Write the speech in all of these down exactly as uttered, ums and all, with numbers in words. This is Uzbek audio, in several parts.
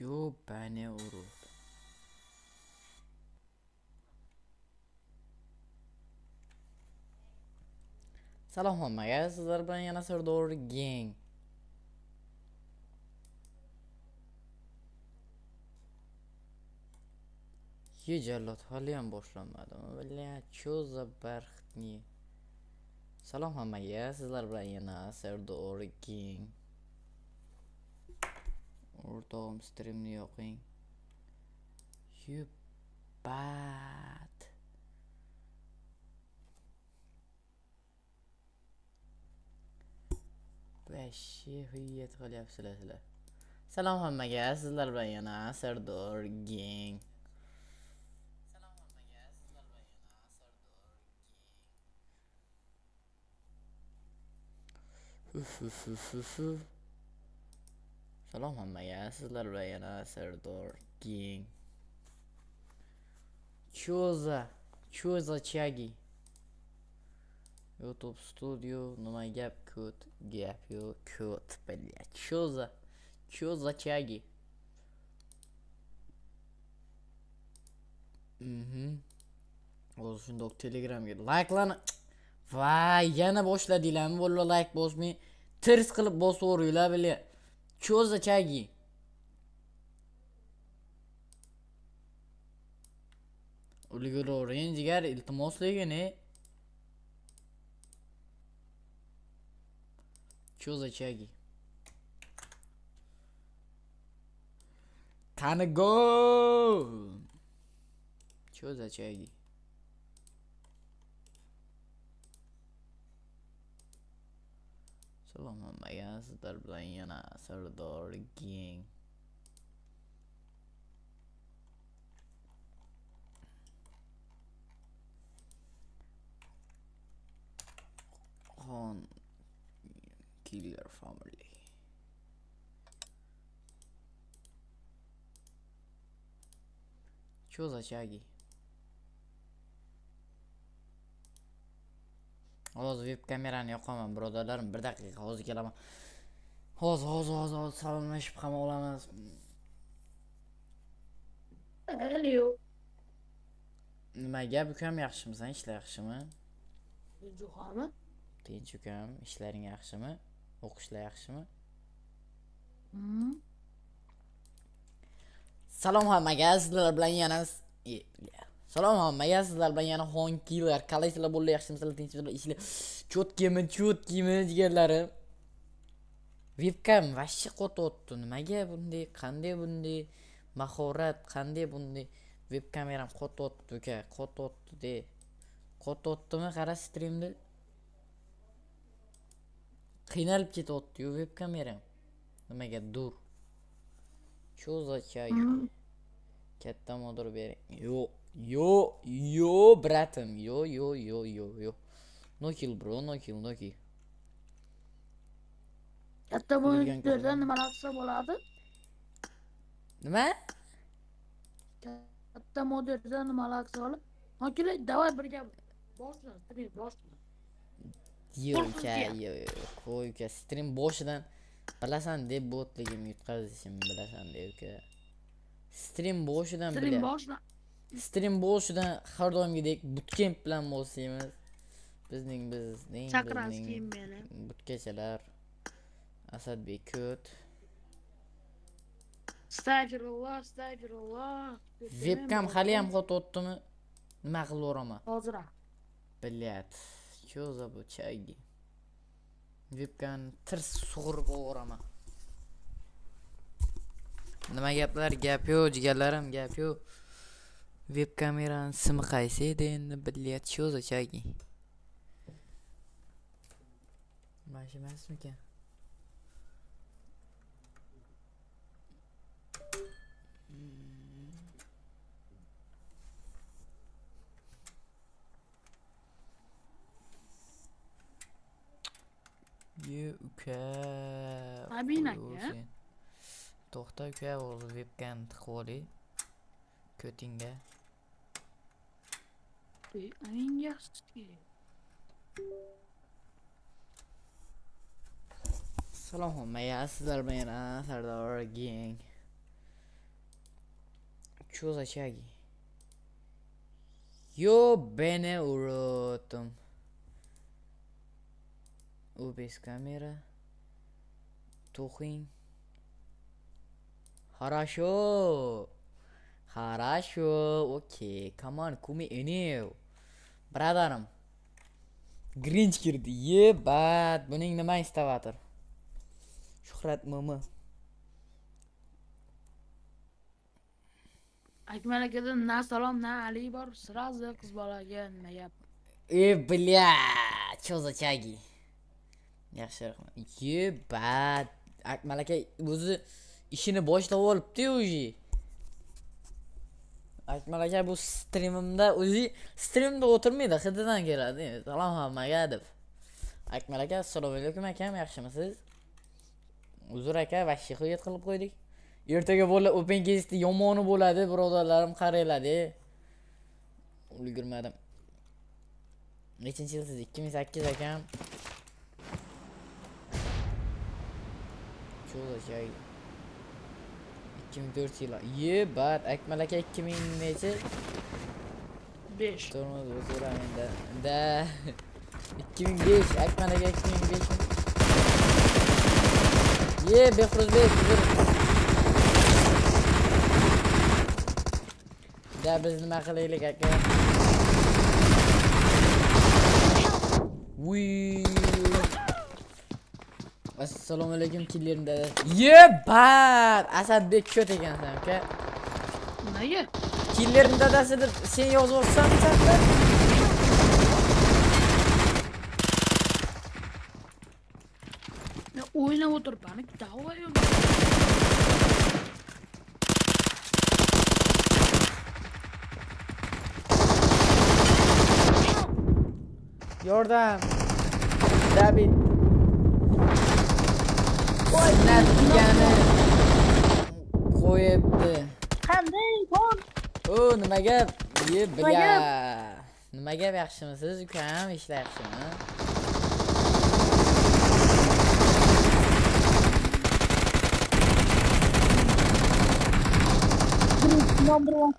Yobani urib. Salom hammaga, sizlar bilan yana Sardor Gang. Ye jallod hali ham boshlanmadimi? Bля, чё за barxtni. Salom hammaga, sizlar bilan yana Sardor Gang. O'rtog'im streamni yoqing. Yubat. Vashi hiyat qilyapsizlar sizlar. Salom hammaga, sizlar bilan yana Sardor Gang. Uf uf uf uf uf. Salom hammaga, sizlar bilan yana Sardor Gang. Чё за? Чё за чаги? YouTube Studio, nima gap kod? Gap yo'q, kod, блядь. Чё за? Чё за чаги? Mhm. O'zi shundoq Telegramga like'larni Vay, yana boshladinglarmi? Bo'llo like bosmay, tirs qilib bosaveringlar, bilya. Чё за чаги? Ulg'oring jigar, iltimos legini. Чё за чаги? Qani go! Чё за чаги? Salom hammaga, sizlar bilan yana Sardor Gang. Xon Killer Family. Чё за чаги? Hozir web kamerani yoqaman, birodarlarim. bir daqiqa, hozir kelaman. Hozir, hozir, hozir, hozir salomlashib ham olamiz. Hello. Nima gap, ukam, yaxshimisan? Ishlar yaxshimi? Jo'xami? Tinch ukam, ishlaring yaxshimi? O'qishlar yaxshimi? Hmm. Salom hammaga, sizlar bilan yana Salom hammaga, sizlar bilan yana Xon Killer. Qalaysizlar, bo'ldi, yaxshimisizlar, tinchmisizlar, ishlar cho'tkimi, cho'tkimi jigarlarim. Webcam vashi qo'totdi. Nimaga bunday, qanday bunday mahorat, qanday bunday webkameram qo'totdi uka, qo'totdi de. Qo'totdimi, qara streamni. Qiynalib ketyapti-yu webkameram. Nimaga dur? Чё за чай? Katta motor bering. Yo, yo, yo, bratim. Yo, yo, yo, yo, yo. No kill bro, no kill, no kill. Katta motorda nimalar qilsa bo'ladi? Nima? Katta motorda nimalar qilsa bo'ladi? Hokilar, davay birga boshla, stream boshla. Yo, uka, yo, yo, qo'y uka, stream boshidan bilasan deb botligim yutqazishim bilasan deb uka. Stream boshidan Stream boshla. Stream boshidan har doimgidek bootcamp bilan boshlaymiz. Bizning bizning Chaqirasizmi meni? Butkachalar. Asadbek Kut. Astagfirullah, astagfirullah. Webcam hali ham qo'totdimi? Nima qilaveraman? Hozir. Блядь, чё за чаги? Webcam tirs sug'urib o'raman. Nima gaplar, gap yo'q, jigarlarim, gap yo'q. Webkameraning simi qaysi edi endi, блядь, чё за чаги? Mashi emasmikan? Ye uka. Abin aka. To'xta uka, o'zi webcam tiqib oling. Ko'tingga. Ey, aning yaxshi. Salom hammaga, sizlar bilan yana Sardor Gang. Что за чаги? Ёбаный уродом. Убейс камера. Тухин. Хорошо. Хорошо. Окей. Come on, куми энеу. Брадарым. Grinch kirdi. Yebat. Buning nima istavatir? Shuhrat mo'mi. Akmal akadan na salom na Ali bor. Сразу qiz bolaga nima gap? E, bля, что за чаги? Yaxshi rahmat. Yebat. Akmal aka o'zi ishini boshlab olibdi o'zi. Akmal aka bu streamimda o'zi streamda o'tirmaydi, hididan keladi. Salom hammaga deb. Akmal aka, assalomu alaykum akam, yaxshimisiz? Uzr aka, vashshi qo'yat qilib qo'ydik. Ertaga bo'la open kesdi yomoni bo'ladi, birodarlarim qaranglar-da. Ulgurmadim. Nechinchi yil siz? ikki ming sakkiz akam. Cho'la joy. ikki ming to'rt yil. Yebat, Akmal aka ikki ming necha? besh. Tormoz o'ziramen-da. Da. ikki ming besh, Akmal aka ikki ming besh. Ye, Behruzbek, uzr. Da biz nima qilaylik aka? Uy. Assalomu alaykum killerimda. Yebat! Asadbek ko't ekansan aka. Nimaga? Killerim dadasi deb sen yozib olsanmi chatta? Ne o'ynab o'tiribman, da'vo yo'q. Yordam. David. Siznat degani qo'yibdi. Qanday bor? O, nima gap? Ye, bля. Nima gap, yaxshimisiz ukam? Ishlar yaxshimi? Number one.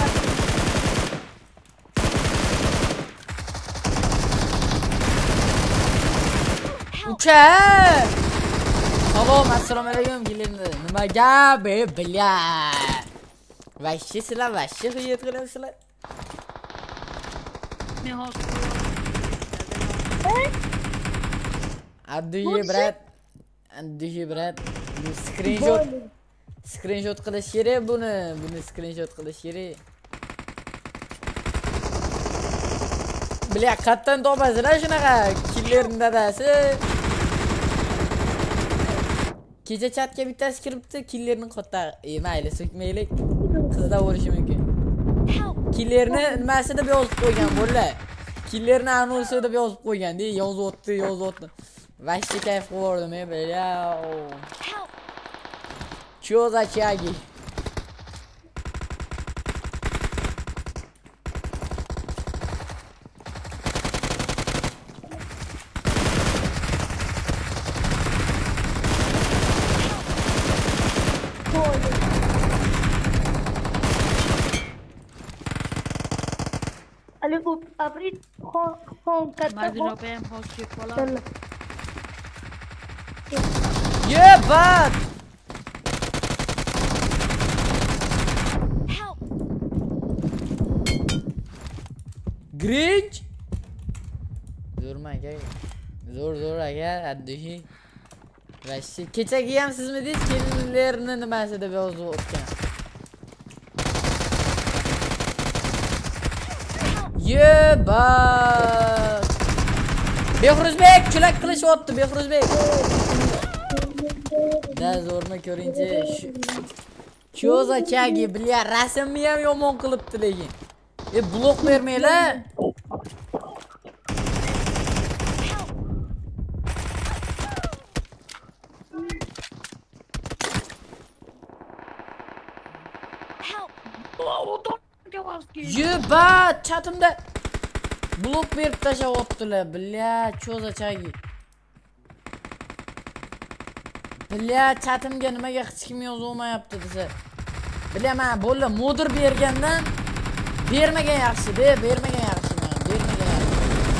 Uka! Salom, assalomu alaykum kelinlar. Nima gap, bля? Vashshi sizlar, vashshi xiyat qilasizlar. Men hozir. Adduye brat. Adduye brat. Bu screenshot. Screenshot qilish kerak buni. Buni screenshot qilish kerak. Bля, qatdan topasizlar shunaqa killerning dadasi. Kecha chatga bittasi kiribdi, killerning qatta. E, mayli, so'kmaylik. Qizda bo'lishi mumkin. Killerni nimasi deb yozib qo'ygan bo'lar. Killerni anonsi deb yozib qo'ygan-da, yozyapti, yozyapti. Vashchi kayf qildim, e, bля. Что за чаги? Алику абрит хон хон катта. Madinopem hozir qoladi. Yebat! Grinch? Zo'rmi aka? Zo'r zo'r aka, addishi. Vashshi, kechagi ham sizmi deysiz, kelinlarni nimasi deb yozib o'tgan. Yebat! Behruzbek chulak qilishyapti, Behruzbek. Da zo'rmi ko'ringchi. Что за чаги, bля, rasmni ham yomon qilibdi lekin. E, blok vermeyler. Yebat, chatimda blok verib tashlabotdilar. Bля, что за чаги? Bля, chatimga nimaga hech kim yozolmayapti desa. Bilaman, bo'ldi, modir bergandan bermagan yaxshi-da, bermagan yaxshi, men bermagan yaxshi.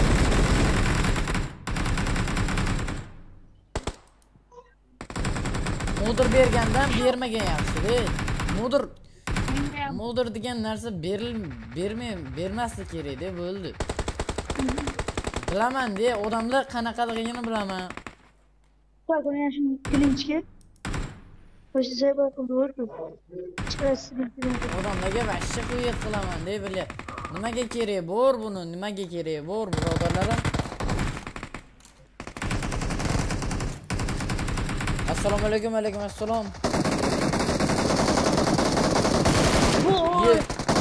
Modir bergandan bermagan yaxshi-da. Modir modir degan narsa beril bermay bermaslik kerak-da, bo'ldi. Bilaman-da, odamlar qanaqaligini bilaman. Bak onu yaşım bilinçli. Başıca bakın doğru. Çaresi bilinçli. Odamlarga vashcha qo'yib qilaman-da, bile. Nimaga kerak bor buni? Nimaga kerak bor, birodarlarim? Assalomu alaykum, alaykum assalom. Ye.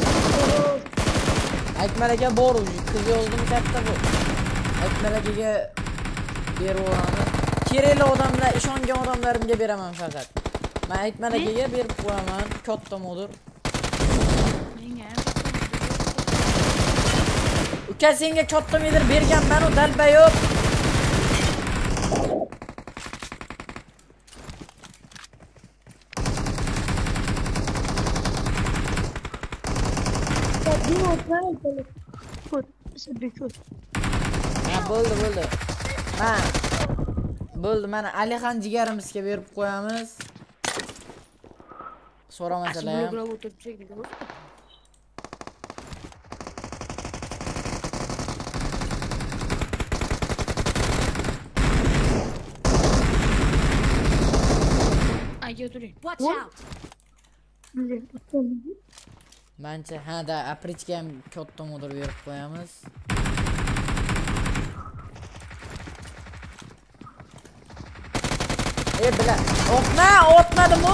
Akmal aka bor, qiz yozdimi katta bu. Akmal akaga beraman. Kerakli odamlar, ishongan odamlarimga beraman faqat. Men Akmal akaga berib qo'yaman, katta modir. Menga Uka senga katta modir berganman, u dalba yo'q. Bir orta böyle. Kod. Mesela bir kod. Ha, bo'ldi, bo'ldi. Ha. Bo'ldi, mana Alixon jigarimizga berib qo'yamiz. So'ramasalar ham. bloklar o'tirib chekdi. Aka turing. Watch out! Böyle. Mancha, ha da aprichga ham katta modir berib qo'yamiz. E bila, o'tma, o'tmadim-u.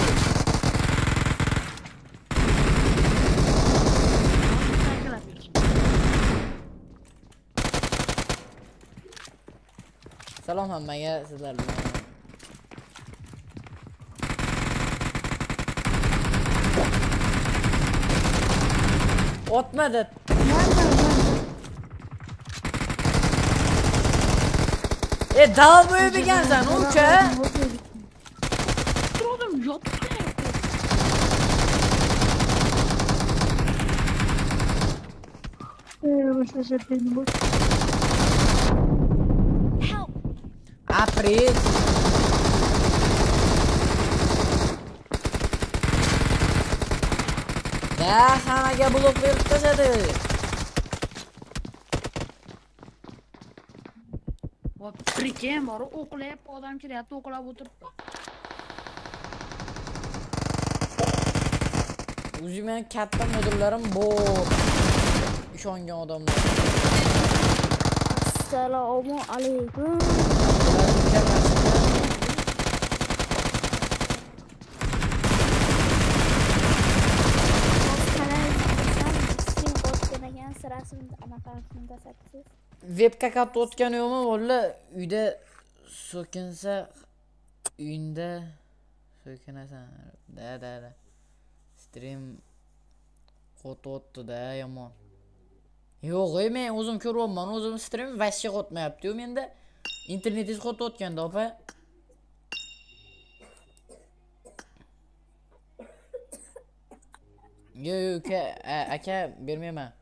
Salom hammaga, sizlar bilan. O'tmadi. E dal bo'yib ekansan, uka. Turdim, yotib Ee, başıca benim bu. Help! Aprich. Da hammaga blok berib tashladi. va prikem bor, o'qlayapti, odam kiryapti, o'qlab o'tiribdi. O'zi men katta modirlarim bor. Ishongan odamlar. Assalomu alaykum. Webka katta o'tgani yo'qmi? Valla uyda so'kinsa uyingda so'kinasan. Da da da. Stream qot o'tdi-da yomon. Yo'q, men o'zim ko'ryapman, o'zim stream vashcha qotmayapti-yu menda. Internetingiz qot o'tganda, opa. Yo, yo, aka, aka bermayman.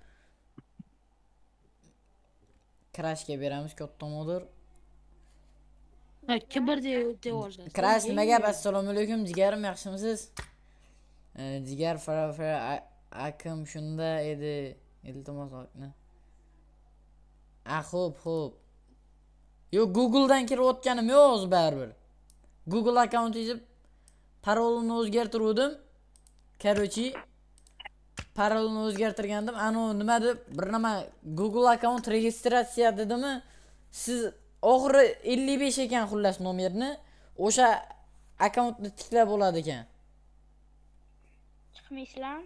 Crashga beramiz katta modir. Ha, kibir devorlar. Crash nima gap? Assalomu alaykum, jigarim, yaxshimisiz? Jigar fara fara akim shunda edi. Iltimos o'tni. Ah, xo'p, xo'p. Yo, Google dan kirib o'tganim yo'q o'zi baribir. Google akkauntingizni parolini o'zgartirdim. Короче, parolini o'zgartirgandim. Anu nima deb bir nima Google akkaunt registratsiya dedimi? Siz oxiri ellik besh ekan xullas nomerni. O'sha akkauntni tiklab bo'ladi ekan. Chiqmaysizlar?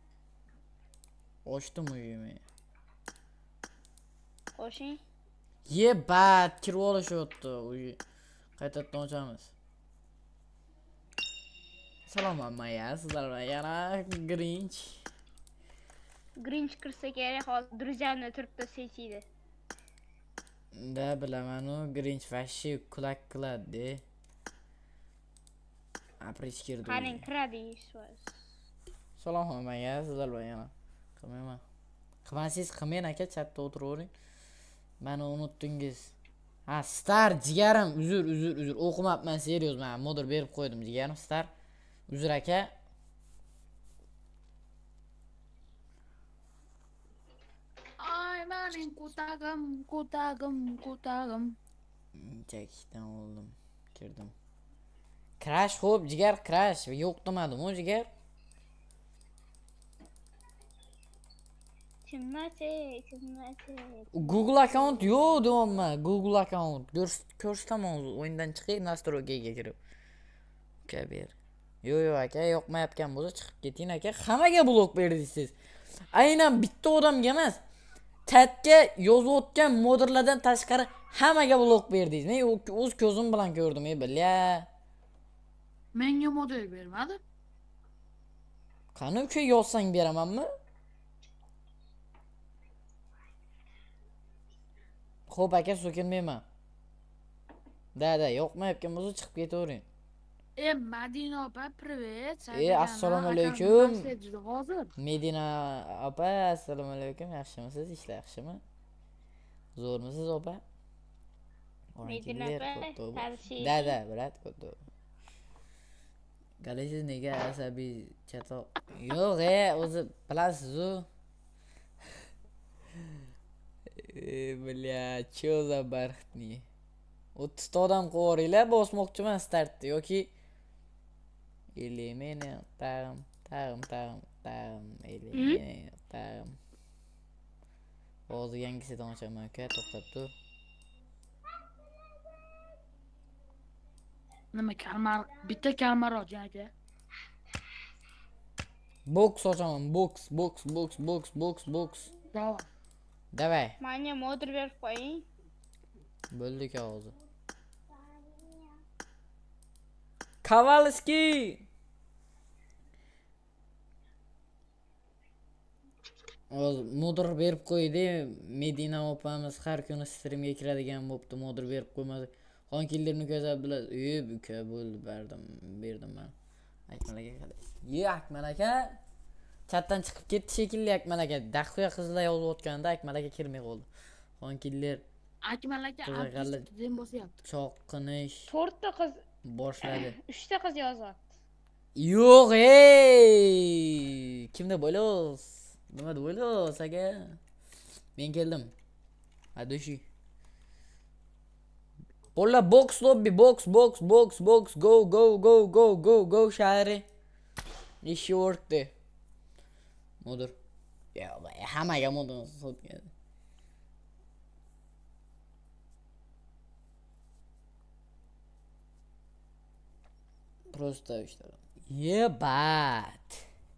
Ochdim uyimni. Qo'shing. Ye bat kirib olishyapti uy. Qaytadan ochamiz. Salom ammaya, sizlar yana Grinch. Grinch kirsa kerak, hozir druzyanni turibdi sechiydi. Da bilaman, u Grinch vashi kulak qiladi. Aprich kirdi. Qaning kiradi ishvas. Salom hammaga, sizlar bilan yana qilmayman. Qilmasangiz qilmang aka, chatda o'tiravering. Meni unutdingiz. Ha, Star jigarim, uzr, uzr, uzr. O'qimabman, seriyoz, men modir berib qo'ydim jigarim Star. Uzr aka. Ay mening kutagim, kutagim, kutagim. Chekishdan oldim, kirdim. Crash xo'p, jigar crash. Yo'q demadim-ku jigar. Chimmachi, chimmachi. Google account yo'q deyapman. Google account. Ko'rsataman o'zi. O'yindan chiqib, nastroykaga kirib. Uka ber. Yo'q, yo'q aka, yoqmayotgan bo'lsa chiqib keting aka. Hammaga blok berdingiz siz. Aynan bitta odamga emas. Chatga yozayotgan modderlardan tashqari hammaga blok berdingiz. Men o'z ko'zim bilan ko'rdim, ey bilya. Menga model bermadi. Qani uka yozsang beramanmi? Xo'p aka, so'kinmayman. Da-da, yoqmayotgan bo'lsa chiqib ketavering. E Madina opa, privet. E, assalomu alaykum. Hozir. Medina opa, assalomu alaykum. Yaxshimisiz? Ishlar yaxshimi? Zo'rmisiz opa? Medina opa, tarixi. Da-da, brat, ko'to. Qalaysiz, nega asabiy chato? Yo'q, e, o'zi bilasiz-ku. E, bля, chё за barxtni. o'ttiz ta odam qo'voringlar, bosmoqchiman startda yoki elemeni tag'im, tag'im, tag'im, tag'im, elemeni tag'im. Hozir yangisidan ochaman aka, to'xtab tur. Nima kalmar, bitta kalmar ocha aka. Box ochaman, box, box, box, box, box, box. Davay. Davay. Menga modir berib qo'ying. Bo'ldi ka hozir. Kavalski. Hozir modir berib qo'ydi. Medina opamiz har kuni streamga kiradigan bo'pti. Modir berib qo'ymadi. Xonkillarni ko'zab bilasiz. Ey, uka bo'ldi, berdim, berdim men. Akmal aka qildi. Ye, Akmal aka. Chatdan chiqib ketdi shekilli Akmal aka. Daxoya qizlar yozayotganda Akmal aka kirmay qoldi. Xonkillar Akmal aka artistdan bosyapti. Choqqinish to'rtta qiz boshladi. uchta qiz yozyapti. Yo'q, ey! Kimda bo'los? Nimada bo'los aka? Men keldim. Adushi. Bolla box lobby, box, box, box, box, go, go, go, go, go, go, shari. Ishi workdi. Modir. Ya, hammaga modir sotgan. Просто işte. Yebat.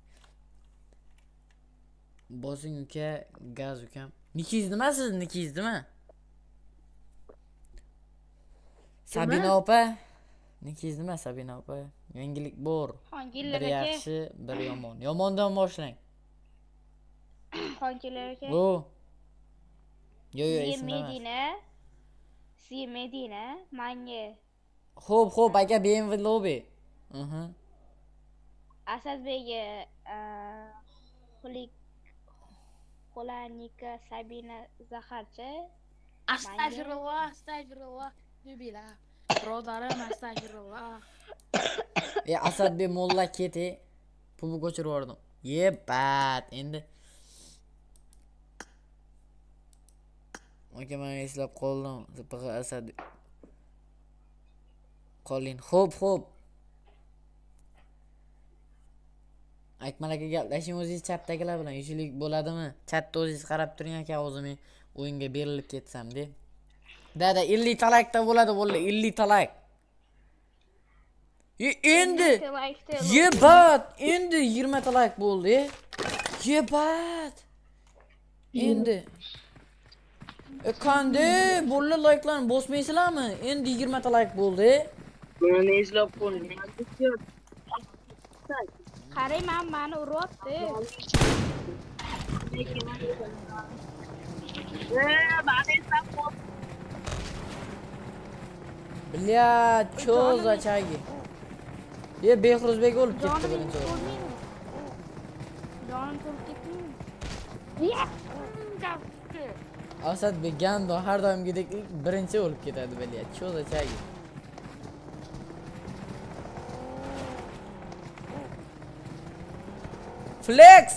Bosing uka, gaz ukam. Nikiz nima siz? Nikiz nima? Sabina opa. Nikiz nima Sabina opa? Yangilik bor. Xonkillar Bir aka. yaxshi, bir yomon. Yomondan boshlang. Xonkillar aka. Bu. Yo yo, Zi esimda emas. Medina. Zi Medina. Menga Xo'p, xo'p, aka B M W lobby. Mhm. Asadbekga Xulik Xulanika Sabina Zaharcha. Astagfirullah, astagfirullah. Debila. Birodarim, astagfirullah. E Asadbek molla keti. Pubu ko'chirib yubordim. Yebat, endi. Aka men eslab qoldim. Zipiga Asad. Qolin. Xo'p, xo'p. Akmal aka gaplashing o'zingiz chatdagilar bilan yushilik bo'ladimi? Chatda o'zingiz qarab turing aka, hozir men o'yinga berilib ketsam-da. Dada ellik talakda bo'ladi, bo'ldi, ellik talak. E endi yebat, endi yigirma talak bo'ldi. Yebat. Endi e qanday bo'ldi, like'larni bosmaysizlarmi? Endi yigirma talak bo'ldi. Buni izlab qo'ying. Qarayman, meni uryapti. Bля, chё за chagi? Ye Behruzbek o'lib ketdi birinchi o'rin. Jonim to'lib ketdingmi? Asadbek Gando har doimgidek birinchi o'lib ketadi, bilyapti. Cho'za chagi. Flex!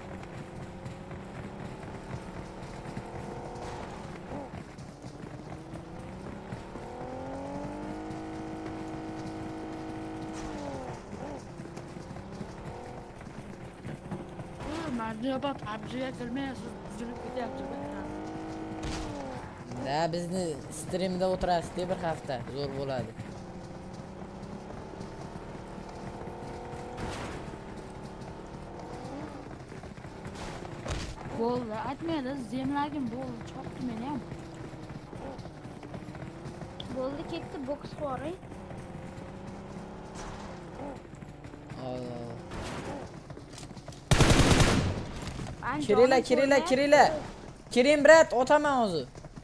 Mardiyoba PUBG'ga kirmaysiz, buzilib ketyapti. Da bizni streamda o'tirasiz-da bir hafta, zo'r bo'ladi. Bo'ldi, aytmaydi, zemlagim bo'ldi, chopdi meni ham. Bo'ldi, ketdi, boks bor-ey. Allah. An Kirila, jonim kirila, to'lmayapti. kirila. Kiring, brat, o'taman o'zi.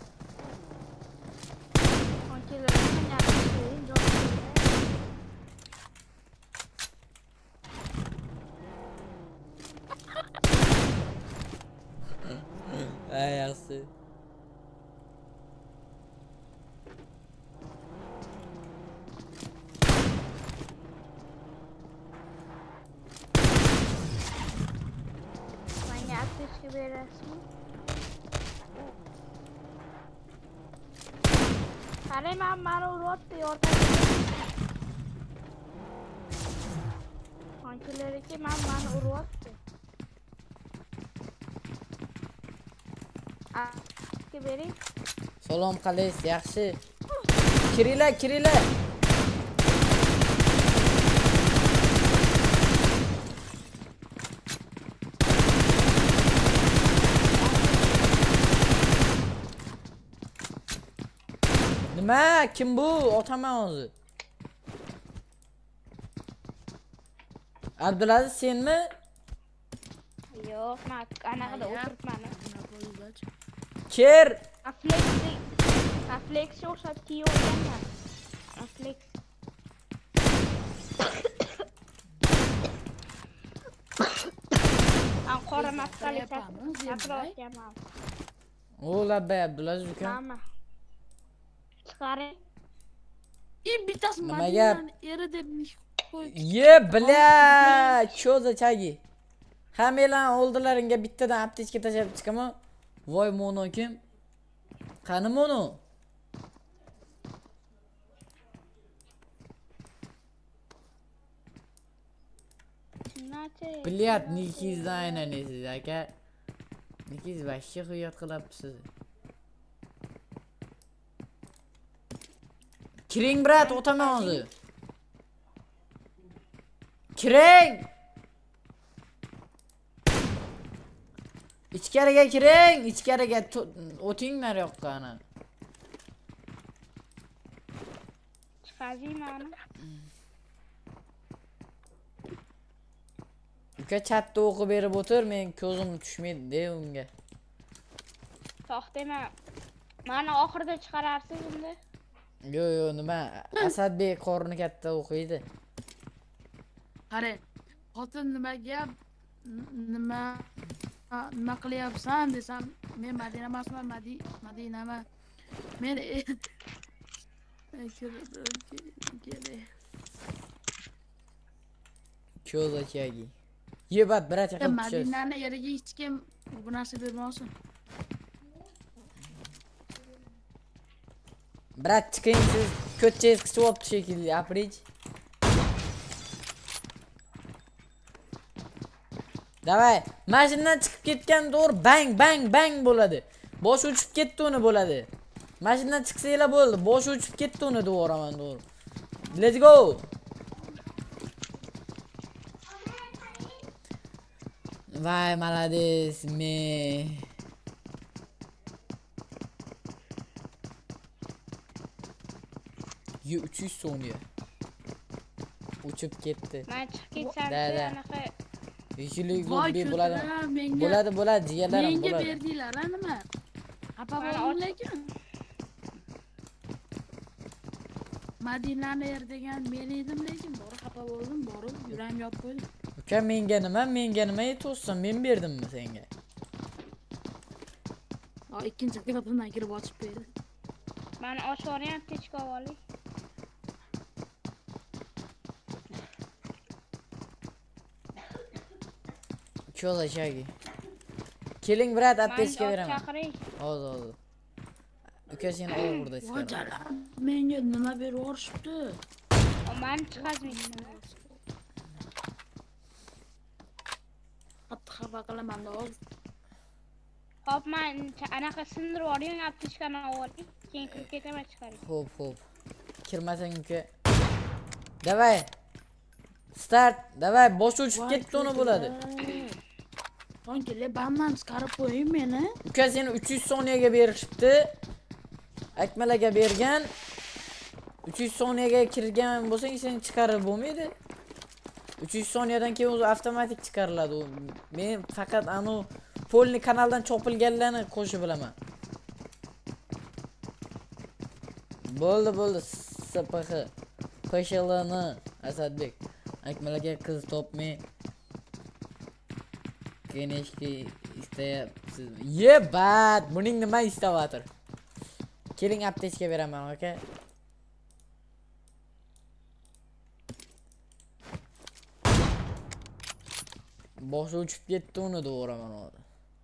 Onkilarga gapirishing, jonim to'lmayapti. Ay yaxshi. Menga aptechka berasizmi? Qarang, men meni uryapti, yordam bering. Onkilarga men meni uryapti. Aptechka bering. Salom qalaysiz, yaxshi. Kirila, kirila. Nima? Kim bu? Otaman o'zi. Abdulaziz senmi? Yo'q, men anaqada o'tiribman. Ker. Aflex. Aflex o'xshab kiyyorganman. Aflex. An qora maskali chaqirayotganman. O labbay Abdulaziz ukam. Mana. Chiqaring. И bittasi Nima Madinani eri deb qo'yib. Ye, bля, cho'za chagi. Hammalarni o'ldalaringga bittadan aptechka tashab chiqaman. Voy mono kim? Qani mono? Nacha? Bilyat Nikiz aynan esiz aka. Nikiz vashshi xiyot qilibsiz. Kiring brat, o'taman o'zi. Kiring! Ichkariga kiring, ichkariga o'tinglar yoqqa ana. Chiqazing meni. Uka chatda o'qib berib o'tir, men ko'zim tushmaydi-da unga. To'xtama. Meni oxirida chiqararsiz unda. Yo yo, nima? Asadbek qorni katta o'qiydi. Qarang, xotin nima gap, nima nima qilyapsan desam, men Madina emasman, Madinaman. Men Cho'za chagi. Yebat biracha qilib tushasiz. Madinani eriga hech kim bu narsa bermasin. Brat chiqing, siz ko'changiz qisib olibdi shekilli, aprich. Davay, mashinadan chiqib ketgan to'g'ri bang bang bang bo'ladi. Boshi uchib ketdi uni bo'ladi. Mashinadan chiqsanglar bo'ldi, boshi uchib ketdi uni to'g'raman to'g'ri. Let's go. Vay, молодец, me. uch yuz soniya. Uchib ketdi. Men chiqib ketsam, Da, da. anaqa Yechilik lobbi bo'ladi. menga- Bo'ladi, bo'ladi, jigarlarim Menga bo'ladi. berdinglar, a nima? Xafa Mana bo'ldim och- lekin. Madinani er degan men edim lekin, bor xafa bo'ldim, borib yuragim yopib qo'ydim. Uka menga nima? Menga nima yetibsan? Men berdimmi senga? Ha, ikkinchi tarafdan kirib ochib berdi. Ben aşağıya aptechka olayım. Cho'la shagi. Keling brat aptechka Ben beraman. chaqirayım. Hozir hozir. Uka seni o'g'irda Voy chiqar. jalam, menga nima berib yuborishibdi? Ben çıkazmayacağım. Qattiq xafa qilaman hozir. Hop ben anaqa sindirib olayım aptechkani olayım. Keyin kirib ketaman chiqarayım. Xo'p, xo'p. Kirmasang uka. Davay. Start. Davay, bosh uchib ketdi uni bo'ladi. Tonkile bandan chiqarib qo'ying meni. Uka seni uch yuz soniyaga berishibdi. Akmalaga bergan. uch yuz soniyaga kirgan bo'lsang seni chiqarib bo'lmaydi. uch yuz soniyadan keyin o'zi avtomatik chiqariladi u. Men faqat anu polni kanaldan chopilganlarni qo'shib bilaman. Bo'ldi, bo'ldi. S P X P S L ni Asadbek. Akmalaga qiz topmay Keneshki istayapsizmi? Yebat, buning nima istayotir? Keling aptechka beraman, aka. Boshi uchib ketdi uni to'g'raman hozir.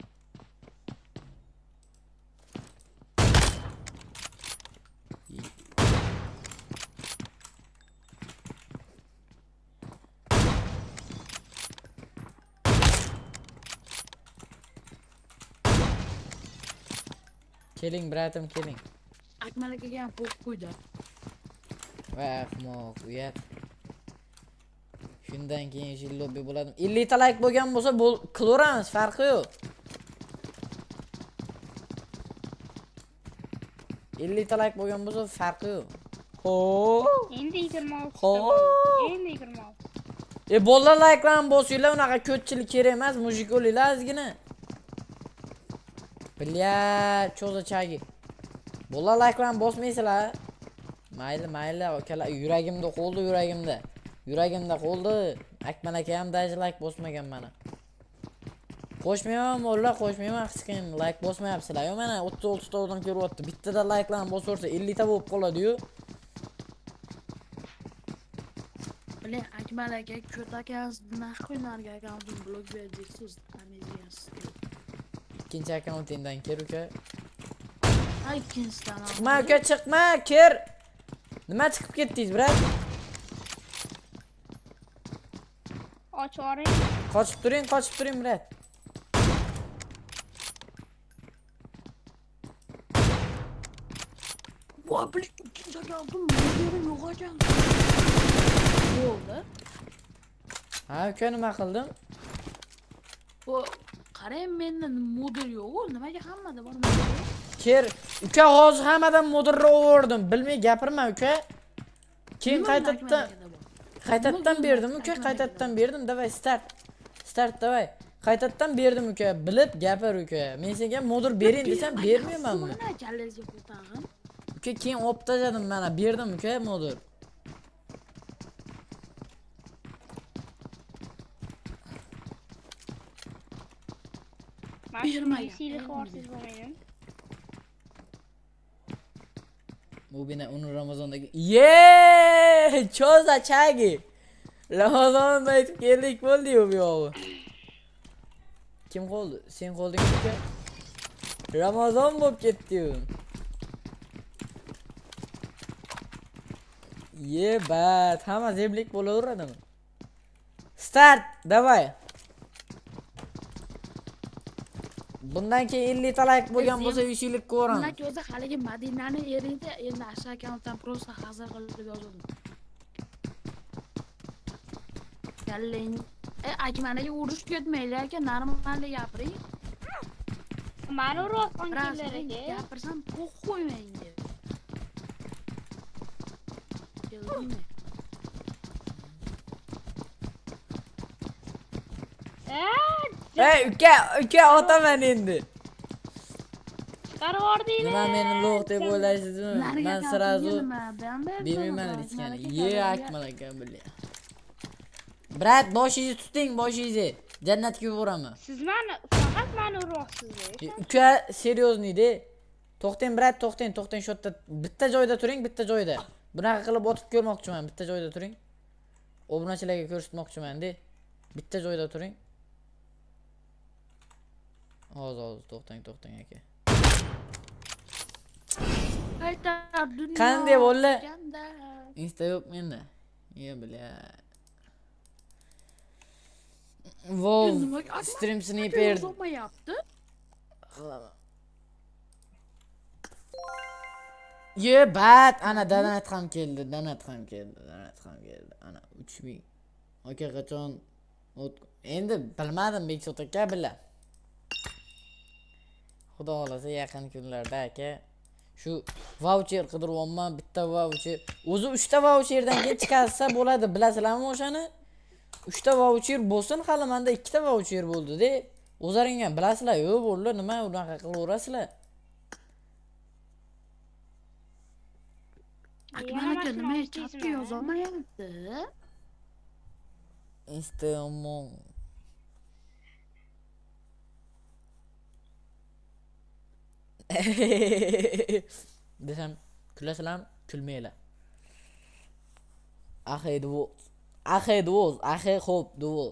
Keling bratim, keling. Akmalaga ham qo'yib qo'ydi. Voy ahmoq, uyat. Shundan keyin shu lobby bo'ladi. ellik ta like bo'lgan bo'lsa, qilaveramiz, farqi yo'q. ellik ta like bo'lgan bo'lsa, farqi yo'q. Xo'p. Endi yigirma olti. Xo'p. Endi yigirma olti. E bolalar like'larni bosinglar, unaqa ko'pchilik kerak emas, mujik o'linglar ozgina. Bilya, cho'za chagi. Bolalar like'larni bosmaysizlar. Mayli, mayli, akalar, yuragimda qoldi, yuragimda. Yuragimda qoldi. Akmal aka ham daji like bosmagan mana. Qo'shmayman, o'g'illar, qo'shmayman, hech kim like bosmayapsizlar. Yo mana o'ttiz olti ta odam ko'ryapti. Bittada like'larni bosaversa ellik ta bo'lib qoladi-yu. Bilen Akmal aka ko't akasiz naqd o'ynarga akkauntini blok berdiksiz, amaziyasiz. Ikkinchi akkauntingdan kir uka. Ha, ikkinchidan. Chiqma uka, chiqma, kir. Nima chiqib ketdingiz, brat? Aç olayım. Qochib turing, qochib turing, brat. Voy, bil, ikkinchi akkauntim yerim yo'q ekan. Bo'ldi. Ha, uka nima qildim? Bu qarang, menda model yo'q, nimaga hammada bor model? Kir. Uka hozir hammadan modirni o'rdim. Bilmay gapirma uka. Keyin qaytadan qaytadan berdim uka, qaytadan berdim. Davay start. Start davay. Qaytadan berdim uka. Bilib gapir uka. Men senga modir bering desam bermaymanmi? Mana kallangizga qo'tag'im. Uka keyin olib tashladim mana, berdim uka modir. Ben Yirmi şimdi ya. horsiz bo'lmayman. Bu bina uni Ramazondagi. Ye! Cho'za chagi. Ramazonda aytib keldik bo'ldi-yu bu yo'g'i. Kim qoldi? Sen qolding uka. Ramazon bo'lib ketdi-yu. Ye bat, hamma zeblik bo'laveradimi? Start, davay. Bundan keyin ellik ta like bo'lgan bo'lsa uch yillik ko'ramiz. Mana o'zi haligi Madinani erida endi asha akkauntdan prosta hazır qilib yozdim. Kallang. E, Akmalaga urush ketmaylar aka, normalni gapiring. Mani urayotgan kunlar aka. Gapirsam qo'q qo'ymang deb. Keldingmi? Ey uka, uka otaman endi. Chiqarib yubordingiz. Nima meni lo'q deb o'ylaysizmi? Men sirazu bermayman bermayman deyishgan. Ye Akmal aka bilya. Brat, boshingizni tuting, boshingizni. Jannatga yuboraman. Siz meni faqat meni uryapsiz. Uka, seryozniyda. To'xtang, brat, to'xtang, to'xtang, shu yerda bitta joyda turing, bitta joyda. Bunaqa qilib o'tib ko'rmoqchiman, bitta joyda turing. Obunachilarga ko'rsatmoqchiman-da. Bitta joyda turing. Hozir, hozir, to'xtang, to'xtang aka. Qaytar dunyo. Qanday bo'ldi? Insta yo'q menda. Ye bля. Wow, stream sniper. Olmayapti. Qilaman. Ye, bat, ana danat ham keldi, danat ham keldi, danat ham keldi. Ana uch ming. Aka qachon endi bilmadim Bekzod aka bilan. Xudo xolasa yaqin kunlarda aka shu voucher qidiryapman, bitta voucher. O'zi uchta voucherdan keyin chiqarsa bo'ladi, bilasizlarmi o'shani? uchta voucher bo'lsin, hali menda ikkita voucher bo'ldi-da. O'zlaring ham bilasizlar-ku, bo'ldi, nima unaqa qilaverasizlar? Akmal aka nima chatga yozolmayapti? Instagram. Desam kulasizlarmi? Kulmanglar. Axey duo. Axey duo, axey xo'p duo.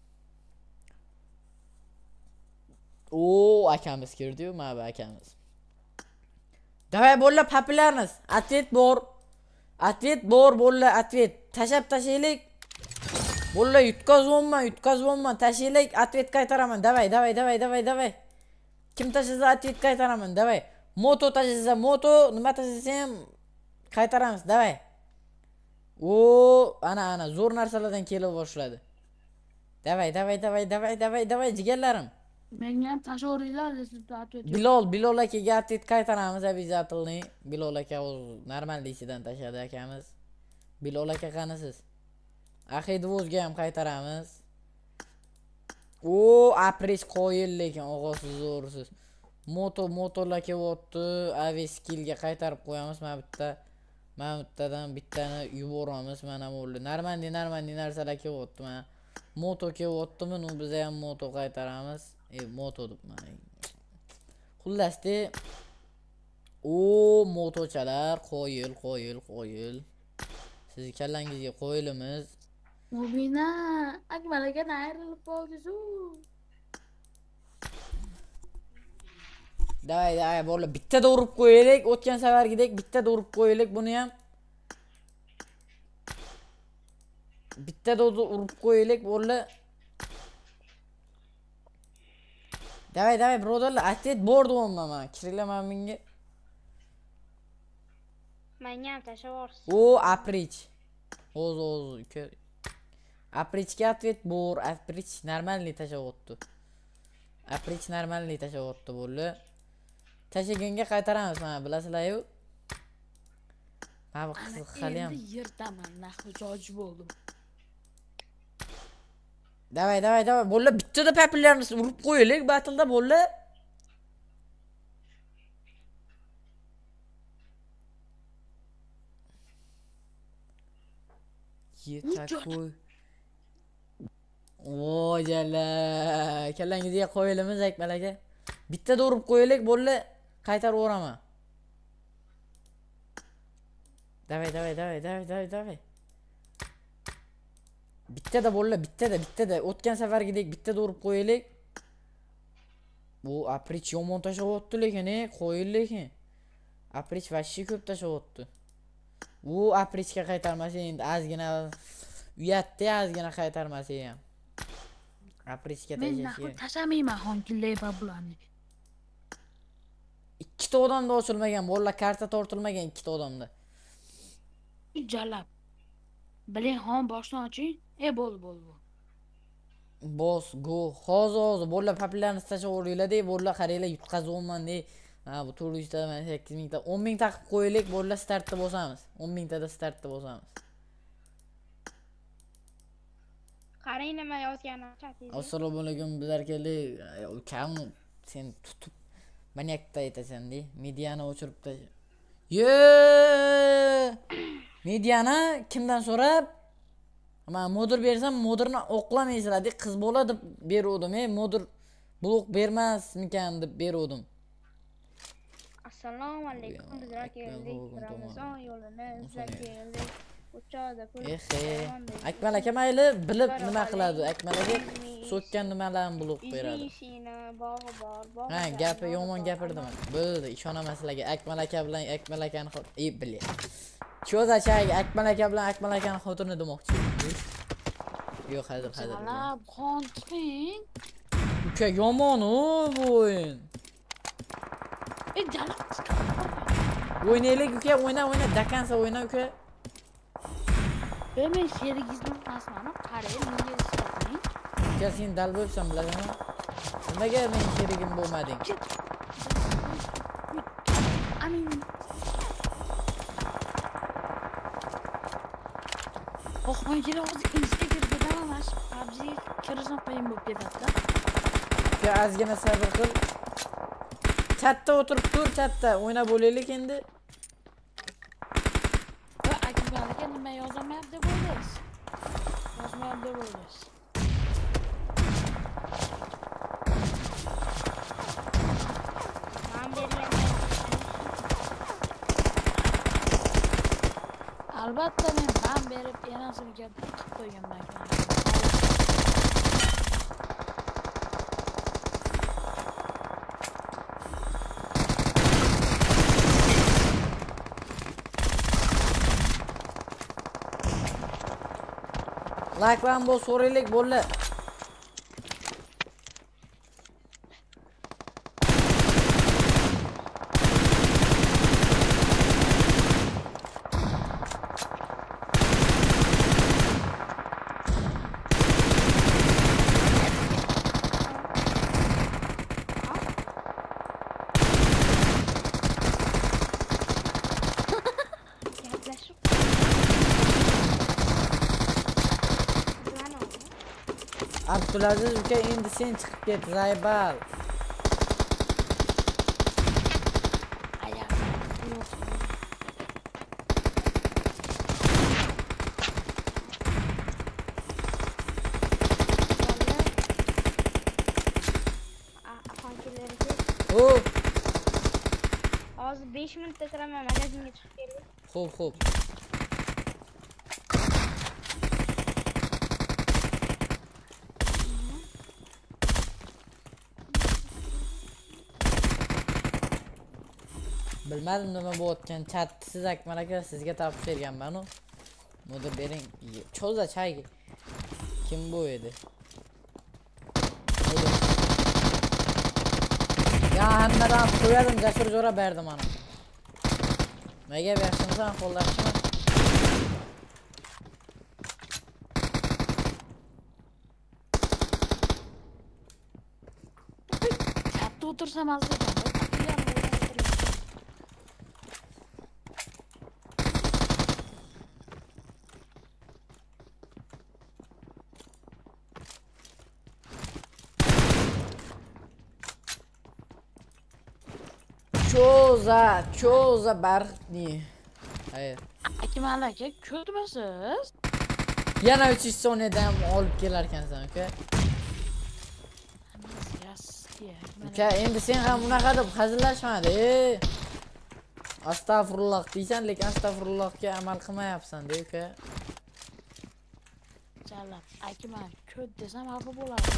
Oo, akamiz kirdi-yu, mana akamiz. Davay bo'llar populyarmiz. Atvet bor. Atvet bor bo'llar, atvet. Tashab tashaylik. Bo'llar yutkazibman, yutkazibman, tashaylik, atvet qaytaraman. Davay, davay, davay, davay, davay. Kim tashasa atvet qaytaraman, davay. Moto tashasa moto, nima tashasa ham qaytaramiz, davay. Oo, ana ana zo'r narsalardan kela boshladi. Davay, davay, davay, davay, davay, davay, jigarlarim. Menga ham tashaveringlar, rezultat o'tib. Bilol, Bilol akaga atvet qaytaramiz, обязательно. Bilol aka o'z normallisidan tashadi akamiz. Bilol aka qanisiz? Axey dvozga ham qaytaramiz. Oo, apres qo'yil lekin og'asiz zo'rsiz. Moto motolar kelyapti, aveskilga qaytarib qo'yamiz. Mana bitta, mana bittadan bittani yuboramiz. Mana bo'ldi. Normandi, normandi narsalar kelyapti mana. Moto kelyaptimi? Nu biz ham moto qaytaramiz. E, moto debman. Xullasda o motochalar qo'yil, qo'yil, qo'yil. Siz kallangizga qo'yilimiz. Mubina, Akmal aka ayrilib qoldi-ku. Davay, davay, bo'ldi. Bittada urib qo'yaylik, o'tgan safargidek bittada urib qo'yaylik buni ham. Bittada urib qo'yaylik, bo'ldi. Davay, davay, birodarlar, atvet bor deyapman men. Kiringlar men menga. Menga ham tashavorsiz. O, aprich. O'z, o'z, uka. Aprichga atvet bor, aprich normalniy tashavotdi. Aprich normalniy tashavotdi bo'ldi. Tashaganga qaytaramiz, mana bilasizlar-ku. Mana bu qiziq hali ham. Endi yerdaman, nahvi joji bo'ldim. Davay, davay, davay. Bo'ldi, bittada papillarni urib qo'yaylik, batilda bo'ldi. Yetakoy. Voy jalla, kallangizga qo'yilimiz Akmal aka. Bittada urib qo'yaylik, bo'ldi, qaytarib o'raman. Davay, davay, davay, davay, davay, davay. Bittada bo'ldi, bittada, bittada. O'tgan safargidek bittada urib qo'yaylik. Bu aprich yomon tashavotdi lekin, e, qo'yil lekin. Aprich vashshi ko'p tashavotdi. U aprichga qaytarmasa endi ozgina uyatda ozgina qaytarmasa ham. Aprichga Men tashash. nahvi tashamayman xonkillay va bularni. Ikkita odamda ochilmagan, bolalar karta tortilmagan ikkita odamda. Jalab. Biling xon boshdan oching. E bo'ldi, bo'ldi. Boss go. Hozir hozir bolalar papillarni tashaveringlar-da, bolalar qaranglar yutqazibman de. Ha, bu to'rt yuz ta, sakkiz ming ta, o'n ming taqib qo'yaylik, bolalar startda bosamiz. o'n ming tada startda bosamiz. Qarang nima yozganim chatingizga. Assalomu alaykum, bizlar keldik. Ukam sen tutib manyakda aytasan-da, mediani o'chirib tasha. Ye! Mediani kimdan so'rab? Men modur bersam, modurni oqlamaysizlar deb qiz bola deb beruvdim. Ey, modur blok bermasmikan deb beruvdim. Assalomu alaykum. Bizlar keldik. Ramazon yo'lini izlab keldik. Uchoqda pul. Ehe. Akmal aka mayli bilib nima qiladi? Akmal aka so'kkan nimalarni blok beradi. Izlishini bog'i bor. bog'i Ha, bor, gapi bog'i yomon bor. gapirdim. Bo'ldi, ishonaman sizlarga. Akmal aka bilan Akmal akani ey bilay. Cho'za chayga Akmal aka bilan Akmal akani xotinini demoqchi. Yo'q, hozir hozir. Salab qontiqing. Uka yomon-u bu o'yin. Ey, jala. O'ynaylik uka, o'yna, o'yna, dakansa o'yna uka. Men sherigingizni emasman, qarang, menga ishlating. Uka sen dal bo'lsan bilasanmi? Nimaga men sherigim bo'lmading? Amin. Oh, men kira hozir Instagramga mas P U B G kirsam qo'yim bo'lib ketadi. Uka ozgina sabr qil. Chatda o'tirib tur, chatda o'yna bo'laylik endi. Va akaga nima yozamayapti deb o'ylaysiz? Yozmayapti deb o'ylaysiz. Men bergan. Albatta men man berib enasini kelib qilib qo'yganman. Like bilan bu so'raylik bo'ldi. Gaplashib. Abdulaziz uka endi sen chiqib ket, Zaybal. O, Hozir besh minutda kiraman, magazinga chiqib keldik. xo'p, xo'p. Bilmadim nima bo'layotgan. Chatni siz Akmal aka sizga topshirganman-ku. Moda bering. Cho'za chay. Kim bu edi? Ya hammadan qo'yadim, jasur jo'ra berdim mana. Nega bersinsan qo'llashni? Chatda o'tirsam mazza ekan. Cho'za, cho'za barni. Hayır. Akmal aka, ko'rmisiz? Yana uch yuz soniyadan olib kelar ekansan, uka. Uka, endi sen ham bunaqa deb hazillashmadi. Astag'firulloh deysan, lekin astag'firullohga amal qilmayapsan-da, uka. Jalab, Akmal, ko'd desam xafa bo'ladi.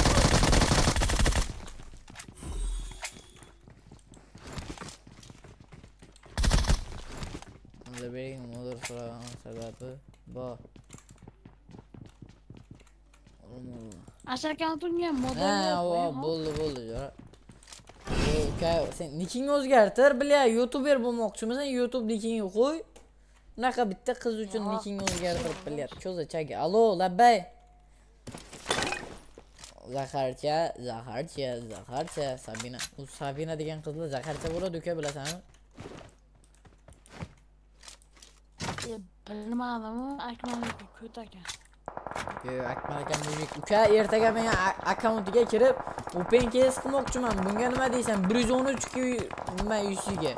Moda bering, motor so'ragan sababi bor. Ashakan tunga model Ha, bo'ldi, bo'ldi, jo'ra. Uka, sen nikingni o'zgartir, bilya, YouTuber bo'lmoqchimisan? YouTube nikingni qo'y. Bunaqa bitta qiz uchun nikingni o'zgartirib bilyapti. Cho'za chagi. Allo, labbay. Zaharcha, Zaharcha, Zaharcha, Sabina. U Sabina degan qizlar Zaharcha bo'ladi, uka, bilasanmi? Bilmadim, Akmal aka ko't ekan. Yo'q, Akmal aka mujik. Uka, ertaga men akkauntiga kirib, open case qilmoqchiman. Bunga nima deysan? bir yuz o'n uch nima yuziga.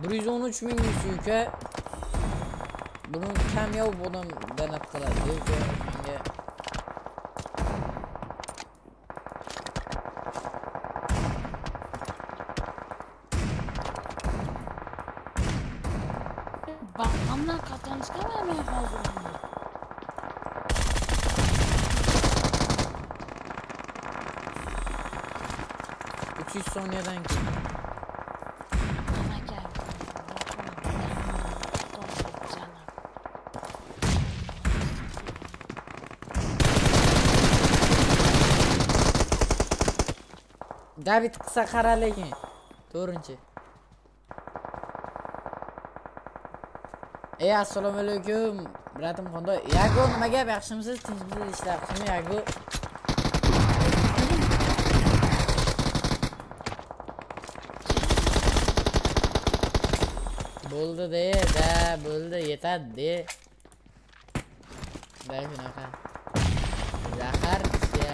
bir yuz o'n uch minglik uka. Buni kamyob odam danat qiladi uka. Menga Baqamdan qatanishga men hozir. uch yuz soniyadan keyin Amaka. David qisa qara lekin. to'rtinchi. Ey, assalomu alaykum. Bratim qanday? Yago nima gap? Yaxshimisiz? Tinchmisiz? Ishlar qilmi Yago? Bo'ldi de, da, bo'ldi, yetadi de. Da shunaqa. Zahar ya.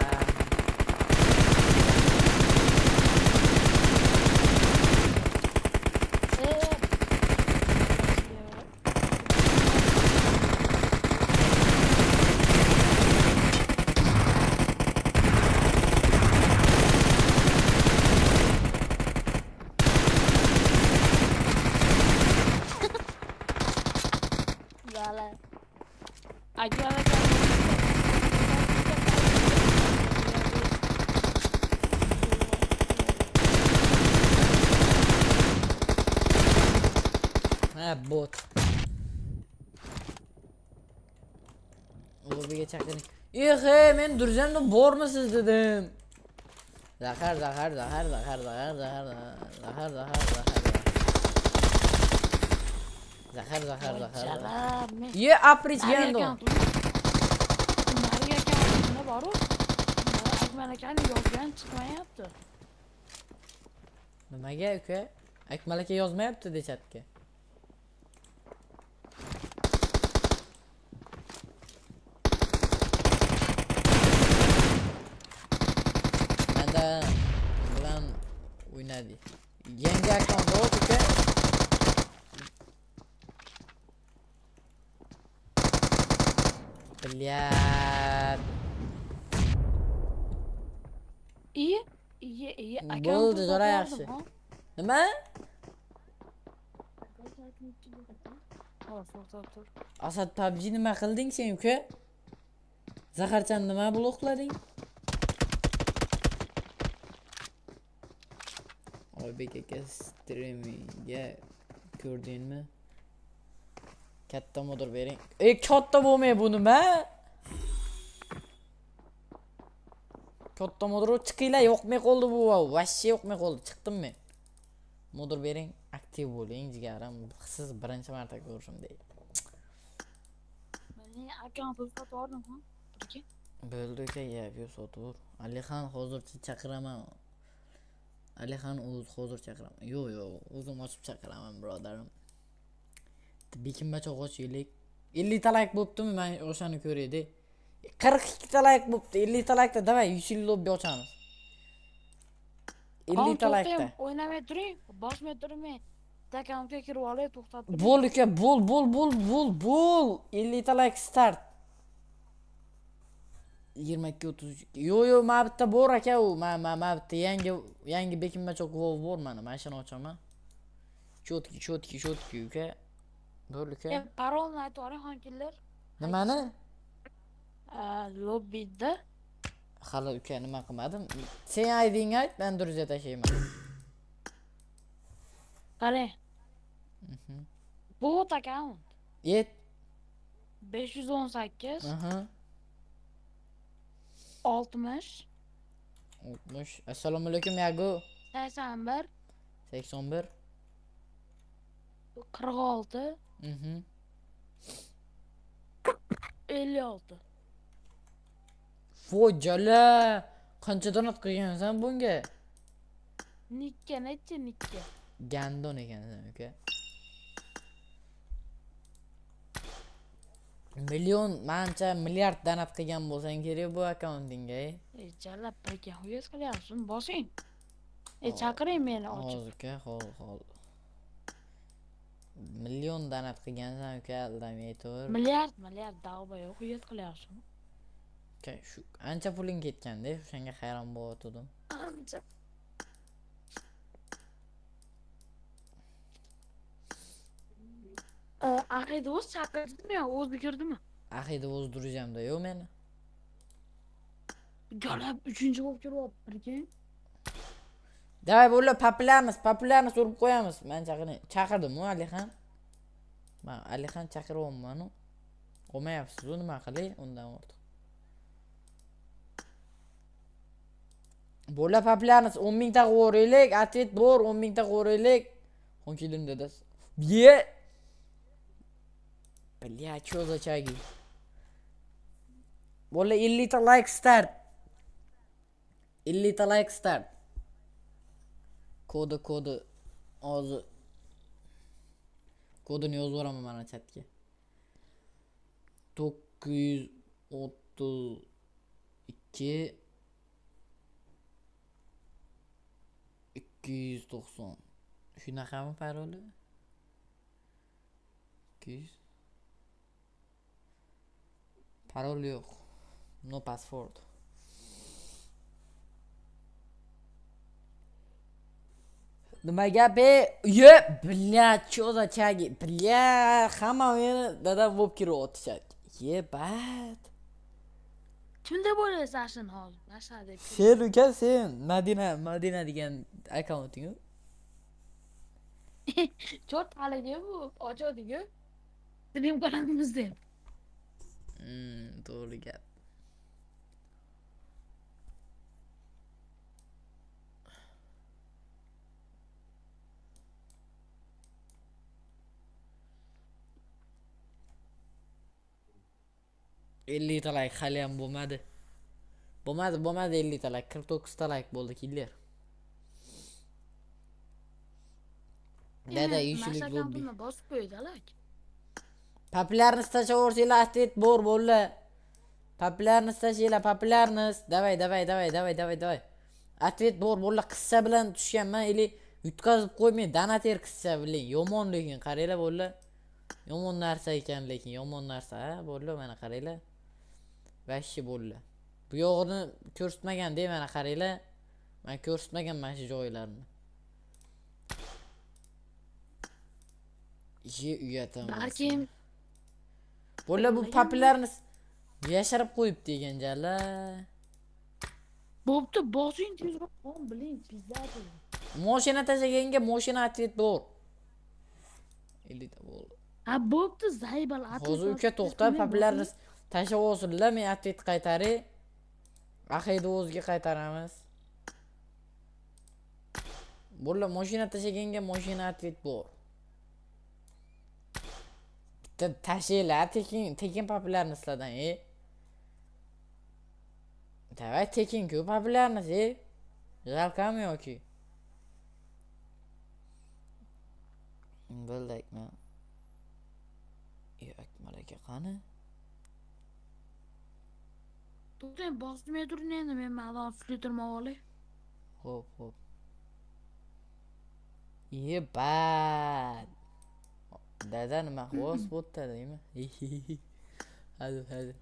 Acaba Ha, bot. Lobiga chaqiring. Ehe, men Durjanda bormisiz dedim. Zahar, zahar, zahar, zahar, zahar, zahar, zahar, zahar, zahar. Zahar, zahar, zahar. Ye, aprich gando. Nariga kamerasida boru. Akmal akani yozgan chiqmayapti. Nimaga uka? Akmal aka yozmayapti de chatga. Menda bilan o'ynadi. Yangi akkaunt bor uka. Bilyat. İyi, iyi, iyi. Bo'ldi, zo'ra yaxshi. Nima? Asad P U B G nima qilding sen uka? Zaharchan nima bloklading? Oybek aka streamiga ko'rdingmi? Katta motor bering. Ey, katta bo'lmay bu nima? Katta motor chiqinglar, yo'qmay qoldi bu. Vashshe yo'qmay qoldi. Chiqdim men. Motor bering, aktiv bo'ling jigarim. Siz birinchi marta ko'rishim deydi. Men akkaunt sotib oldim, ha? Birga. Bo'ldi aka, ya, sotur. Alixon hozircha chaqiraman. Alixon o'z hozir chaqiraman. Yo'q, yo'q, o'zim ochib chaqiraman, birodarim. Bekinmacha g'ochiylik. ellik ta like bo'ptimi? Men o'shani ko'raydi. qirq ikki ta like bo'pti. ellik ta like da davay yuz ellik lobby ochamiz. ellik ta like da. O'ynamay turing, bosmay turmay. Akkauntga kirib olay, to'xtatib. Bo'l uka, bo'l, bo'l, bo'l, bo'l, bo'l. ellik ta like start. yigirma ikki o'ttiz uch. Yo, yo, men bitta bor aka u. Men men men bitta yangi yangi bekinmacha g'ov bor mana. Men shuni ochaman. Chotki, chotki, chotki uka. Bo'l uka. E, parolni aytib oling, xonkillar. Nimani? Lobbida. Hali uka nima qilmadim. Sen ayding ayt, men durja tashlayman. Qarang. Bot account. Yet. besh yuz o'n sakkiz. Aha. oltmish. oltmish. Assalomu alaykum Yago. sakson bir. sakson bir. qirq olti. Mhm. ellik olti. Fojala. Qancha donat qilgansan bunga? Nikka necha nikka? Gandon ekansan uka. Million, mancha milliard donat qilgan bo'lsang kerak bu akkauntingga. E, chala birga uyas qilyapsan, bosing. E, chaqiring meni ochib. Hozir uka, hol, hol. Million donat qilgansan uka, aldamay tur. Milliard, milliard da'vo yo'q, uyat qilyapsan. Uka, shu ancha puling ketganda, o'shanga hayron bo'layotdim. Ancha. Aqida o'z chaqirdimi yo o'zi kirdimi? Aqida o'zdirjamda yo'q meni. Galab uchinchi bo'lib kiryapti birga. Davay bo'lib populyarmiz, populyarmiz urib qo'yamiz. Men chaqiring. Chaqirdim-ku Alixan. Men Alixan chaqiryapman-ku. Olmayapsiz-ku, nima qilay undan ortiq. Bo'lib populyarmiz, o'n ming ta qo'raylik, atvet bor, o'n ming ta qo'raylik. Honkidim dedas. Ye. Bля, что за чаги? Bo'lib ellik ta like start. ellik ta like start. Kodi kodi hozir kodini yozib yuboraman mana chatga. to'qqiz yuz o'ttiz ikki ikki yuz to'qson. Shunaqami paroli? ikki yuz. Parol yo'q. No password. Nima gapi? Ye, bля, что за чаги? Bля, hamma meni dadam bo'lib kiryapti. Yebat. Kimda bo'lasan hozir? Nasha deb. Sen uka, sen Madina, Madina degan akkaunting-ku. Chort haliga bu ochadiku. Stream qilamiz deb. Hmm, to'g'ri gap. ellik ta like hali ham bo'lmadi. Bo'lmadi, bo'lmadi ellik ta like, qirq to'qqiz ta like bo'ldi killer. Dada ishlik bo'ldi. Buni bosib qo'ydilar. Populyarность tashaversanglar, atvet bor bo'ldi. Populyarность tashinglar, populyarность. Davay, davay, davay, davay, davay, davay. Atvet bor bo'ldi, qissa bilan tushganman, ili yutkazib qo'ymay, donater qissa bilan. Yomon lekin qaranglar bo'ldi. Yomon narsa ekan lekin, yomon narsa, ha, bo'ldi, mana qaranglar. Vashi bo'ldi. Bu yog'ini ko'rsatmagan dey, mana qaranglar. Men ko'rsatmagan mana shu joylarni. Ye uyatam. Balkim Bo'ldi, bu populyarность yashirib qo'yibdi ekan jala. bo'pti, bosing tezroq qon biling, pizzadi. Mashina tashaganga mashina atvet bor. ellik ta bo'ldi. Ha, bo'pti, zaybal atvet. Hozir uka to'xta, populyarность tashab olsinlar, men atvet qaytaray. Aqida o'ziga qaytaramiz. Bo'ldi, mashina tashaganga mashina atvet bor. Bitta tashinglar, tekin, tekin populyarностьlardan, e. Davay tekin-ku populyarность, e. Жалками yoki? Bo'ldikmi? Yo'q, malaka qani? To'xtang, bosmay turing endi, men ma'lum filtrma olay. Xo'p, xo'p. Yebat. Dada nima xos bo'tda deymi? Hadi, hadi.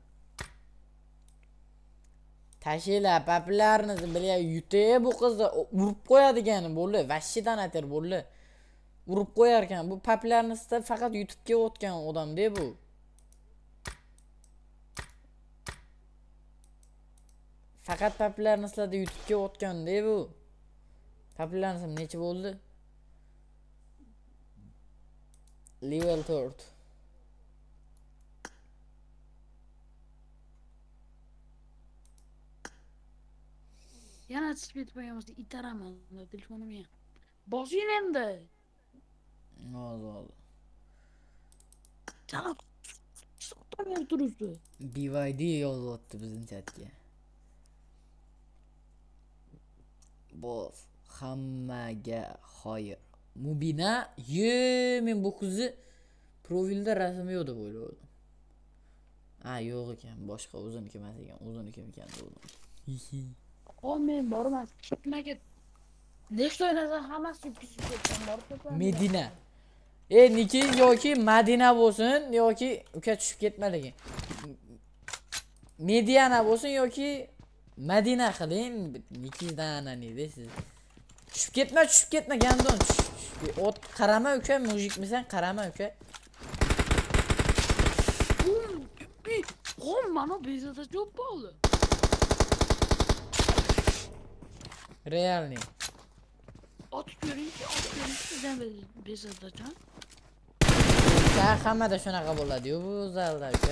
Tashinglar, populyarность bilya yutay bu qizni urib qo'yadigani bo'ldi, vashidan atir bo'ldi. Urib qo'yar ekan. Bu populyarностьda faqat YouTube'ga o'tgan odam-da bu. Faqat populyarностьlarda YouTube'ga o'tgan-da bu. Populyarность necha bo'ldi? Level to'rt. Yana spit qo'yamiz, itaraman telefonimga. Bosing endi. Hozir, hozir. Chala. To'xtamay turibdi. B Y D yozyapti bizning chatga. Boz hammaga xoyir. Mubina, ye, men bu qizni profilda rasmi yo'q deb o'yladim. Ha, yo'q ekan, boshqa o'ziniki emas ekan, o'ziniki ekan dedim. O men bormas. Nimaga? Nechta o'ynasan hammasi tushib ketgan, borib. Medina. E nikingiz yoki Madina bo'lsin yoki uka tushib ketmaliging. Mediana bo'lsin yoki Madina qiling. Nikingizdan anani deysiz. Tushib ketma, tushib ketma gandon. Ot qarama uka, mujikmisan, qarama uka. Oğlum bana bezada çok pahalı. Realni. At görünce at görünce neden bezada can? Ka hammada shunaqa bo'ladi-yu bu zalda uka.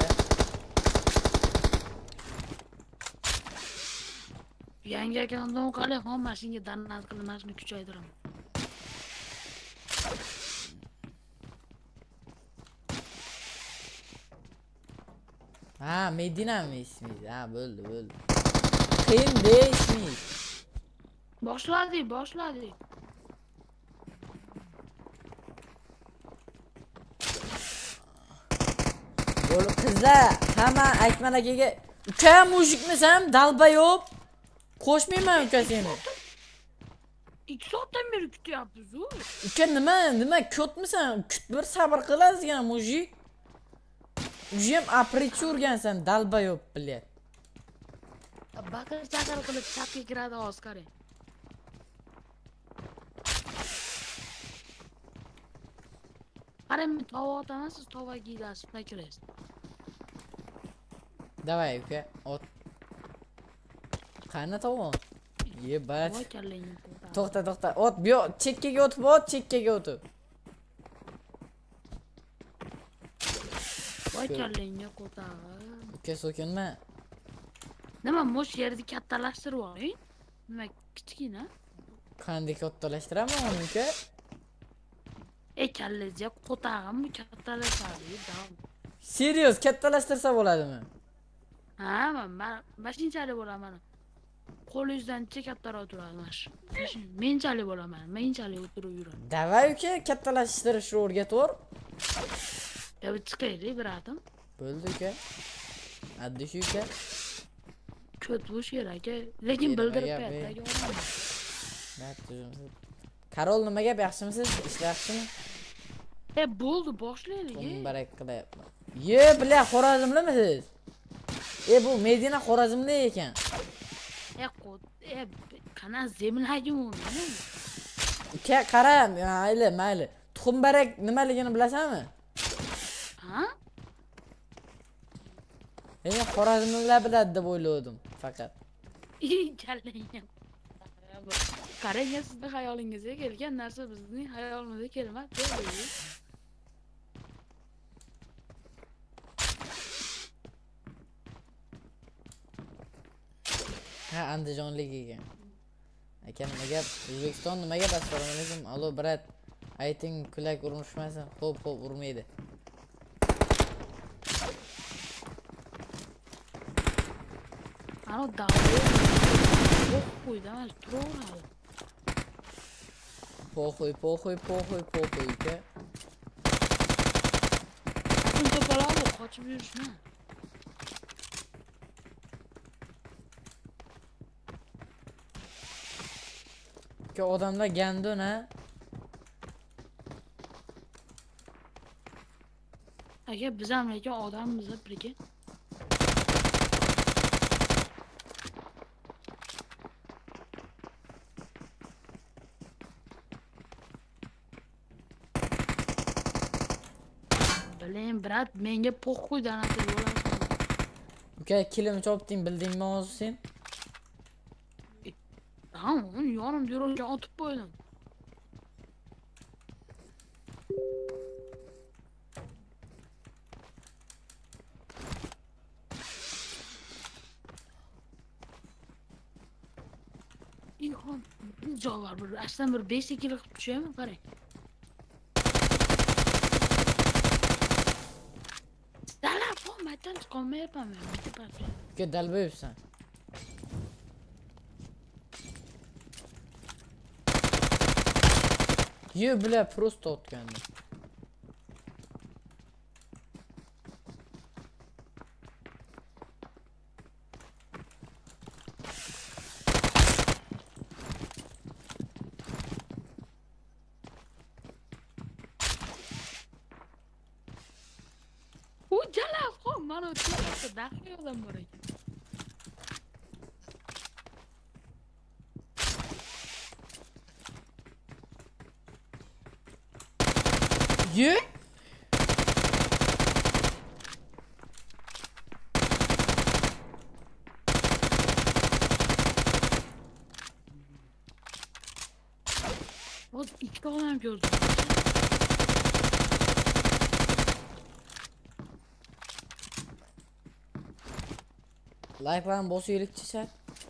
Yangi akamdan qolib, ham mashinaga danat qilib mashina kuchaytiraman. Ha, Medina mi ismingiz? Ha, bo'ldi, bo'ldi. Qiyin deysiz. Boshladik, boshladik. Bo'lib qizlar, hamma Akmal akaga uka mujikmisan, dalba yo'q. Qo'shmayman uka seni. ikki soatdan beri kutyapmiz u. Uka nima, nima ko'tmisan? Kut bir sabr qilasigan mujik. Ujim aprich urgansan, dalba yo'q, bilyat. Bakır chaqir qilib chapga kiradi Oskar. Qarang, tova otamasiz, tova giyilasiz, kirasiz. Davay uka, ot. Qani tovon? Ye bat. Voy kallayni. To'xta, to'xta. Ot, bu yoq chekkaga o'tib, ot, chekkaga o'tib. Voy kallayni qo'tag'i. Uka so'kinma. Nima mosh yerni kattalashtirib oling. Nima kichkina? Qanday kattalashtiraman uni uka? E kallaga qo'tag'im kattalashadi, davom. Serios kattalashtirsa bo'ladimi? Ha, men mashinchalik bo'laman. Qo'lingizdan necha kattaroq turadi mashina. Menchalik bo'laman, menchalik o'tirib yuraman. Davay uka, kattalashtirishni o'rgatver. Ya bu chiqaylik biratim. Bo'ldi uka. Addi shu uka. Ko't bo'sh kerak aka, lekin bildirib qo'yadi. Karol nima gap, yaxshimisiz? Ishlayapsizmi? E bo'ldi, boshlaylik. Barak qilyapman. Ye, bilan Xorazmlimisiz? E bu Medina Xorazmda ekan. E qo't, e qana zemlagi uni. Uka qara, mayli, mayli. Tuxumbarak nimaligini bilasanmi? Ha? Men Xorazmliklar biladi deb o'yladim, faqat. Kallang. Qarang, sizning xayolingizga kelgan narsa bizning xayolimizga kelmadi. Ha, Andijonlik ekan. Aka nima gap? O'zbekiston nima gap? Assalomu alaykum. Allo, brat. Ayting, kulak urishmasin. Xo'p, xo'p, urmaydi. Ana davlat qo'ydan turaveradi. Po'xo'y, po'xo'y, po'xo'y, po'xo'y uka. Kun to'poladi, qochib yurishma. Uka odamlar gandon ha. Aka biz ham lekin odammiz birga. Bilen brat, menga po'xo'y danati bo'ladi. Uka kilim chopding, bildingmi hozir sen? Ha, uni yonimda yurgan otib qo'ydim. İlhan, bir joy var bir. Aslında bir besh ikili qilib tushaymi? Qarang. Dala, bu matdan chiqolmayapman men. Bitta past. Uka dalba yursan. Ye bile prosto otgandi. jalab qo'y, mana o'tmoqda daxli odam bor ekan. Ye? Oz ikki odam ko'rdim. Like'larni bosaylik chat.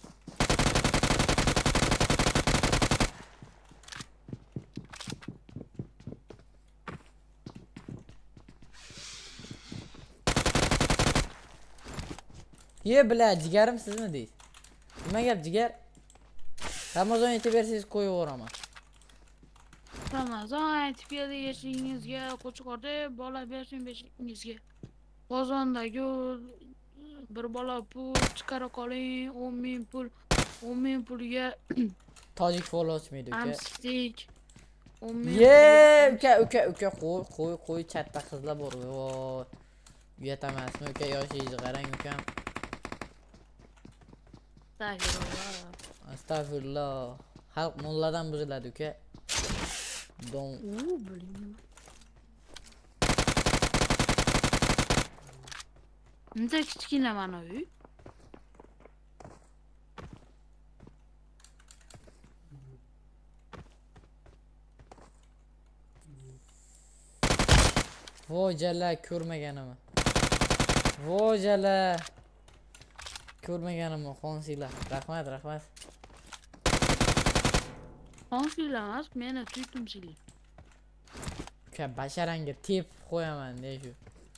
Ye bila jigarim sizmi deysiz? Nima gap jigar? Ramazon aytib bersangiz qo'yib yuboraman. Ramazon aytib keldi yeshigingizga, qo'chqorda bola bersin beshigingizga. Qozondagi bir bola pul chiqara qoling, o'n ming pul, o'n ming pulga Tojik fol ochmaydi uka. amstik. o'n ming Ye pulga uka uka uka qo'y qo'y qo'y chatda qizlar bor. Voy. Uyatamasmi uka yoshingizni qarang ukam. Astagfirullah. Astagfirullah. Xalq mulladan buziladi uka. Don U bilmayman. Buncha kichkina mana uy. voy jala ko'rmaganim. Voy jala. Ko'rmaganim xonsiylar. Rahmat, rahmat. Xonsiylar emas, meni tuytumchilik. Uka basharangga tep qo'yaman deydi.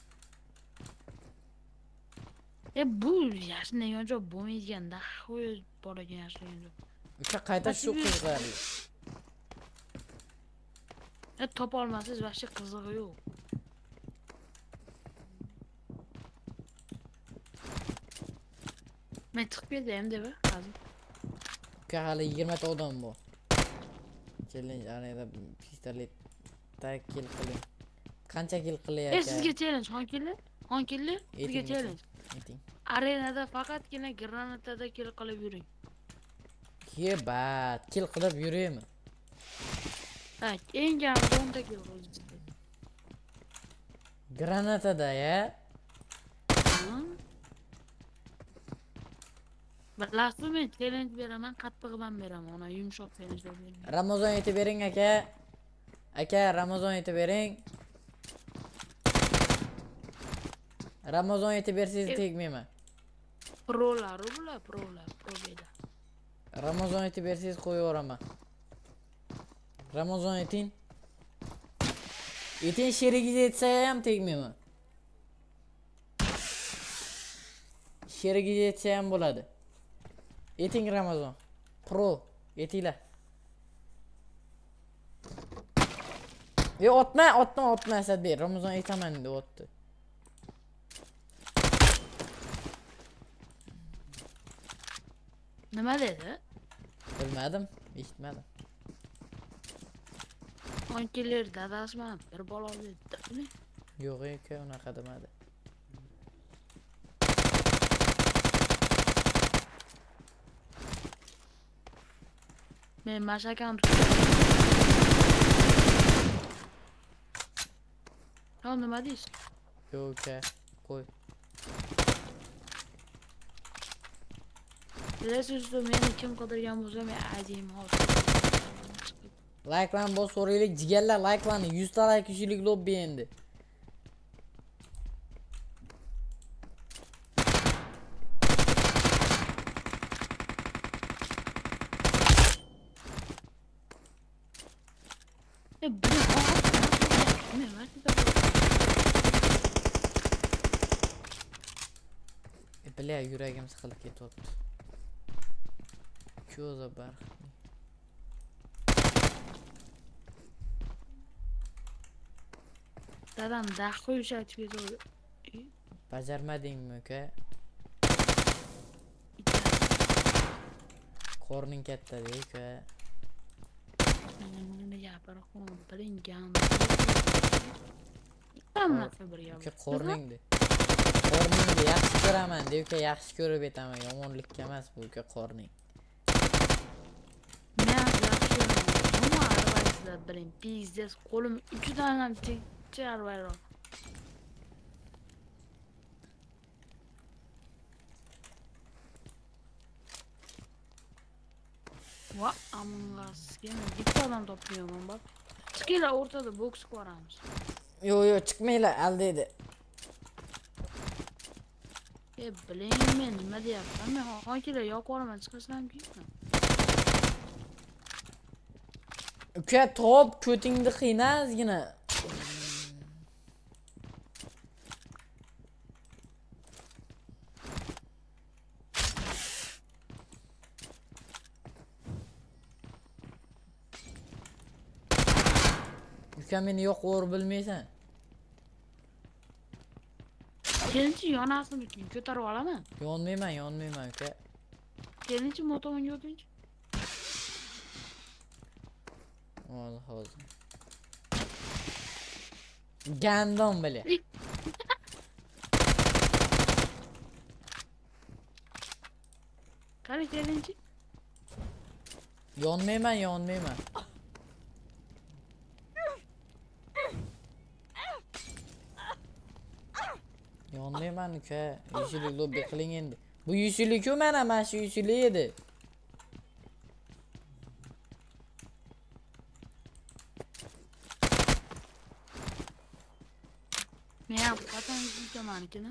E bu yashnagan joy bo'lmaydiganda qo'y bolaga yashnagan joy. Uka qayta shu qiziqarli. E topa olmasangiz vaqti qizig'i yo'q. Men chiqib keldim deb hozir. Uka hali yigirma ta odam bor. Keling, arada pistolet tak kill qiling. Qancha kill qilyapti? E sizga challenge, xonkilli? Xonkilli? Sizga challenge. Ayting. Arenada faqatgina granatada kill qilib yuring. Kebat, kill qilib yuraymi? Ha, eng kam o'n ta kill qilasiz. Granatada ya. Bilasizmi, men challenge beraman, qattig'idan beraman, ona yumshoq challenge beraman. Ramazon aytib bering aka. Aka, Ramazon aytib bering. Ramazon aytib bersangiz tegmayman. Prolar bular, prolar, probeda. Ramazon aytib bersangiz qo'yib yuboraman. Ramazon ayting. Ayting sherigiga yetsa ham tegmayman. Sherigiga yetsa ham bo'ladi. Ayting Ramazon. Pro, aytinglar. Yo otma, otma, otma Asadbek. Ramazon aytaman deb otdi. Nima dedi? Bilmadim, eshitmadim. Onkilar dadasman, bir bola dedi. Yo'q aka, unaqa demadi. Men mashakam. Ha, nima deysiz? Yo'q aka, qo'y. Bilasiz, meni kim qidirgan bo'lsa, men aytayim hozir. Like'larni bos so'raylik, jigarlar like'larni yuz ta like kishilik lobby endi. E, bu nima? E, bля, yuragim siqilib ketyapti. Cho'za bar. Dadam daxli ushlatib ketdi. Bajarmadingmi uka? Qorning katta-da uka. Meni gapirib bilingan. Hamma bir gap. Uka qorningdi. Qorningni yaxshi ko'raman, deb uka yaxshi ko'rib aytaman, yomonlikka emas bu uka qorning. Men yaxshi ko'raman. Nima arvaysizlar biring, pizdes qo'lim uchidan ham tekcha arvayroq. Va among'asga bitta odam topmayman bak. Chiqinglar o'rtada boks ko'ramiz. Yo'q, yo'q, chiqmanglar, aldaydi. E biling men nima deyapman? Men hokilar yo'q o'raman chiqasam-ki. Uka top ko'tingni qiyna ozgina. Uka meni yo'q o'r bilmaysan. Kelinchi yonasini ko'tarib olaman. Yonmayman, yonmayman uka. Kelinchi motovni o'tinchi. Hozir hozir. Gandon bile. Qani kelinchi? Yonmayman, yonmayman. Yonmayman uka. Yushilik lobby qiling endi. Bu yushilik-ku mana, mana shu yushilik edi. Men ham qatan yutaman-kina.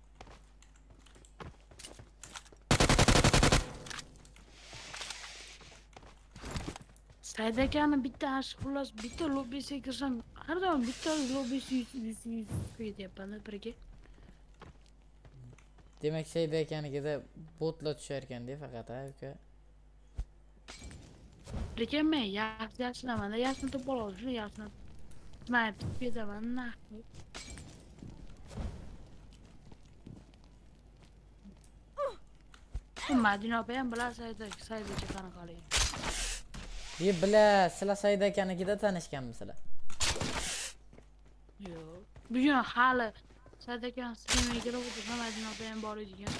Said akani bitta ash xullas bitta lobbisiga kirsam, har doim bitta lobbisi ketyapman birga. Demak, Said akanikida botlar tushar ekan-da faqat, ha uka. Lekin men yaxshi yaxshilamanda yaxshini topib olishni yaxshini sniper ketaman nah. Madina opa ham bilar Said aka, Said aka qanaqaligini. Ye bila, sizlar Said akanikida tanishganmisizlar? Yo'q. Bugun hali Said akani streamiga kirib o'tirsa Madina opa ham bor ekan.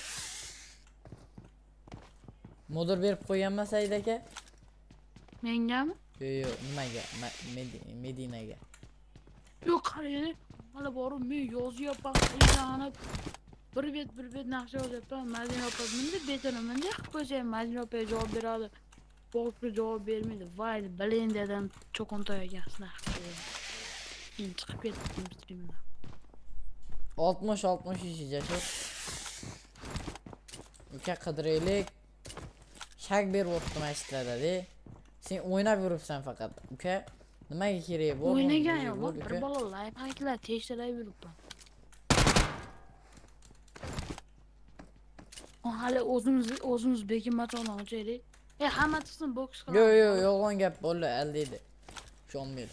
Motor berib qo'yganmi Said aka? Mengami? Yo'q, yo'q, nimaga? Medinaga. Yo'q, qarang. Hali borib men yozyapman, qiynalib. Bir bet bir bet naqsha yozyapman. Madina opa menda betini menda qilib qo'ysam, Madina opa javob beradi. Boshqa javob bermaydi. Voy, bilin dedim, cho'qintoyga naqsha. Men chiqib ketdim streamdan. oltmish oltmish ishi Jasur. Uka qidiraylik. Shak berib o'tdim ashtada-da. Sen o'ynab yuribsan faqat. Uka, nimaga kerak bu? O'ynagan yo'q, bir bola live hacklar tekshirib yuribman. Hali o'zimiz o'zimiz bekimat olmoqchilik. E hamma chiqsin boks qilamiz. Yo'q, yo'q, yolg'on gap bo'ldi, aldaydi. Ishonmaydi.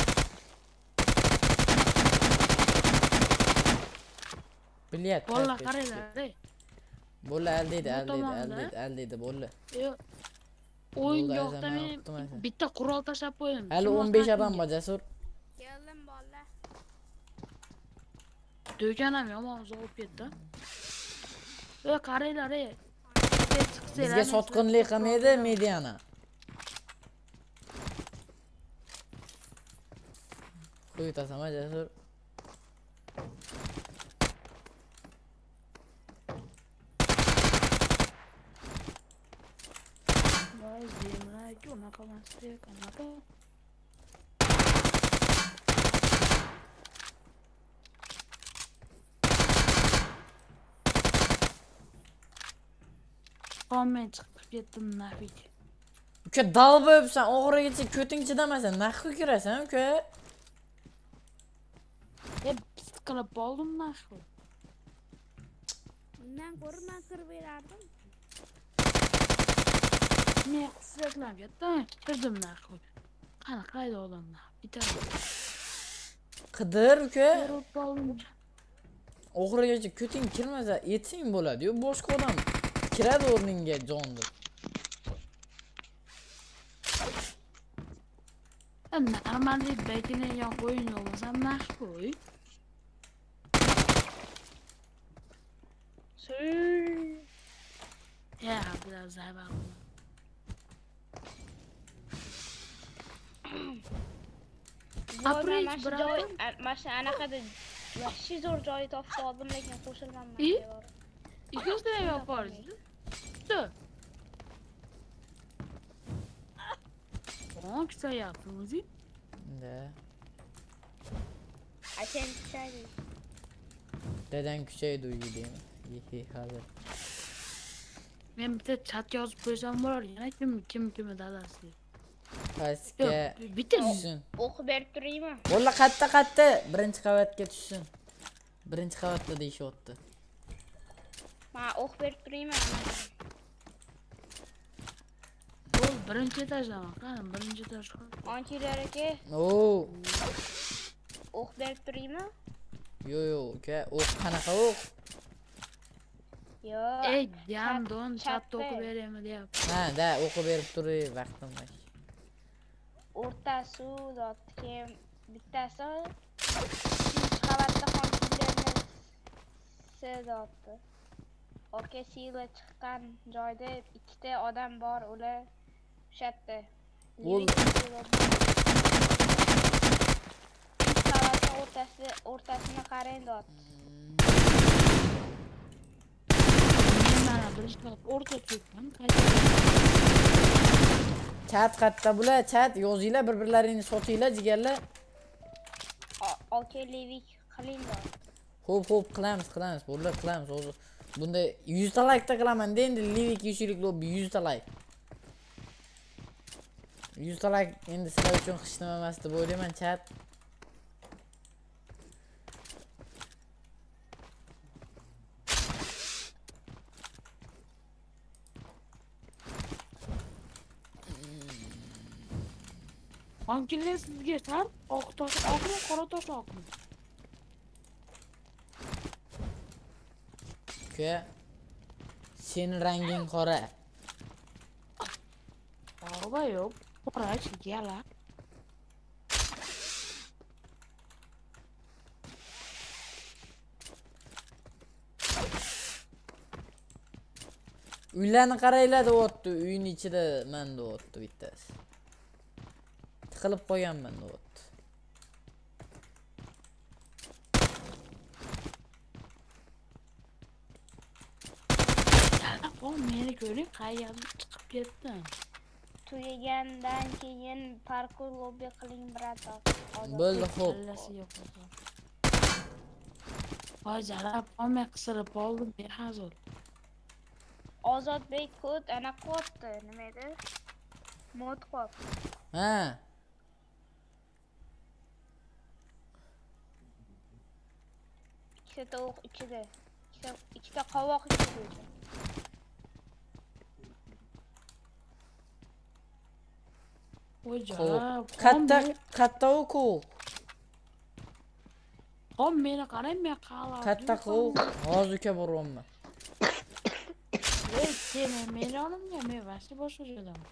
Bilyat. Bola qaranglar. Bo'ldi, aldaydi, aldaydi, aldaydi, aldaydi, bo'ldi. Yo'q. O'yin yo'qda men bitta qurol tashab qo'ydim. Hali o'n besh odam bor, Jasur. Keldim bola. Do'konam yomon uzib ketdi. Yo'q, qaranglar. Bizga sotqinlik qilmaydi mediana. Qo'ytasan, Jasur. Voy, zemra, unaqa emasdi, qanaqa? Men chiqib ketdim nafik. Uka dal bo'libsan, oxirigacha ko'ting chidamasan, naqqa kirasan, uka. E, pist qilib oldim naqqa. Bundan ko'ra men kirib berardim. Men qisqatlab ketdim, kirdim naqqa. Qani qayda odamlar? Bitar. Qidir, uka. Ko'rib oldim. Oxirigacha ko'ting kirmasa, etsing bo'ladi-yu, boshqa odam kiradi o'rningga jondir. Normallik bekini yo'q o'yin bo'lmasa naq qo'y. Tüy. Ya biraz daha bak. Voy, Aprech, mana shu bravo. joy, mana shu anaqada vahshiy zo'r joy topib oldim, lekin qo'shilmayman. İyi. devor. İkisi de yaparız. Dur. Hangisi yaptınız? Da. A sen tushadi. Deden küçüğe duydu değil mi? Yehi hazır. Men bitta chat yozib qo'ysam bo'lar, yana kim kim kim dadasi. Pastga Yo'q, bitta tushsin. O'qib berib turaymi? Valla qatta qatta birinchi qavatga tushsin. Birinchi qavatda deyishyapti. Men o'qib berib turaymi? Bo'l, birinchi etajdan, qani, birinchi etaj. Anchilar aka, Oo. o'qib berib turaymi? Yo yo uka, o'q qanaqa o'q? Yo. Ey, yandon chat- chatda o'qib chatda. beraymi deyapti. Ha, da o'qib berib turay vaqtim bor. O'rtasi dot keyin bittasi uchinchi qavatda xonchilarni sedotdi. Oka sila chiqqan joyda ikkita odam bor, ular o'shatdi. Ul- qavatning o'rtasi o'rtasini qarang dot. Men mana birinchi qavat o'rta turibman. Chat qatta bular, chat yozinglar, bir-birlaringni sotinglar, jigarlar. Oka levik qiling dot. Xo'p, xo'p, qilamiz, qilamiz. Bular qilamiz hozir. Bunda yuz ta like ta qilaman. Endi livik yushilik lobby yuz ta like. yuz ta like endi sizlar uchun hech nima emas deb o'ylayman, chat. Hangilar sizga sar oq tosh oqmi, qora tosh oqmi? Uka. Sening ranging qora. Qora yo'q, qora chigala. Uylarni qaranglar deyapti, uyning ichida men deyapti bittasi. Tiqilib qo'yganman deyapti. O meni ko'ring, qayerga chiqib ketdim. Tugagandan keyin parkour lobby qiling brata. Bo'ldi, xo'p. Kallasi yo'q. Voy jarab, olmay qisirib oldim, behazil. Ozodbek kod ana qopti, nima edi? Mod qop. Ha. Ikkita tovuq ichida. Ikkita ikkita qovoq ichida. Voy Xo'p. jarab, Katta, katta o'ku. Qom meni qarang, men qalab. Katta qo'q. Hozir uka boryapman. Ey, sen meni yonimga, men vasi boshqa joydaman.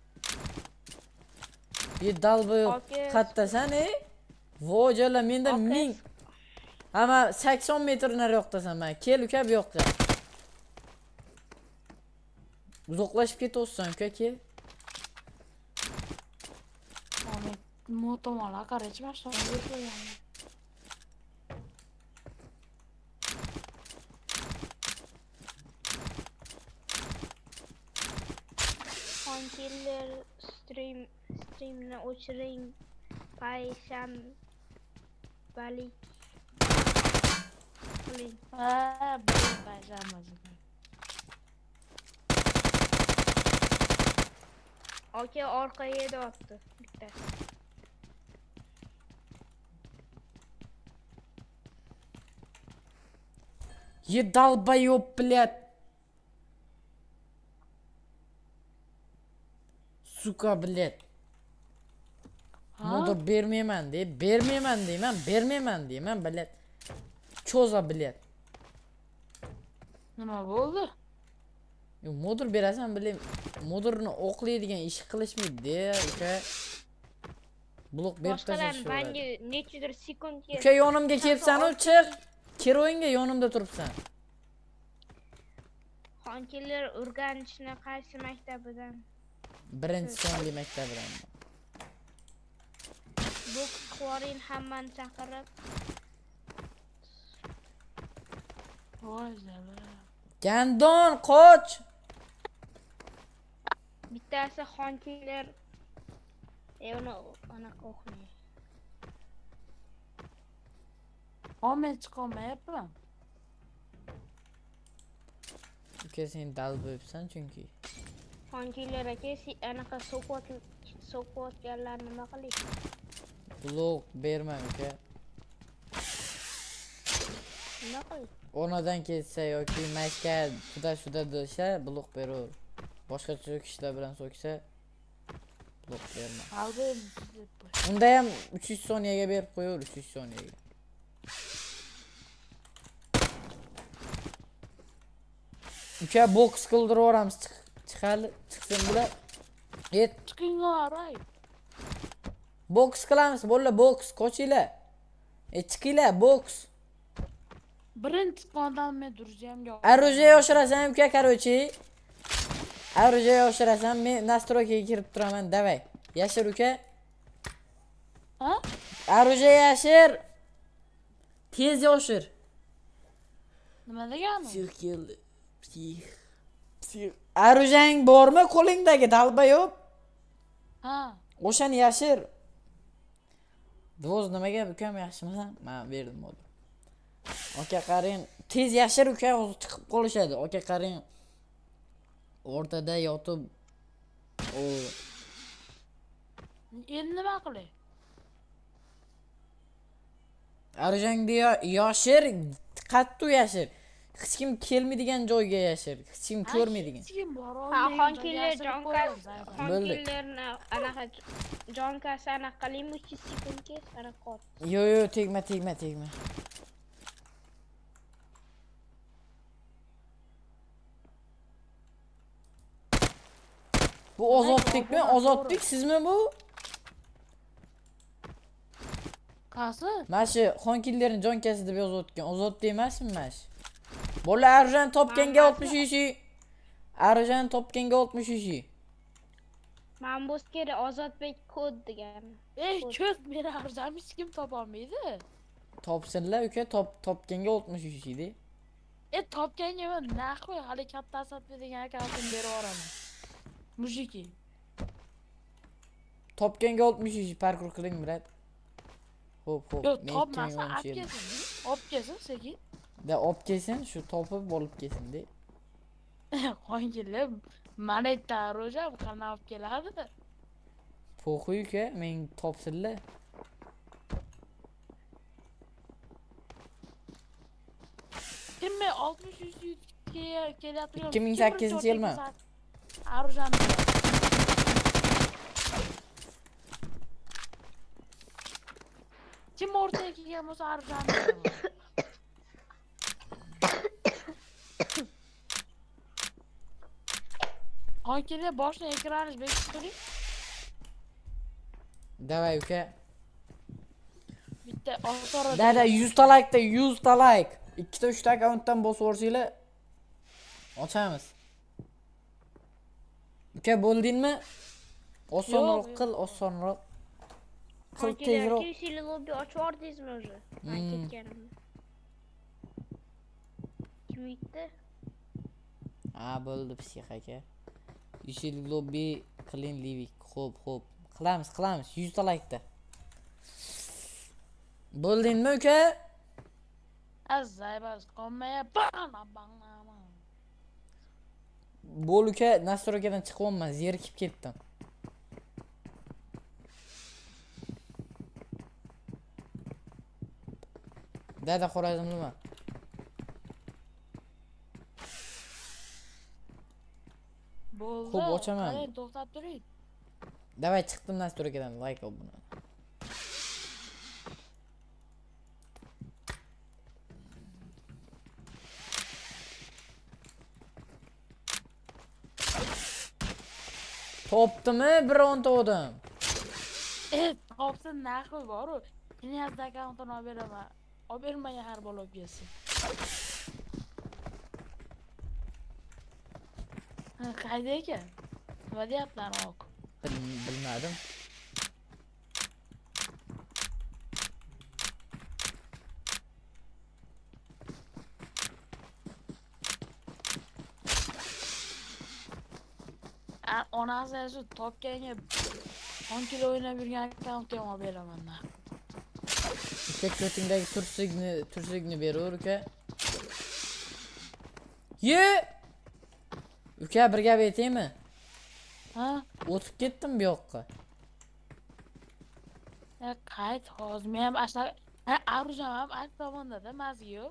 Ye dalboy Oka. kattasan, ey. Vojalar menda Oka. ming. Ama sakson metr nariyoqdasan men. Kel uka bu yoqqa. Uzoqlashib ketyapsan uka, kel. Ahmet, motomala qaraychi, boshqa joydaman. Killer stream streamni o'chiring. Payshanbalik qiling. Ha, bir payzamaz. Oka orqaga yedotdi bittasi. Ye dalboyob, блядь. Suka, блядь. Motor bermayman deb, bermayman deyman, bermayman deyman, блядь. Cho'za, блядь. Nima bo'ldi? Yo, motor berasan, bilim. Motorni o'qlaydigan ish qilishmaydi, uka. Blok berib Boshqalar tashlash. menga nechidir sekundga Uka, yonimga kelibsan-u, chiq. Kir o'yinga yonimda turibsan. Xonkilar o'rganishni qaysi maktabidan? Birinchi sonli maktabidan. Boks qo'ring hammani chaqirib. Voy zala. Gandon qoch. Bittasi xonkilar e uni anaqa o'qiydi. Omen chiqolmayapman. Uka sen dal bo'libsan chunki. Xonkilar aka anaqa sokot sokotganlar nima qiling? Blok berma uka. Nima qiling? O'rnadan ketsa yoki mayka juda juda desa blok berur. Boshqa kishilar bilan so'ksa blok berma. Alba Unda ham uch yuz soniyaga berib qo'yur, uch yuz soniyaga. Uka boks qildirib chiqali chiqsin bular. Yet chiqinglar, ay. boks qilamiz, bo'lla boks, qochinglar. E chiqinglar boks. Birinchi qondan men durjam yo'q. Оружие yoshirasan uka, короче. Оружие yoshirasan, men настройкаga kirib turaman, davay. Yashir uka. Ha? Оружие yashir. Tez yoshir. Nima degani? Psix keldi. Psix. Psix. Оружиең bormi qo'lingdagi dalbayob? Ha. O'shani yashir. Dvoz nimaga ukam yaxshimisan? Men berdim bo'ldi. Aka qaring, tez yashir uka, hozir chiqib qolishadi. Aka qaring. O'rtada yotib o Endi nima qilay? Оружиеңni yashir, qattiq yashir. Hech kim kelmaydigan joyga yashir. Hech kim ko'rmaydigan. Hech kim bor Ha, xonkilar jonkas, Bo'ldi. xonkilarni anaqa jonkasi anaqa qiling uch yuz sekundga anaqa. Yo yo, tegma, tegma, tegma. Bu ozodlikmi? Ozodlik sizmi bu? Qasi? Mana shu xonkillarning jonkasi deb yozib o'tgan. Ozodlik emasmi mana shu? Bola Arjan topganga oltmish uch. Arjan topganga oltmish uch. Men boskeri Ozodbek kod degan. Ey, ko'z meni arzam hech kim topolmaydi. Topsinlar uka, top topganga oltmish uch edi. E, topganga men naqoy hali katta Asadbek degan akauntini berib yuboraman. Mujiki. Topganga oltmish uch parkur qiling, Murat. Xo'p, xo'p. Yo'q, topmasa olib kelsin. Olib kelsin sekin. Da olib kelsin, shu topib olib kelsin de. Qo'yinglar, mana bitta ro'ja qanday olib keladi? Po'xuy uka, men topsinlar. Kimmi oltmish uch ga kelayotgan ikki ming sakkizinchi yilmi? Arjan. Kim o'rtaga kelgan bo'lsa Arjan. Qo'yinglar, boshni ekranish bekitib turing. Davay uka. Bitta osora. Dada yuz ta like, yuz ta like. ikkita uchta akkauntdan bosib o'rsanglar ochamiz. Uka bo'ldingmi? Osonroq qil, osonroq. Qil tezroq. Xonkilar lobby ochib yubordingizmi o'zi? Men ketganimda. Kim yutdi? Ha, bo'ldi psix aka. Yishil lobby qiling livik. Xo'p, xo'p. Qilamiz, qilamiz. yuz ta like da. Bo'ldingmi uka? Azzaybaz qolmaya bana bana. Bo'l uka, nastroykadan chiqyapman, zerikib ketdim. Dada xorazmlimi? Bo'ldi. Xo'p, ochaman. Qani to'xtab turing. Davay chiqdim nastroykadan, like ol buni. Topdimi bironta odam? Eh, topsin naqi bor-ku. Meni yazda akkauntini olib beraman. Olib bermay har bola olib kelsin. Qayda ekan? Nima deyaptilar ok? Bil- bilmadim. A- Onasi shu topganga o'n kilo o'ynab yurgan akkauntga olib beraman. Uka ko'tingdagi tursukni, tursukni beraver uka. Ye! Uka bir gap aytaymi? Ha? O'tib ketdim bu yoqqa. Ya qayt hozir men ham ashla ha Arujam ham ak tomonda-da mazgi yo'q.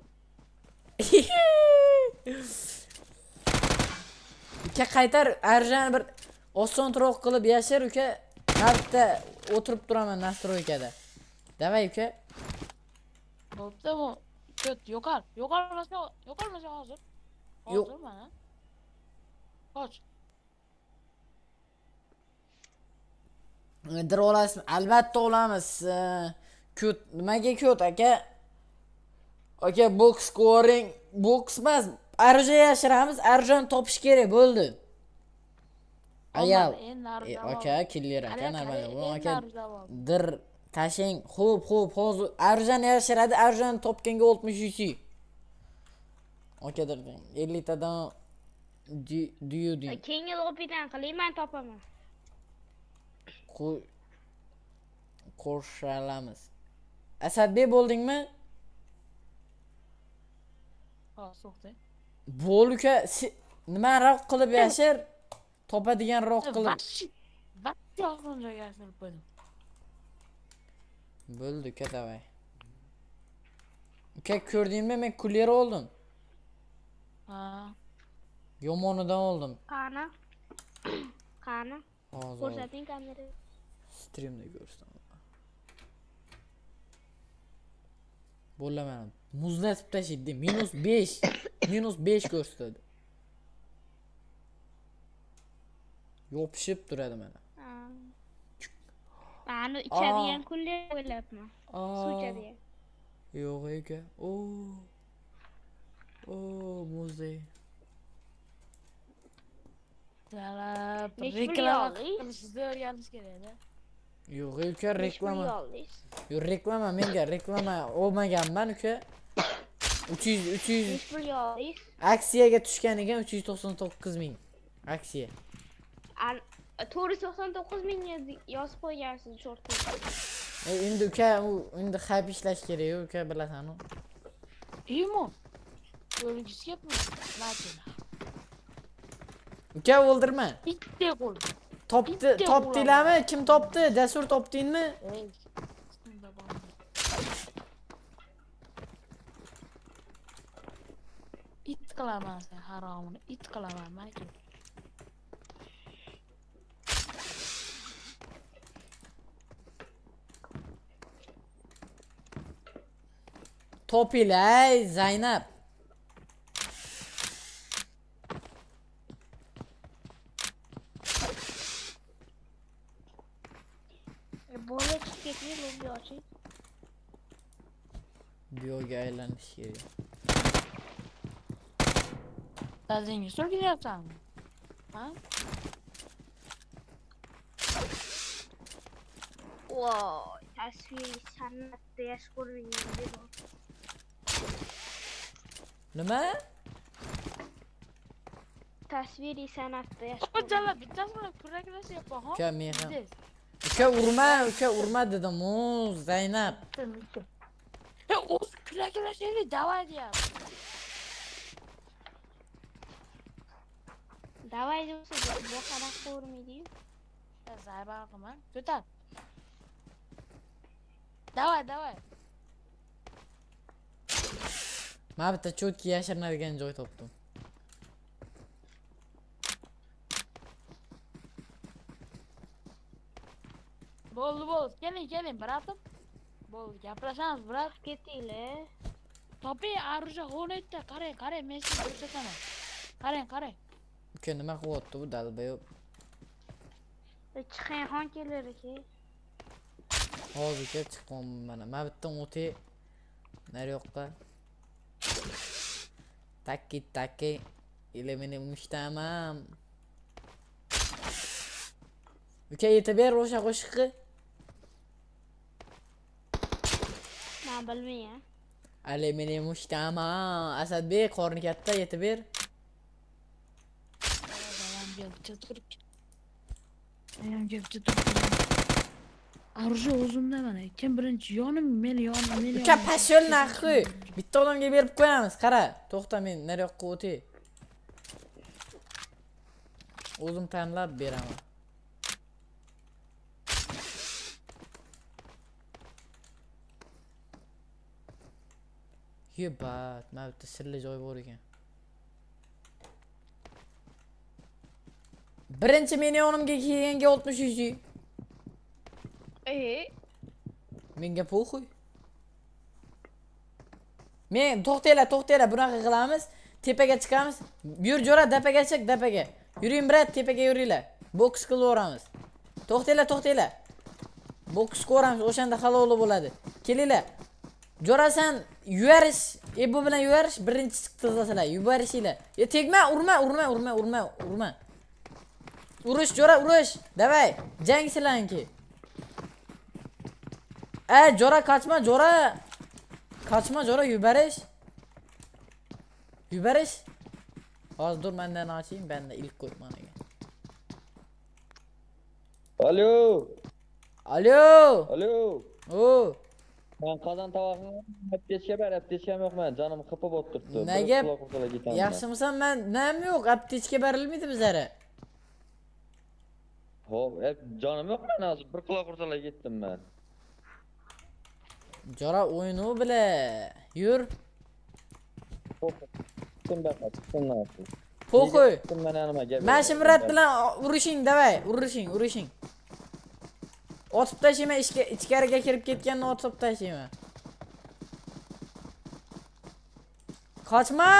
Uka qaytar, Arjan bir osonroq qilib yashir uka. Martda o'tirib turaman nastroykada. Davay uka. Bo'pti bu. Ko't yo'qol. Yo'qolmasa, yo'qolmasa hozir. Yo'q. Hozir mana. Qoch. Dir olasizmi? Albatta olamiz. Ko't, nimaga ko't aka? Aka boks scoring, boks emas. Arja yashiramiz, Arjan topish kerak bo'ldi. Ayal. Aka killer aka normal. Bu aka dir tashing. Xo'p, xo'p, hozir Arjan yashiradi, Arjan topganga oltmish uch. Aka dir ellik tadan duyu duyu. Keyingi lobbidan qilayman topaman. Qo'shilamiz. Asadbek bo'ldingmi? Ha, so'qdi. Bo'l uka, nima roq qilib yashir? Topadigan roq qilib. Vaqt yo'qon joyga yashirib qo'ydim. Bo'ldi uka, davay. Uka ko'rdingmi, men kuller oldim. Ha. Yomonidan oldim. Qani? Qani? Hozir. Ko'rsating kameraga. Streamda ko'rsam. Bo'laman. Muzlatib tashlaydi. minus besh. minus besh ko'rsatadi. Yopishib turadi mana. Ha. Mani ichadigan kunlar o'ylabman. Suv ichadigan. Yo'q aka. O. O, muzdek. Salab, Nechi reklama pul oldingiz? qilishni o'rganish kerak-da. Yo'q uka, reklama. Oldingiz. Yo'q, reklama menga reklama olmaganman uka. uch yuz uch yuz Nechi pul oldingiz? aksiyaga tushgan ekan uch yuz to'qson to'qqiz ming. Aksiya. to'rt yuz to'qson to'qqiz ming yozib qo'ygansiz shortga. E, endi uka, u endi hype ishlash kerak uka, bilasan-ku. Imo. O'lgisi ketmi? Machina. Uka o'ldirma. Bitta qo'l. Topdi, topdinglarmi? Kim topdi? Dastur topdingmi? Ey. Shunda bor. It qilaman sen haromini, it qilaman maka. Topilay Zaynab. Bo'ya chiqib ketmay lobbi oching. Biyoga aylanish kerak. Dadingiz so'rayapsanmi? Ha? Voy, tasviriy san'atda yash ko'rmagan dedi. Nima? Tasviriy san'atda yash. Qo'jala bittasi bilan kurashlayapman, ha? Uka men ham. Uka urma, uka urma dedim. O, Zaynab. E, o'z kurashlaydi, davay deyapti. Davay desa, bu qanaqa ko'rmaydi-yu. Zarba qilman. Ko'tar. Davay, davay. Men bitta cho'tki yashirinadigan joy topdim. Bo'ldi, bo'ldi. Keling, keling, bratim. Bo'ldi, gaplashamiz, brat. Ketinglar. Toping, Arusha Honetda qarang, qarang, men sizni ko'rsataman. Qarang, qarang. Uka nima qilyapti bu dalbayob? Chiqing xon kelar ekan. Hozirga chiqqanman mana. Men bitta o'tay nari yoqqa. Takki takki ile meni mushtamam. Uka yetib ber o'sha qo'shiqni. Men bilmayman. Ali meni mushtama. Asadbek qorni katta yetib ber. Dadam geldi turib. Ayam geldi turib. Arzu o'zimda mana. Kim birinchi yonim, men yonim, men yonim. Uka pashol naqi. Bitta odamga berib qo'yamiz. Qara, to'xta men nariyoqqa o'tay. O'zim tanlab beraman. Yebat, mana bu yerda sirli joy bor ekan. Birinchi meni yonimga kelganga oltmish uch. Ee, Menga po'xuy. Men to'xtanglar, to'xtanglar, bunaqa qilamiz. Tepaga chiqamiz. Yur jo'ra, dapaga chiq, dapaga. Yuring brat, tepaga yuringlar. Boks qilaveramiz. To'xtanglar, to'xtanglar. Boks ko'ramiz, o'shanda halol bo'ladi. Kelinglar. Jo'ra sen yuvarish, e bu bilan yuvarish, birinchi chiqdinglar, yuvarishinglar. E tegma, urma, urma, urma, urma, urma. Urush jo'ra, urush. Davay, jang silanki. Ey jo'ra kaçma jo'ra. Kaçma jo'ra yubarish. Yubarish. Hozir dur mendan oching, benda ilk qo'y managa. Alo. Alo. Alo. O. Men qozon tovoqni aptechka ber, aptechkam yo'q men, jonim qipib o'tiribdi. Nega? Yaxshimisan? Men nima yo'q, aptechka berilmaydi bizlari. Xo'p, jonim yo'q men hozir bir quloq ursalar ketdim men. Jo'ra o'yinu bile. Yur. Kim baqat, kimdan? Po'xo'y. Kim meni nima gap? Mashimrat bilan urishing, davay, urishing, urishing. Otib tashima, ichkariga kirib ketganni otib tashima. Qochma!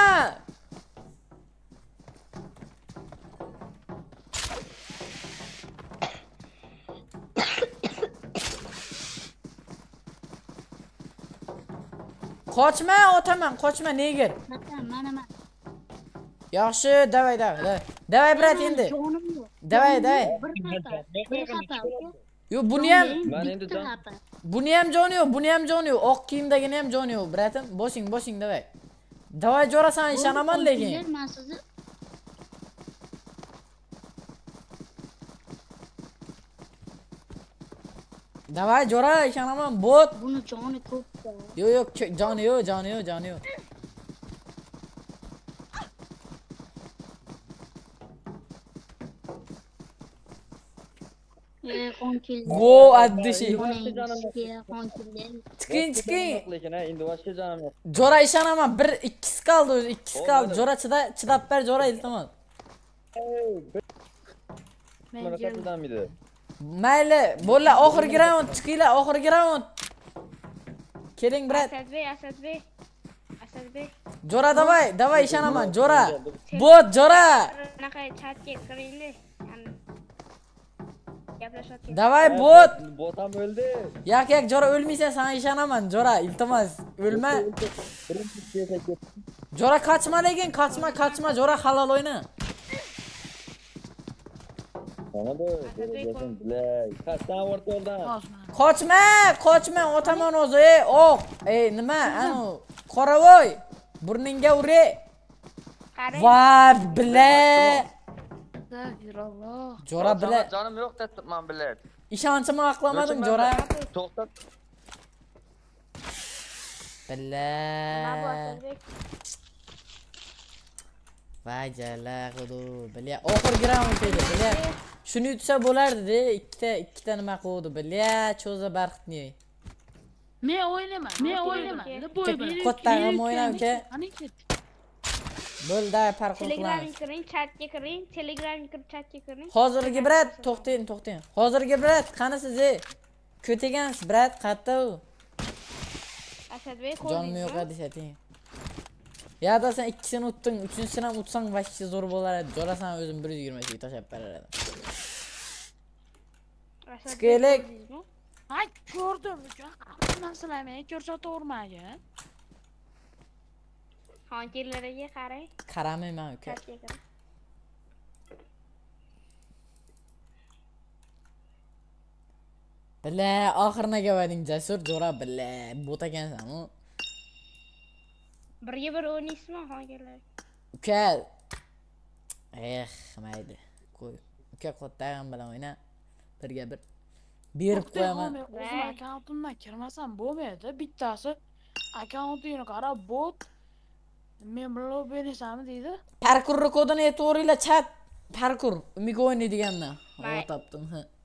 Qochma, otaman, qochma, negir. mana mana. Yaxshi, davay, davay, davay. Davay brat endi. Davay, davay. Bir xata, bir xata. Yo, buni ham, Men endi jon buni ham joni yo'q, buni ham joni yo'q. Oq kiyimdagini ham joni yo'q, bratim. Bosing, bosing, davay. Davay jo'ra, sen ishonaman lekin. Men sizni Davay jo'ra, ishonaman, bot. buni joni ko'p. Yo'q, yo'q, joni yo'q, joni yo'q, joni yo'q. Ee, qon keldi. Vo, addishi. Qon keldi. Chiqing, chiqing. lekin endi boshqa jonim yo'q. Jo'ra ishonaman, bir ikkisi qoldi o'zi, ikkisi qoldi. Jo'ra chida, chidab ber, jo'ra, iltimos. Men Mana keldim. qatlamidi. Mayli, bo'la, oxirgi raund, chiqinglar, oxirgi raund. Keling, brat. Asadbek, Asadbek. Asadbek. Jo'ra, davay, davay ishonaman, jo'ra. Bot, jo'ra. Bunaqa chatga kiringlar. Gaplashayotgan. Davay, bot. Botam o'ldi. Yak, yak, jo'ra o'lmaysan, sana ishonaman, jo'ra, iltimos, o'lma. Birinchi kesa ketdi. Jo'ra qochma lekin, qochma, qochma, jo'ra, halol o'yna. Mana bu, degan bilay. Qasdan o'rtoqdan. Qochma, qochma, otaman o'zi, ey, oq. Ey, nima? Anu, qoravoy. Burningga ure. Qarang. Va, bila. Astagfirulloh. Jo'ra bila. Jonim yo'q debman bilay. Ishonchimni oqlamadim, jo'ra. To'xtat. Bila. Mana bu Asadbek. Vay jala xudo. Bila, oxirgi raund edi, bila. Shuni yutsa bo'lardi-da, ikkita, ikkita nima qildi, bila, cho'za barxtni. Men o'ynaman, men o'ynaman. Bo'y berib. Qo'ttag'im o'yna, uka. Qani ket. Bo'ldi, farq Telegramga qilamiz. kiring, chatga kiring, Telegramga kirib chatga kiring. Hozirgi brat, to'xtang, to'xtang. Hozirgi brat, qani siz? Ko'tegansiz brat, qatta u. Asadbek Jonim yo'q edi seting. Ya da sen ikkisini utding, uchinchisini ham utsang vaqti zo'r bo'lar edi. Jo'rasan o'zim bir yuz yigirma ga tashab beradim. Chiqaylik. Ha, ko'rdim. Masalan, men ko'rsatavermagan. Xonkillariga qarang. Qaramayman uka. Chatga kiring. Bile ahırına geldin cesur Jora bile bot ekansan u. Birga bir o'ynaysizmi xo'jalar? Uka. Eh, mayli. Qo'y. Uka qo'ttag'im bilan o'yna. Birga bir. Berib qo'yaman. Men o'zim akkauntimdan kirmasam bo'lmaydi. Bittasi akkauntingni qarab bot men bilan o'ynaysanmi deydi. Parkur kodini aytavringlar chat. Parkur umid o'ynaydigandan. May. O topdim.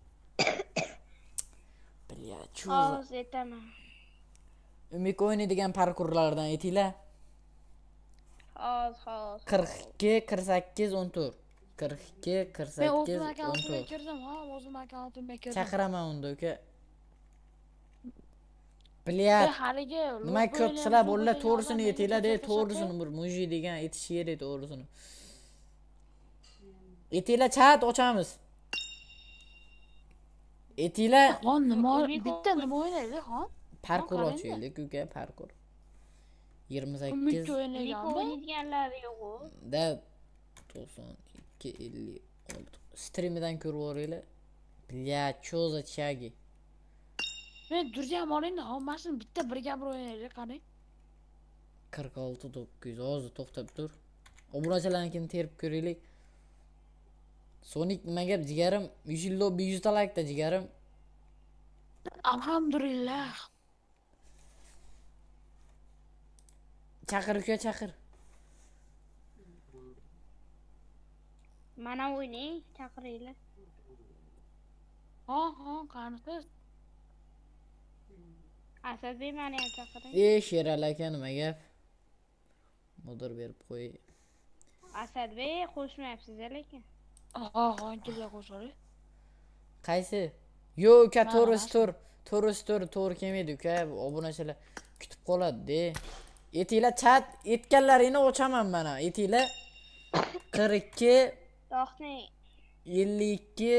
Bilya, cho'za. Hozir aytaman. Umid o'ynaydigan parkurlardan aytinglar. Hozir, hozir. qirq ikki, qirq sakkiz, o'n to'rt. qirq ikki, qirq Men sakkiz, o'zim o'n akkauntimga to'rt. kirdim, ha, o'zim akkauntimga kirdim. Chaqiraman unda uka. Men Bilyat. haligi Nima ko'pchilar bo'llar to'g'risini aytinglar de, to'g'risini bir muji degan aytish kerak to'g'risini. Aytinglar chat ochamiz. Aytinglar Xon nima bitta nima o'ynaydi, xon? parkur qarang-da. ochaylik uka, parkur. yigirma sakkiz Umidga Nega o'ynaganmi? o'ynaydiganlari yo'q-ku. da to'qson ikki, ellik olti. Streamidan ko'rib o'ringlar. Bilyat, cho'za chagi. Men durjam olingda, hammasini bitta birga bir o'ynaylik, qarang. qirq olti to'qqiz yuz. Hozir to'xtab tur. Obunachilarnikini terib ko'raylik. Sonic nima gap jigarim? yuz lobby yuz ta like da jigarim. Alhamdulillah. Chaqir uka, chaqir. Mana o'ynang, chaqiringlar. Ha, ha, qanaqasiz? Asadbek meni ham chaqiring. E, Sherali aka nima gap? Motor berib qo'y. Asadbek qo'shmayapsiz lekin. Ha, ha, kelib qo'shaylik. Qaysi? Yo uka, Mana, to'g'ri mana. tur. To'g'ri tur, to'g'ri kelmaydi uka. Obunachilar kutib qoladi-de. Aytinglar chat, aytganlaringni ochaman mana. Aytinglar. qirq ikki, To'xtang. ellik ikki,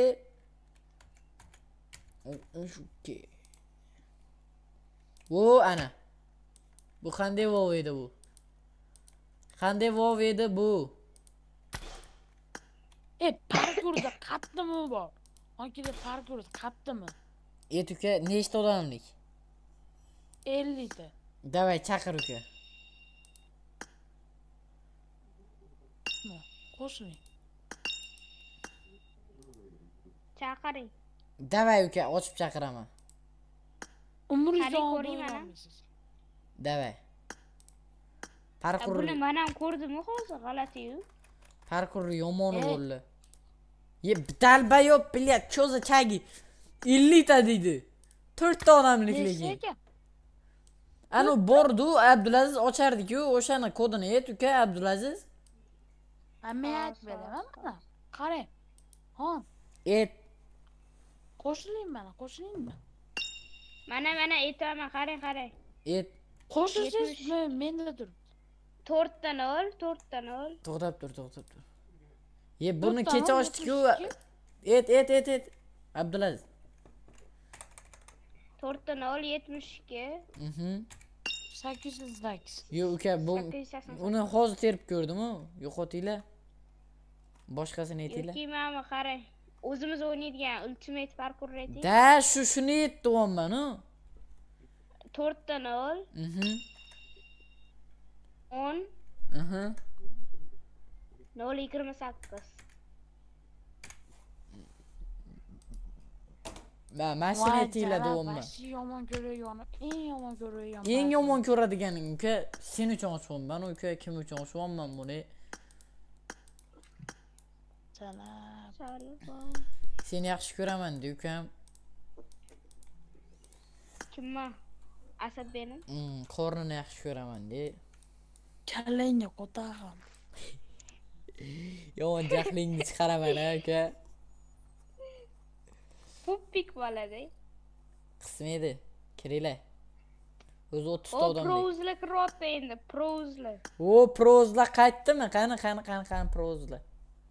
oltmish ikki. Vo ana. Bu qanday vov edi bu? Qanday vov edi bu? E, parkurda qatdimi bor? Onkida parkurda qatdimi? Et uka, nechta odamlik? ellik ta. Davay chaqir uka. Qo'shiling. Chaqiring. Davay uka, ochib chaqiraman. Umringiz Qani davomida ko'ring mana. o'ynamaysiz. Davay. A, Parkur, Buni men ham ko'rdim hozir, g'alati-yu. parkur yomon E. bo'ldi. Ye dalba yo'q, bilyat, cho'za chagi. ellik ta deydi. to'rt ta odamlik lekin. Nechta? Anu bordu, Abdulaziz ochardik-ku, o'shani kodini ayt uka, Abdulaziz. Men aytib beraman mana. Qarang. Xon, Et. qo'shiling mana, qo'shilingmi? Mana mana aytaman, qarang, qarang. Et. Qo'shilsiz Yetmish. men menda tur. to'rt ta nol, to'rt ta nol. To'xtab tur, to'xtab tur. Ye buni To'rt ta kecha nol, ochdik-ku. yetmish ikki. Et, et, et, et. Abdulaziz. to'rt ta nol, yetmish ikki. Mhm. sakkiz yuz sakkiz. Yo uka, bu sakkiz yuz sakson sakkiz. uni hozir terib ko'rdim-ku. Yo'qotinglar. Boshqasini aytinglar. Yoki mana qarang. O'zimiz o'ynaydigan Ultimate parkour ayting. Da, shu shuni aytdim-ku. to'rt ta nol, Mhm. o'n, Aha. nol yigirma sakkiz. Va mashina aytinglar deyapman. Vasi yomon ko'rayotgan, eng yomon ko'rayotgan. Eng yomon ko'radiganing uka, sen uchun ochibman, uka, kim uchun ochibman buni? Salam. Salom. Seni yaxshi ko'raman, de ukam. Kimma? Asadbekni. Mm, qornini yaxshi ko'raman, de. Kallangga qo'tag'im. Yomon jahlingni chiqaraman, uka. Puppik bo'ladi. Qismaydi. Kiringlar. O'zi o'ttiz ta O odam. prozlar kiryapti endi, prozlar. O prozlar qaytdimi? Qani, qani, qani, qani prozlar.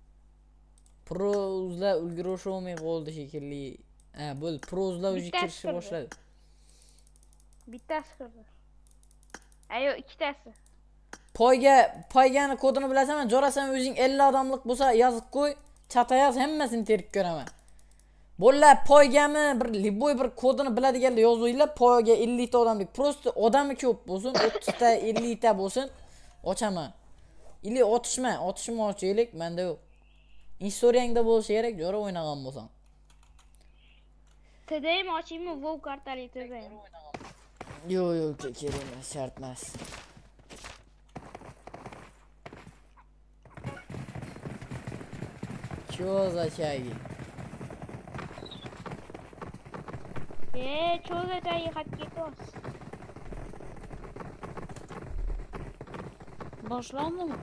Prozlar ulgurish olmay qoldi shekilli. Ha, bo'l, prozlar o'zi Bittasi kirishni kirdi. boshladi. Bittasi kirdi. Ayo, ikkitasi. Poyga, poygani kodini bilasanmi? Jo'rasan o'zing ellik odamlik bo'lsa yozib qo'y, chata yoz, hammasini terib ko'raman. Bo'lar poygami bir liboy bir kodini biladiganlar yozinglar. Poyga ellik ta odamlik. Prosta odami ko'p bo'lsin, o'ttiz ta, ellik ta bo'lsin. Ochaman. Ili otishma, otishma ochaylik, menda yo'q. Historiyangda bo'lishi kerak, jo'ra o'ynagan bo'lsang. Tdm ochaymi, WoW kartali tdm. Yo'q, yo'q, kerak emas, shart emas. Что за чаги? Eee, cho'za chagi xat ketyapsiz. Boshlandimi?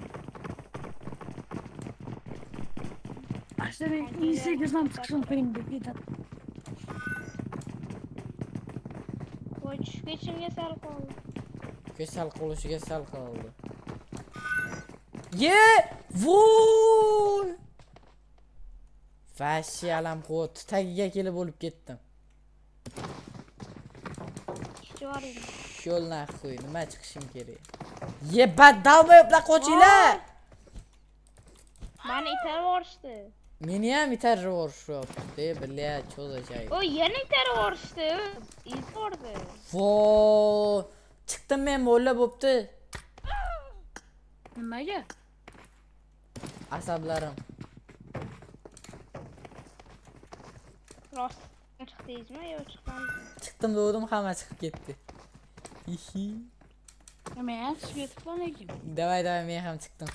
Asta men Instagramdan chiqishim qiyin deb ketadi. Voy, tushgacha sal qoldi. Kesal qolishiga sal qoldi. Ye! Voy! Fashi alam quvvat tagiga kelib bo'lib ketdim. Sho'ring. Sho'l naxo'y, nima chiqishim kerak? Ye, badalboylar qochinglar. Mani itarib yuborishdi. Meni ham itarib yuborishyapti, bilya, cho'za chay. O, yana itarib yuborishdi. Izbordi. Voy! Chiqdim men bo'la bo'pti. Nimaga? Asablarim. Rost chiqdingizmi yo chiqmadingizmi? Chiqdim dedim, hamma chiqib ketdi. Hihi. Men ham chiqib ketibman lekin. Davay, davay, men ham chiqdim.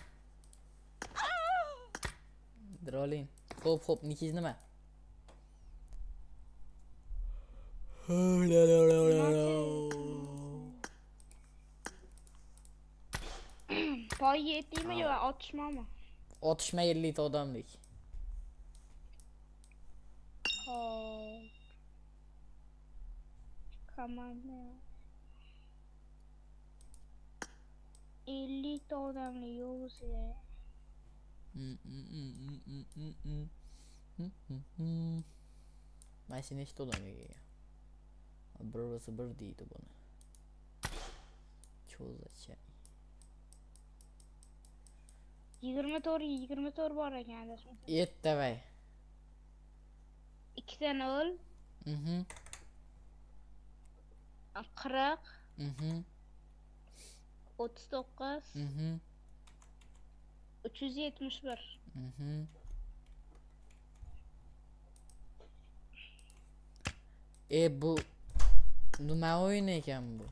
Drolin. Hop, hop, nikiz nima? Poy yetdingmi yo otishmami? Otishma ellik ta odamlik. Hop. Komanda. ellik ta odamli yo'qsa. Mashina nechta odam ekan? Birisi bir deydi buni. Cho'zacha. yigirma to'rt yigirma to'rt bor ekan adashmasam. Et davay. ikkita nol. Mhm. qirq. Mhm. o'ttiz to'qqiz. Mhm. uch yuz yetmish bir. Mhm. E bu nima o'yin ekan bu?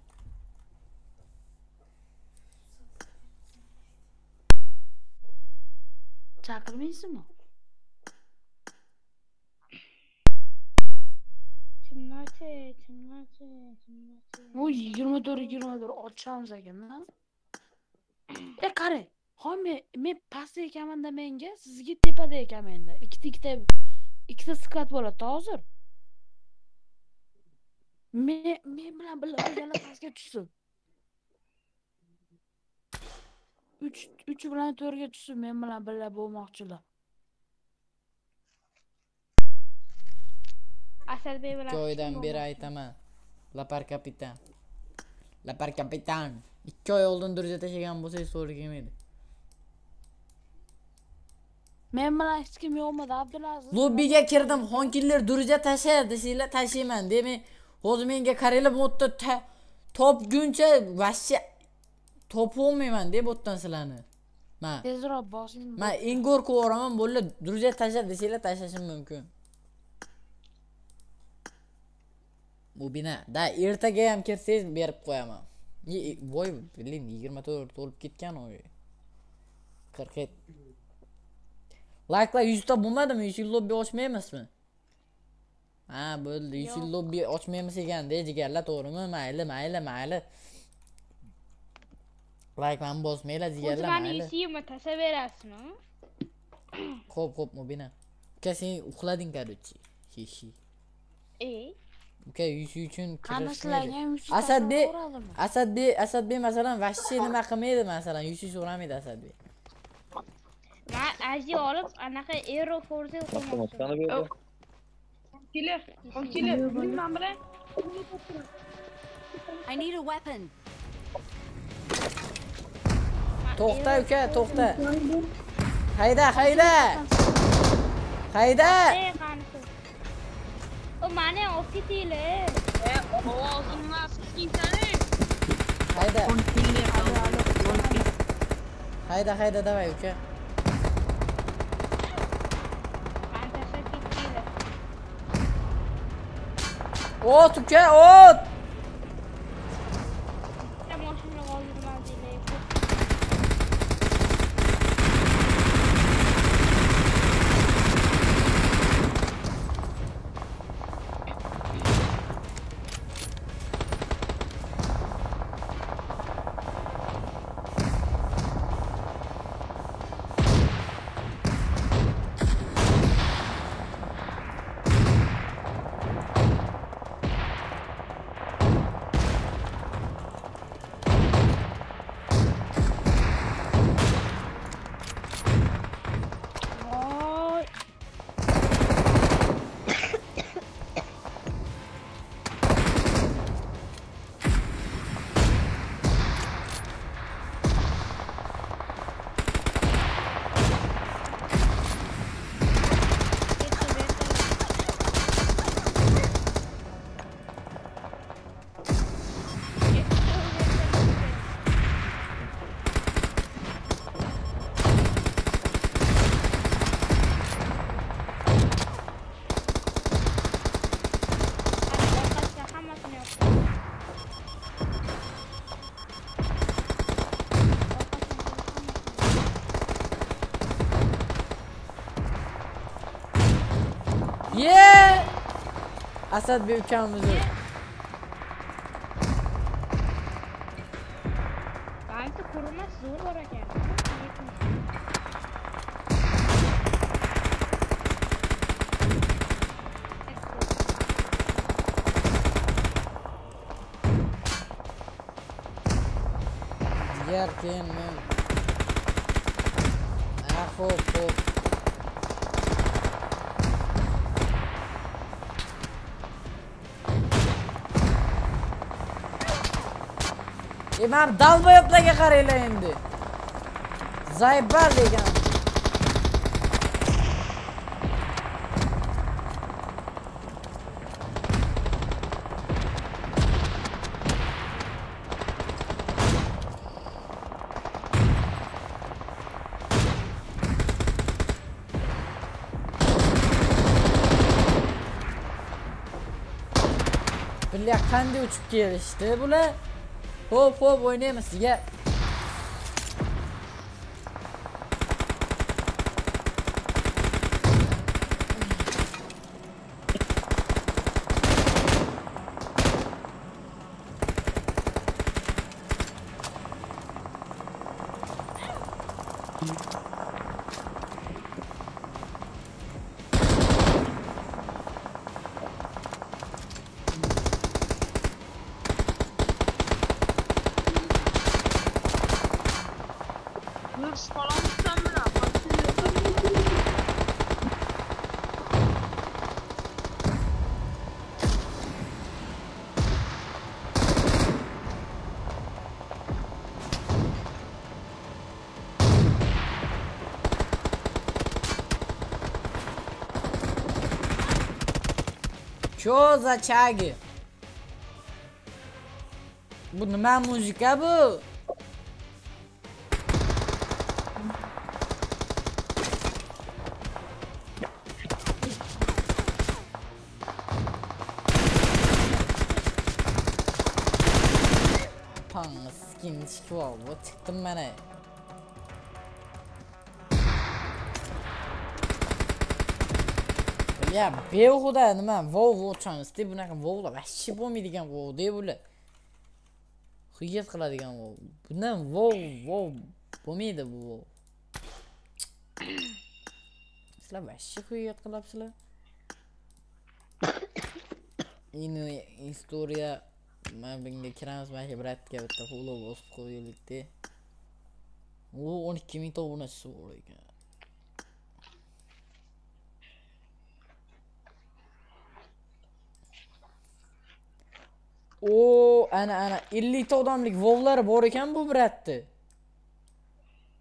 Chaqirmaysizmi? Chimnachi, chimnachi, chimnachi. O yigirma to'rt yigirma to'rt ochamiz ekan-da. E qarang, ha men men pastda ekanman-da menga, sizga tepada ekanman-da. Ikkita ikkita ikkita sklad bo'ladi hozir. Men men bilan birga bo'lganlar pastga tushsin. uch uch bilan to'rtga tushsin, men bilan birga bo'lmoqchilar. Asadbek bilan Joydan beri aytaman. Lapar kapitan. Lapar kapitan. ikki oy oldin durja tashagan bo'lsangiz to'g'ri kelmaydi. Men bilan hech kim yo'qmidi, Abdulaziz. Lobbiga kirdim, xonkillar durja tasha desanglar tashayman. Demak, hozir menga qaranglar, modda topguncha vashcha topolmayman deb o'tdan sizlarni. Ma. Tezroq boshing. Ma engor ko'raman, bo'lla durja tasha desanglar tashashim mumkin. Bu bina. Da ertaga ham kirsangiz berib qo'yaman. Voy, bilin yigirma to'rt to'lib ketgan o'y. qirq yetti. Like'lar yuz ta bo'lmadimi? yuz lobbi ochmaymizmi? Ha, bo'ldi. yuz lobbi ochmaymiz ekan-da, jigarlar, to'g'rimi? Mayli, mayli, mayli. Like man bosmaylar, jigarlar, mayli. O'zingni yigirma tasha berasizmi? Xo'p, xo'p, Mubina. Uka, sen uxlading, qarochi. Hihi. E? Uka, yuz uchun Qanaqalarga ham yuz Asadbek, Asadbek, Asadbek masalan vashchi nima qilmaydi, masalan yuz so'ramaydi Asadbek. Men ajli olib anaqa Aero Force qo'ymoqchiman. Sana berdi. Killer, on killer. Bilmem bilan. I need a weapon. To'xta uka, to'xta. Hayda, hayda. Hayda. E, qanisi. mani olib ketinglar. E, ovozimni asqiysani. Hayda. o'n kunga qoldi. Hayda, hayda, davay uka. Qanchasi ketinglar. Ot uka, ot. Bitta mashina qoldirman deylar. Voy. Ye! Asadbek ukamizni. Qancha ko'rinmas zo'r bor ekan. Diğer keyin men. Ha, xo'p, xo'p. E men dalboyoblarga qaranglar endi. Zaybar degan. Bular qanday uchib kelishdi bular? Hop hop oynaymiz sizga. Hırs falan tutan mı lan? Cho za chagi. Bu nima muzika bu? Pang skin chiqib oldi, chiqdim mana. Ya behuda nima vov o'chamiz-da, bunaqa vovlar vashi bo'lmaydigan vov-da bular. Xiyat qiladigan vov. Bundan vov vov bo'lmaydi bu vov. Sizlar vashi xiyat qilibsizlar. Ini istoriya men bunga kiramiz, mana bratga bitta follow bosib qo'yaylik-da. U o'n ikki ming obunachisi bor ekan. O ana ana ellik ta odamlik vovlar bor ekan bu bratni.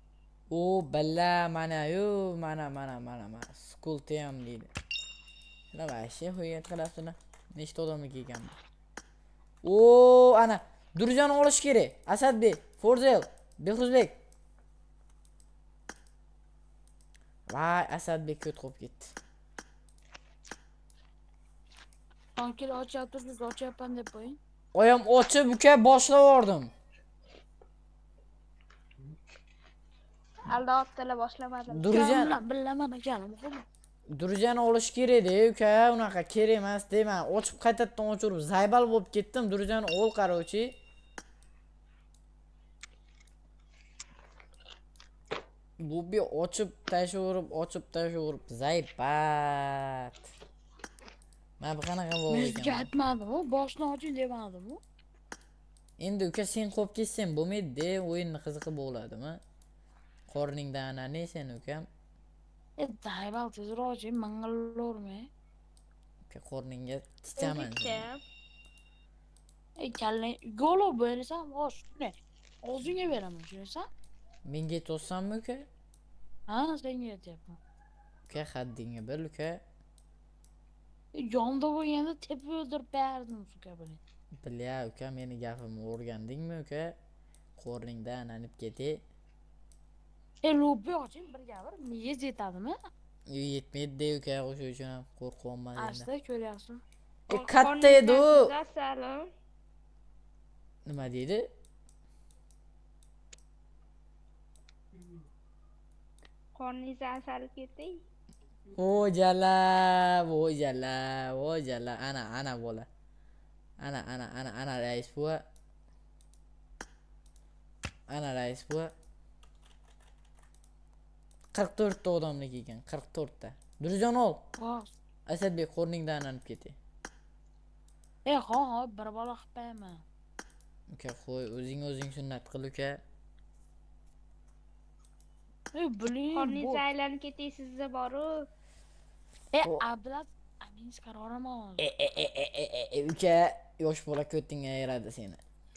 O balla mana yo mana mana mana mana skulti ham deydi. Nima ishi qo'ygan qarasini. Nechta odamga kelgan bu? Oo, ana Durjonni olish kerak. Asadbek, Forzel, Behruzbek. Vay, Asadbek ko't qo'yib ketdi. Tankil ochyapsiz, ochyapman deb qo'ying. Oyam ochib uka boshlab yordim. Alda otdilar boshlamadim. Durjan, Bilaman akanim. Durjonni olish kerak-da, uka, unaqa kerak emas deyman. Ochib qaytadan ochirib zaybal bo'lib ketdim. Durjonni ol qarovchi. Bu bir ochib tashaverib, ochib tashaverib zaybat. Men bu qanaqa bo'lgan? Menga aytmadim-ku, boshni oching demadim-ku. Endi uka sen qo'yib ketsen bo'lmaydi, o'yinni qiziqib bo'ladimi? Qorningdan anani sen ukam. E, daybal tezroq oching, mangallavermay. Uka qorningga tichaman. E, kallang golo bersam, xo'sh, shunday. O'zingga beraman, tushunasan? Menga aytsanmi uka? Ha, senga aytyapman. Uka haddingga bil uka. Yonda bo'lganda tepib o'ldirib berdim uka buni. Bilya uka, meni gapimni o'rgandingmi uka? Qorningdan ananib ketay. E, lobbi oching birga bir, miyiz yetadimi? Yo'q, yetmaydi uka, o'sha uchun ham qo'rqyapman endi. Asta ko'ryapsan. E, katta edi u. Salom. Nima deydi? Qorningizni asalib ketding. O jala, o jala, o jala. Ana, ana bola. Ana, ana, ana, ana rais bu. Ana rais bu. qirq to'rtta odamlik ekan, qirq to'rtta. Durjon ol. Xo'sh. Asadbek qorningdan ananib ketay. E, ha, ha, bir bola qilib qo'yaman. Uka qo'y, o'zing o'zing sunnat qil uka. E, biling. Qorningiz aylanib ketay sizda boru. E, O- ablat, amingiz qaroraman. E e e e e e e uka, yosh bola ko'tingga yaradi seni.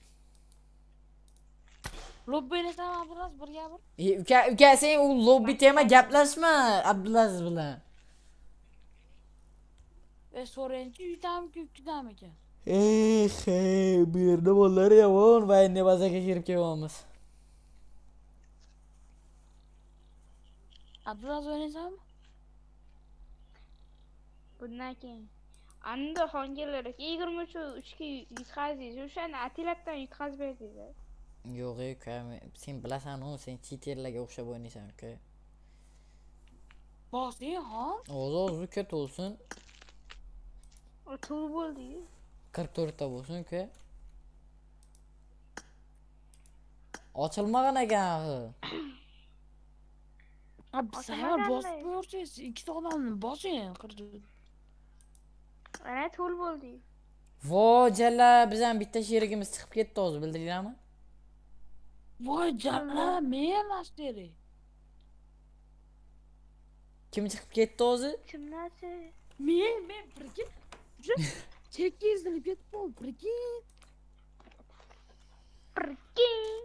Lobbingizni ablat birga bir. E uka, uka sen u lobbi tema gaplashma Abdulaziz bilan. E, so'raychi, uydanmi, ko'kdami ekan? Eh, hey, bu yerda bolalar yomon va endi bazaga kirib kelyapmiz. Abdulaziz o'ynaysanmi? Bundan keyin anda xongalar yigirma uch ga yutqazdingiz. O'shani atilatdan yutqazib berdingiz. Yo'q, uka, sen bilasan-ku, sen chiterlarga o'xshab o'ynaysan uka. Bosing, ha? Ozoz uka to'lsin. O to'g'ri bo'ldi. qirq to'rtta bo'lsin uka. Ochilmagan ekan. Abi sayyor bosib qo'yarsiz, ikkita odamni bosing, qirdi. Ana to'g'ri bo'ldi. Vo jalla, bizdan bitta sherigimiz chiqib ketdi hozir, bildiringlarmi? Voy jalla, men emas deri. Kim chiqib ketdi hozir? Kimnasi? Men, men birga chekizilib ketib qoldi, birga. Birkin.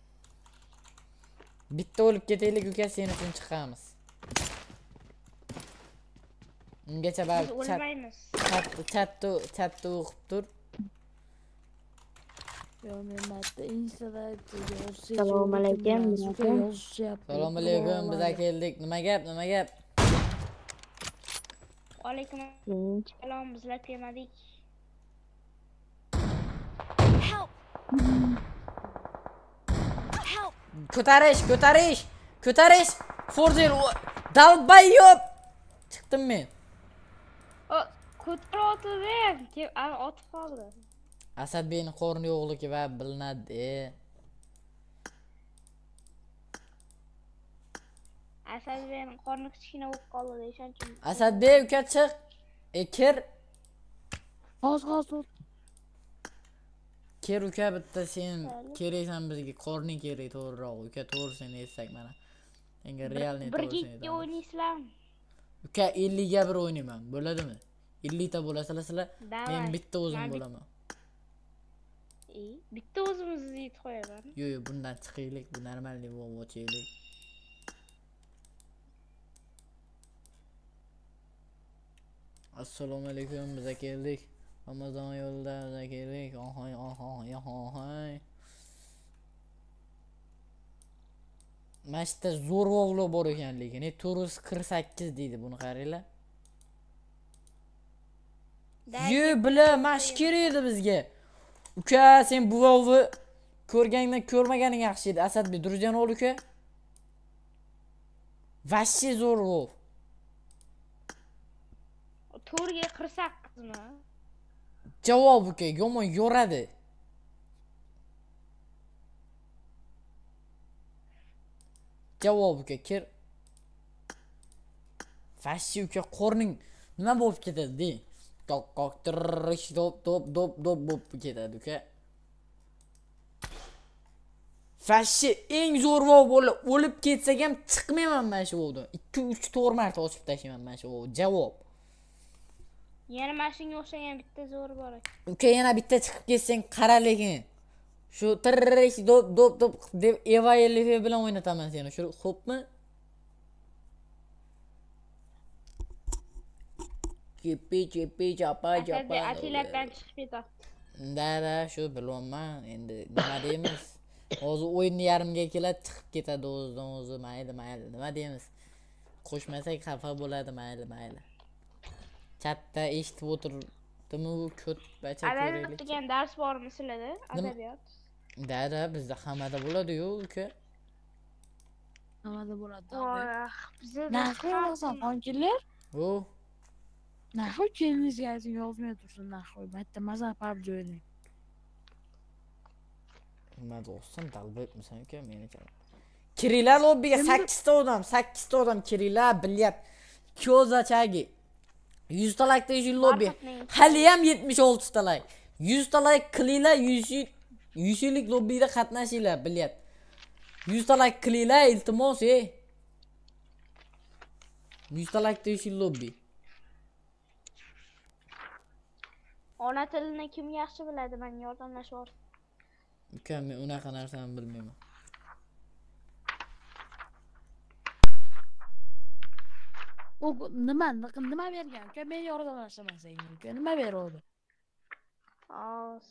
Bitta o'lib ketaylik uka, sen uchun chiqamiz. Ungacha Biz bari chat o'lmaymiz. chatda chatda o'qib tur. Yo, men marta Instada yozib. Assalomu alaykum. Assalomu alaykum, biz keldik. Nima gap, nima gap? Alaykum assalom, bizlar kelmadik. Ko'tarish, ko'tarish, ko'tarish. Forzel dalbay yo'q. Chiqdim men. O, ko'tarib o'tirib, deb otib qoldi. Asadbekning qorni yo'qligi va bilinadi. Asadbekning qorni kichkina bo'lib qoldi, ishonchim. Asadbek uka chiq. E kir. Hozir hozir. Kir uka, bitta sen keraksan bizga, qorning kerak to'g'riroq. Uka to'g'ri seni esak mana. Senga realni Bir to'g'ri ikki o'ynaysizlarmi? Uka ellik ga bir o'ynayman, bo'ladimi? ellik ta bo'lasizlar sizlar, Davay. men bitta o'zim Men bit- bo'laman. E, bitta o'zimizni yetib qo'yaman. Yo'q, yo'q, bundan chiqaylik, bu normalniy bo'lib o'chaylik. Assalomu alaykum, biz keldik. Ramazon yo'lida keldik. Ohoy ohoy ohoy. Mashta zo'rvoqlar bor ekan lekin, to'rt yuz qirq sakkiz deydi buni qaranglar. Ye bila, mash kerak edi bizga. Uka, sen bu vovni ko'rganingdan ko'rmaganing yaxshi edi. Asadbek Durjan ol uka. Vashshi zo'rvoq. to'rtga qirq sakkizmi? Javob uka, yomon yo'radi. Javob uka, kir. Vashshi uka, qorning nima bo'lib ketadi de? Qoq qoq tirrish dop dop dop dop bo'lib ketadi uka. Vashshi eng zo'rvoq bo'lib o'lib ketsam ham chiqmayman men shu ovdan. ikki uch to'rt marta ochib tashlayman men shu ovni. Javob. Yana mashinaga o'xshagan bitta zo'r bor ekan. Uka, yana bitta chiqib ketsang qara lekin. Shu tirrish dop dop dop deb Eva ellik bilan o'ynataman seni. Shu xo'pmi? Kepi kepi chapa chapa. Atilatdan chiqib ketdi. Da-da, shu bilaman. Endi nima deymiz? Hozir o'yinni yarimga keladi, chiqib ketadi o'zidan o'zi. Mayli, mayli. Nima deymiz? Qo'shmasak xafa bo'ladi, mayli, mayli. Chatda eshitib o'tirdimi u ko'p bacha kerakli. Adabiyot degan dars bormi sizlarda? Adabiyot. Da-da, bizda hammada bo'ladi-yu, uka. Hammada bo'ladi. Voh, bizda Narxi yozsan, xonkilar. O, Narxi kendinizga ayting, yozmay tursin narxi. Bitta mazza pab joyini. nima bo'lsin, dalboyibmisan uka, meni chal. Kiringlar lobbiga sakkiz ta odam, sakkiz ta odam kiringlar, bilyat. Ko'zachagi. yuz ta like deyishing lobbi. Hali ham yetmish olti ta like. yuz ta like qilinglar, yuz yuz lik lobbida qatnashinglar, bilyat. yuz ta like qilinglar, iltimos, ey. yuz ta like deyishing lobbi. Ona tilini kim yaxshi biladi? Men yordamlashib. Uka, men unaqa narsani bilmayman. U nima nima bergan? Uka, men yordamlashaman senga. Uka, nima beradi? Os.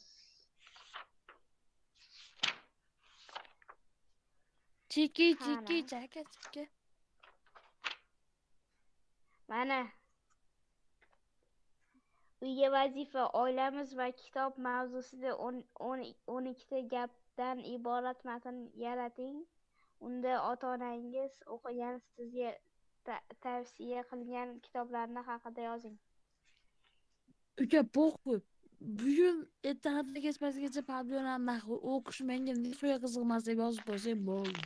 Chiki chiki chaka chaka. Mana uyga vazifa, oilamiz va kitob mavzusida o'n ikkita gapdan iborat matn yarating. Unda ota-onangiz o'qigan, sizga tavsiya qilgan kitoblarni haqida yozing. Uka, pok'u. Bugun ertadan kechpasigacha Pablonam nahvu o'qish menga nihoyat qiziqmas deb yozib qo'ysang bo'ldi.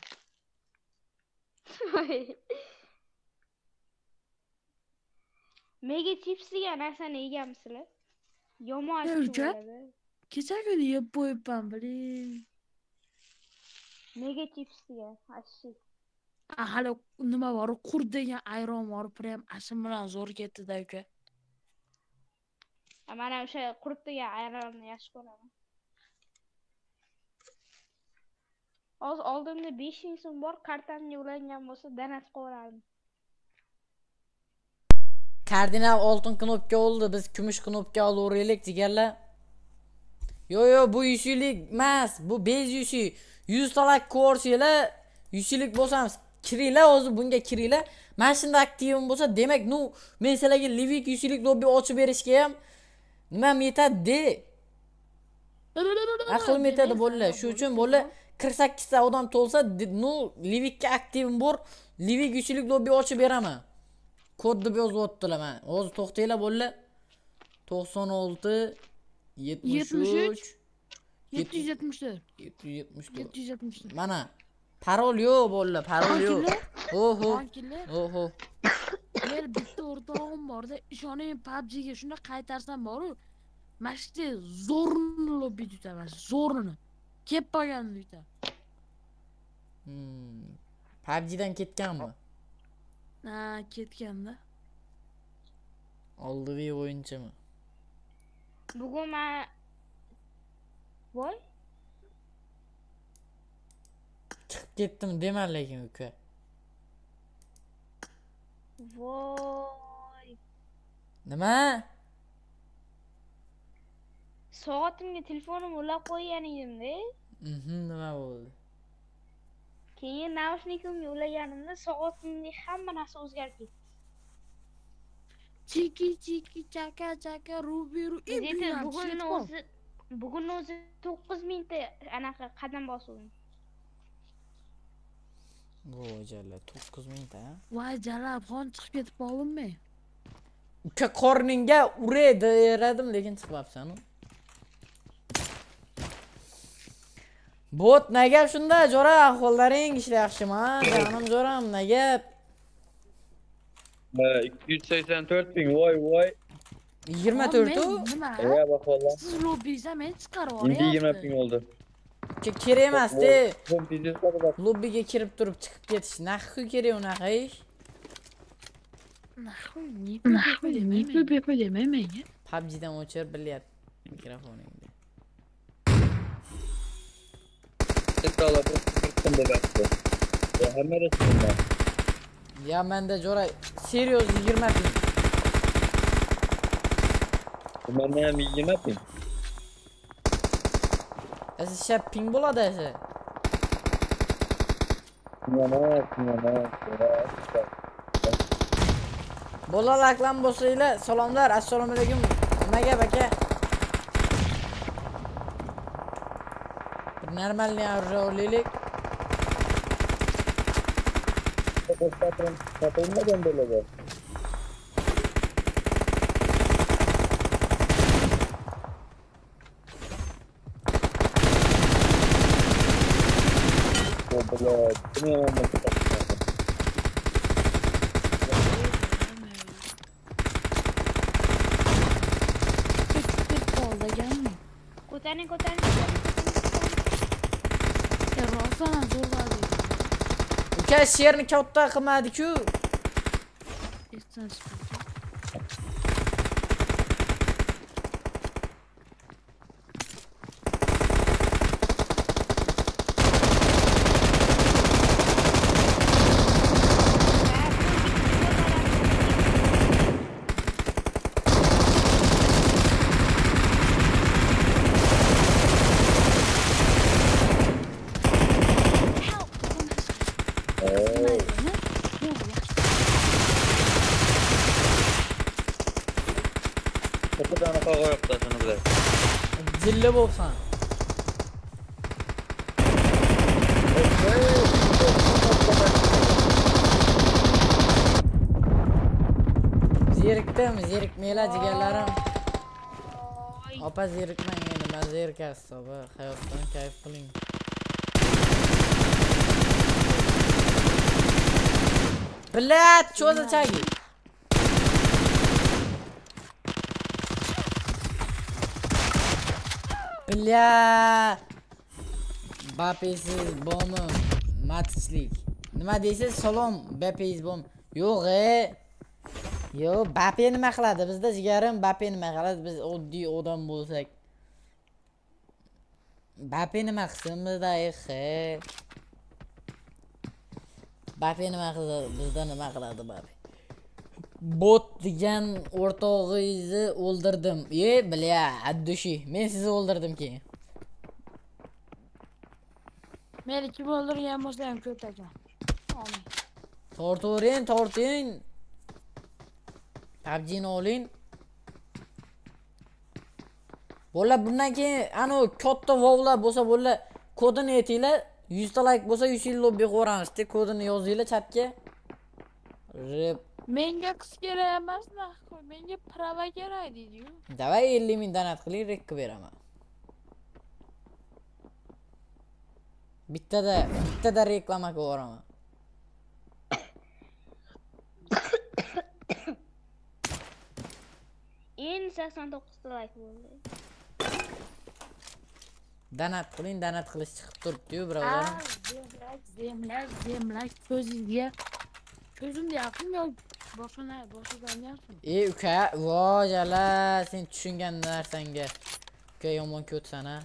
Mega chips degan narsani yeganmisizlar? Yomon achchiq bo'ladi. Kecha kuni yeb qo'yibman, biling. Mega chips degan, achchiq. Hali nima bor? Qurt degan ayron bor, prem ashim bilan zo'r ketdi-da uka. Mana o'sha qurt degan ayronni yaxshi ko'raman. Hozir oldimda besh ming so'm bor, kartamga ulangan bo'lsa, donat qo'yardim. Kardinal oltin knopka oldi, biz kumush knopka olaveraylik deganlar. Yo yo, bu yuz lik emas, bu besh yuz. yuz ta like ko'rsanglar, yuz lik bo'lsamiz. Kiringlar, hozir bunga kiringlar. Mana shunda aktivim bo'lsa, demak, nu men sizlarga Livik yuz lik lobbi ochib berishga ham nima yetadi de. Aqlim yetadi bolalar. Shu uchun bolalar qirq sakkiz ta odam to'lsa, nu Livikka aktivim bor, Livik yuz lik lobbi ochib beraman. Kod deb yozib o'tdilar men. Hozir to'xtanglar bolalar. to'qson olti yetmish uch yetti yuz yetmish to'rt yetti yuz yetmish to'rt yetti yuz yetmish to'rt. Mana parol yo'q bolalar, parol yo'q. Oho. Oho. Men bitta o'rtog'im bor-da, ishoning P U B G'ga shunda qaytarsam bor-ku. Mashqda zo'rni lobbi tutaman, zo'rni. Kep qolganini yutam. Hmm. P U B G'dan ketganmi? Ha, ketganda. Oldivi o'yinchimi? Bugun men voy chiqib ketdim dema lekin uka. voy Nima? Soatimga telefonim ulab qo'ygan edim-da. Mhm, nima bo'ldi? Keyin naushnikimga ulaganimda soatimning hamma narsa o'zgarib ketdi. Chiki chiki chaka chaka rubi ru Dedi bugun o'zi bugun o'zi to'qqiz mingta anaqa qadam bosuvdim. Vo'jala to'qqiz mingta. Voy jalab xon chiqib ketib qoldimmi? Uka qorningga uray deradim lekin chiqmabsan. Bot nega shunda jo'ra ahvollaring ishlar yaxshimi? Jonim jo'ram nega? ikki yuz sakson to'rt ming voy voy. yigirma to'rt u. Nima? Ya bahola. Siz lobbingizdan meni chiqarib Endi yigirma olyapti. ming oldu. Ke kerak emas-da. Bom biznes qilib. Lobbiga kirib turib chiqib ketish. Naxu kerak unaqa ish. Naxuy, ne pul demay, pul bepoy demay menga. P U B G'dan o'chir bilyapti mikrofoningni. Tekrar bir kısımda baktı. Ya hamma resimler. Ya menda jo'ra seriyoz yigirma ming. Bunda ham yigirma ming. Esi shap ping bo'ladi esi. Yana, yana, Bolalardan bo'lsanglar, salomlar, assalomu alaykum. Nimaga aka? Bir normalniy avrolik. patron, patronlardan bo'ladi. Bolo, buni ham Ko'taring, ko'taring. Rosana zo'rladi. Uka sherni katta qilmadi-ku. Esdan chiqdi. Kapıdan kavga yaptı sana bile. Zilli bo'lsan. Zerikdim, zerikmanglar jigarlarim. Opa zerikmang endi, men zerikasiz opa, hayotdan kayf qiling. Bilat, cho'zilchagi. Bля. Bapesiz bormi? Matchlik. Nima deysiz? Salom, Bapesiz bormi? Yo'q, e. Yo'q, Bape nima qiladi? Bizda jigarim Bape nima qiladi? Biz oddiy odam bo'lsak. Bape nima qilsin bizda, e. Bape nima qiladi? Bizda nima qiladi Bape? Bot degan o'rtog'ingizni o'ldirdim. E, bля, addushi. Men sizni o'ldirdim keyin. Meni kim o'ldirgan bo'lsa ham ko'tagan. Amin. Torturing, torting. P U B G'ni oling. Bo'lar bundan keyin ana katta vovlar bo'lsa bo'lar kodini aytinglar. yuz ta like bo'lsa yuz yil lobby qo'ramiz-da, kodini yozinglar chatga. Rep. Menga qiz kerak emas, naxoy. Menga prava kerak deydi-yu. Davay ellik ming donat qiling, rekka beraman. Bittada, bittada reklama qo'raman. Endi sakson to'qqiz ta like bo'ldi. Donat qiling, donat qilish chiqib turibdi-yu, birodarim. Zemlak, zemlak, zemlak ko'zingga. Ko'zimga yaqin yo'q. Boshini, boshidan yaxshi. Ey uka, vojala, sen tushungan narsangga. Uka yomon ko'tsan ha.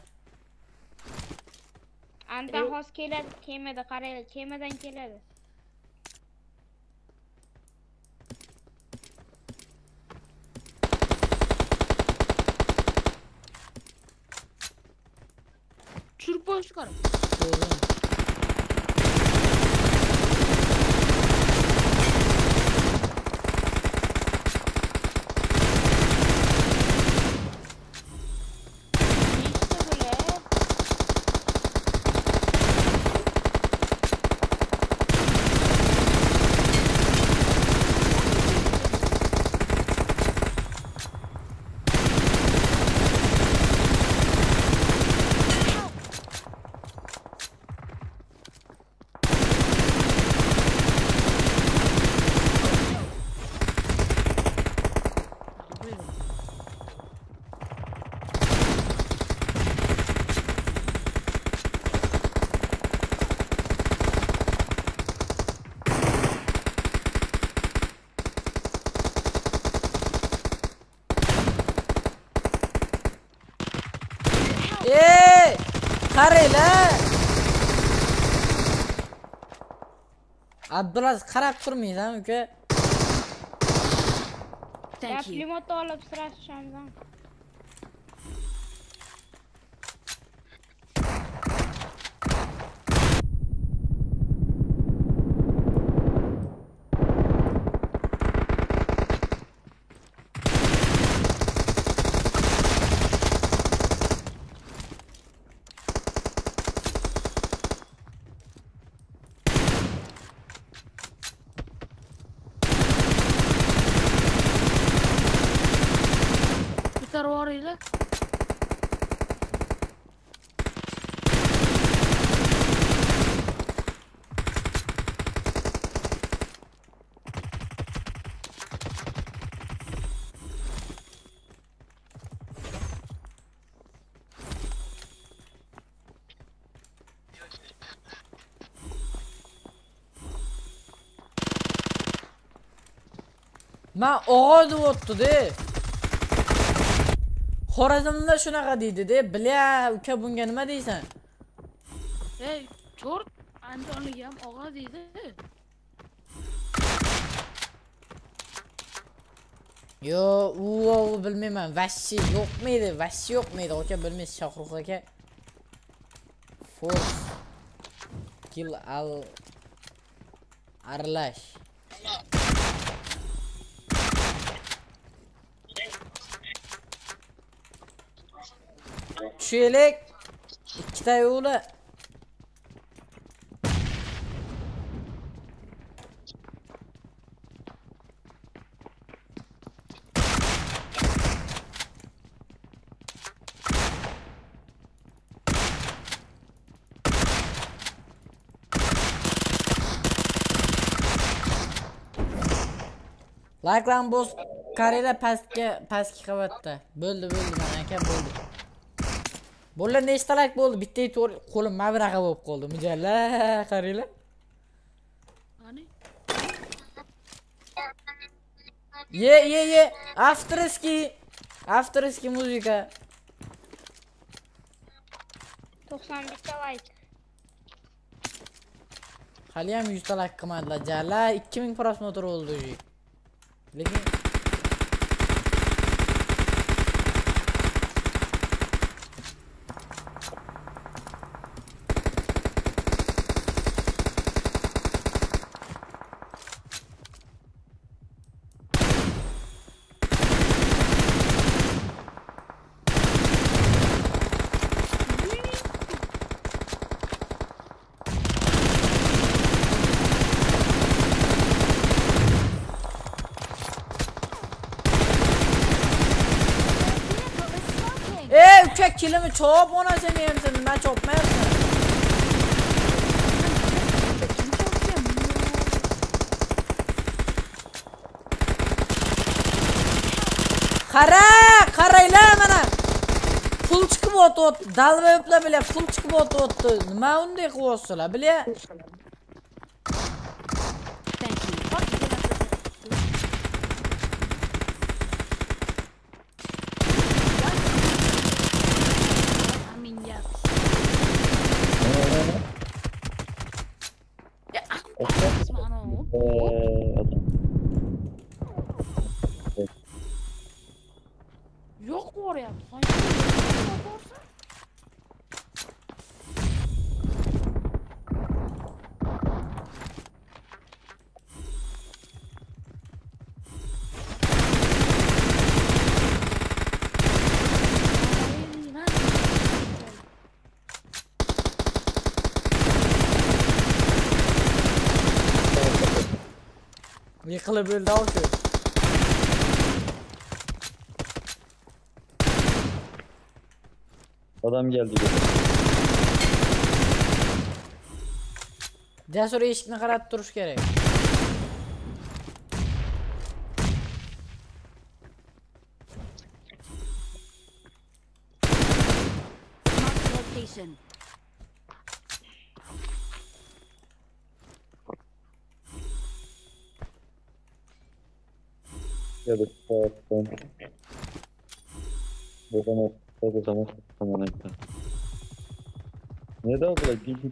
Andan hozir keladi, kemada qaraylar, kemadan keladi. Tushirib qo'yish kerak. Ko'zim. Nechta bular? Ey! Qaranglar. Abdulaziz qarab turmaysan, uka. Ya pulemyot olib sirasi shamdan. Bitar boringlar. Men o'g'il deb o'tdi-da. Xorazmda shunaqa deydi-da. Bilya, uka bunga nima deysan? Ey, cho'rt, Andijonlik ham og'a deydi. Yo, u u bilmayman. Vashi yo'qmaydi, vashi yo'qmaydi. Aka bilmaysiz Shohrux aka. Force kill al arlash. Tushaylik. Ikkita yo'li. Like'dan bo'z qaranglar pastga, pastki qavatda. Bo'ldi, bo'ldi, mana aka bo'ldi. Bo'lar nechta like bo'ldi? Bitta qo'lim mavraqa bo'lib qoldi. Mijalla, qaranglar. Qani? Ye, ye, ye. Afterski. Afterski muzika. to'qson bitta like. Hali ham yuz ta like qilmadilar. Jalla ikki ming prosmotr bo'ldi. Lekin uka kilimi chop onasini hamsa nima chopmayapsan? Qara, qaranglar mana. Pul chiqib o'tdi. Dalvoyiblar bilan pul chiqib o'tdi. Nima unday qilyapsizlar, bilya? Yo'q bo'ryapti. Yiqilib o'ldi shu. Adam geldi. Jasur eshikni qarab turish kerak. Location. Geldi. Tamam. Bu zaman bu zaman tamam ekle. Ne daha kolay değil.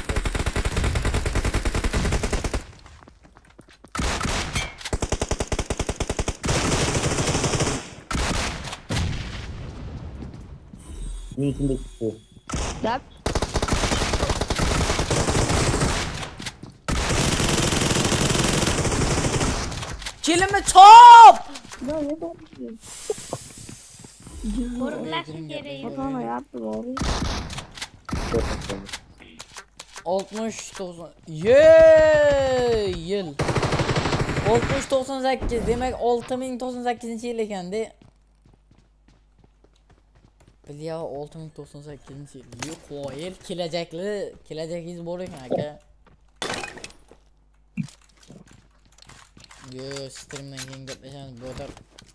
Ne içinde çıktı? Dab. Kelimi chop! Ko'riqlash kerak. oltmuş doksan Ye yil. oltmuş doksan sakkiz demak olti ming to'qson sakkizinchi yil ekanda. Bilya olti ming to'qson sakkizinchi yil. Yo'q, qo'yil kelajakli, kelajagingiz bor ekan aka. Yo, streamdan keyin gaplashamiz, brother.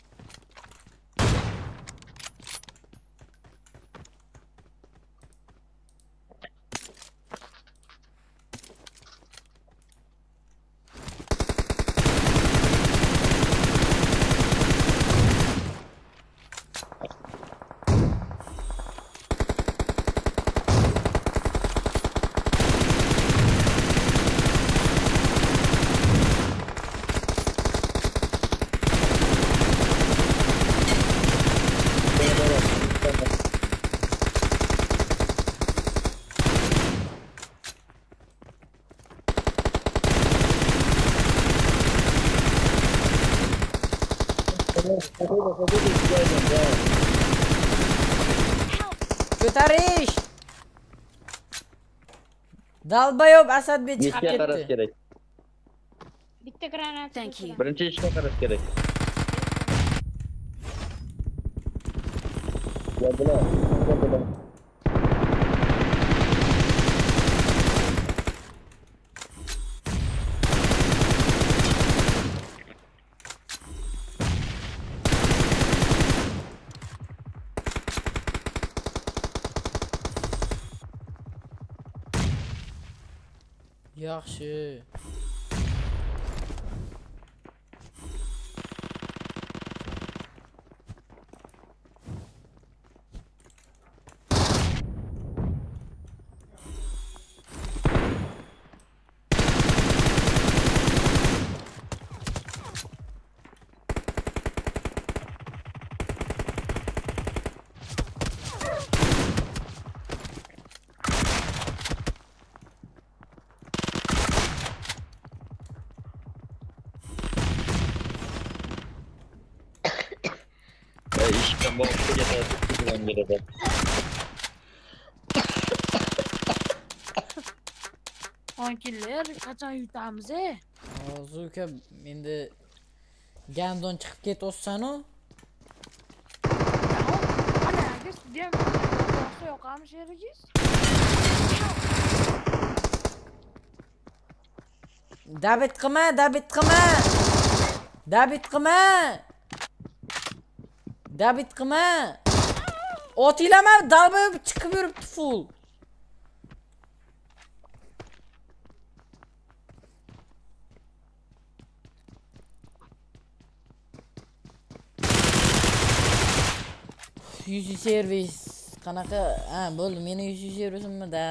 Ko'tarish. Dalbayob Asadbek chiqib Ishga qarash ketdi. kerak. Bitta granat. Thank you. Birinchi ishga qarash kerak. Geldiler. Geldiler. Yaxshi. İşten bu hafta yeter. Güven geride. Onkiller qachon yutamiz e? Hozir uka endi gandon chiqib ketossan-u. Ana, agar dem boshqa yoqami sherigiz? David qilma, David qilma. David qilma. David qilma. Otilama, dalba chiqib yuribdi full. Yuzi servis qanaqa? Ha, bo'ldi, meni yuzi servisimmi da.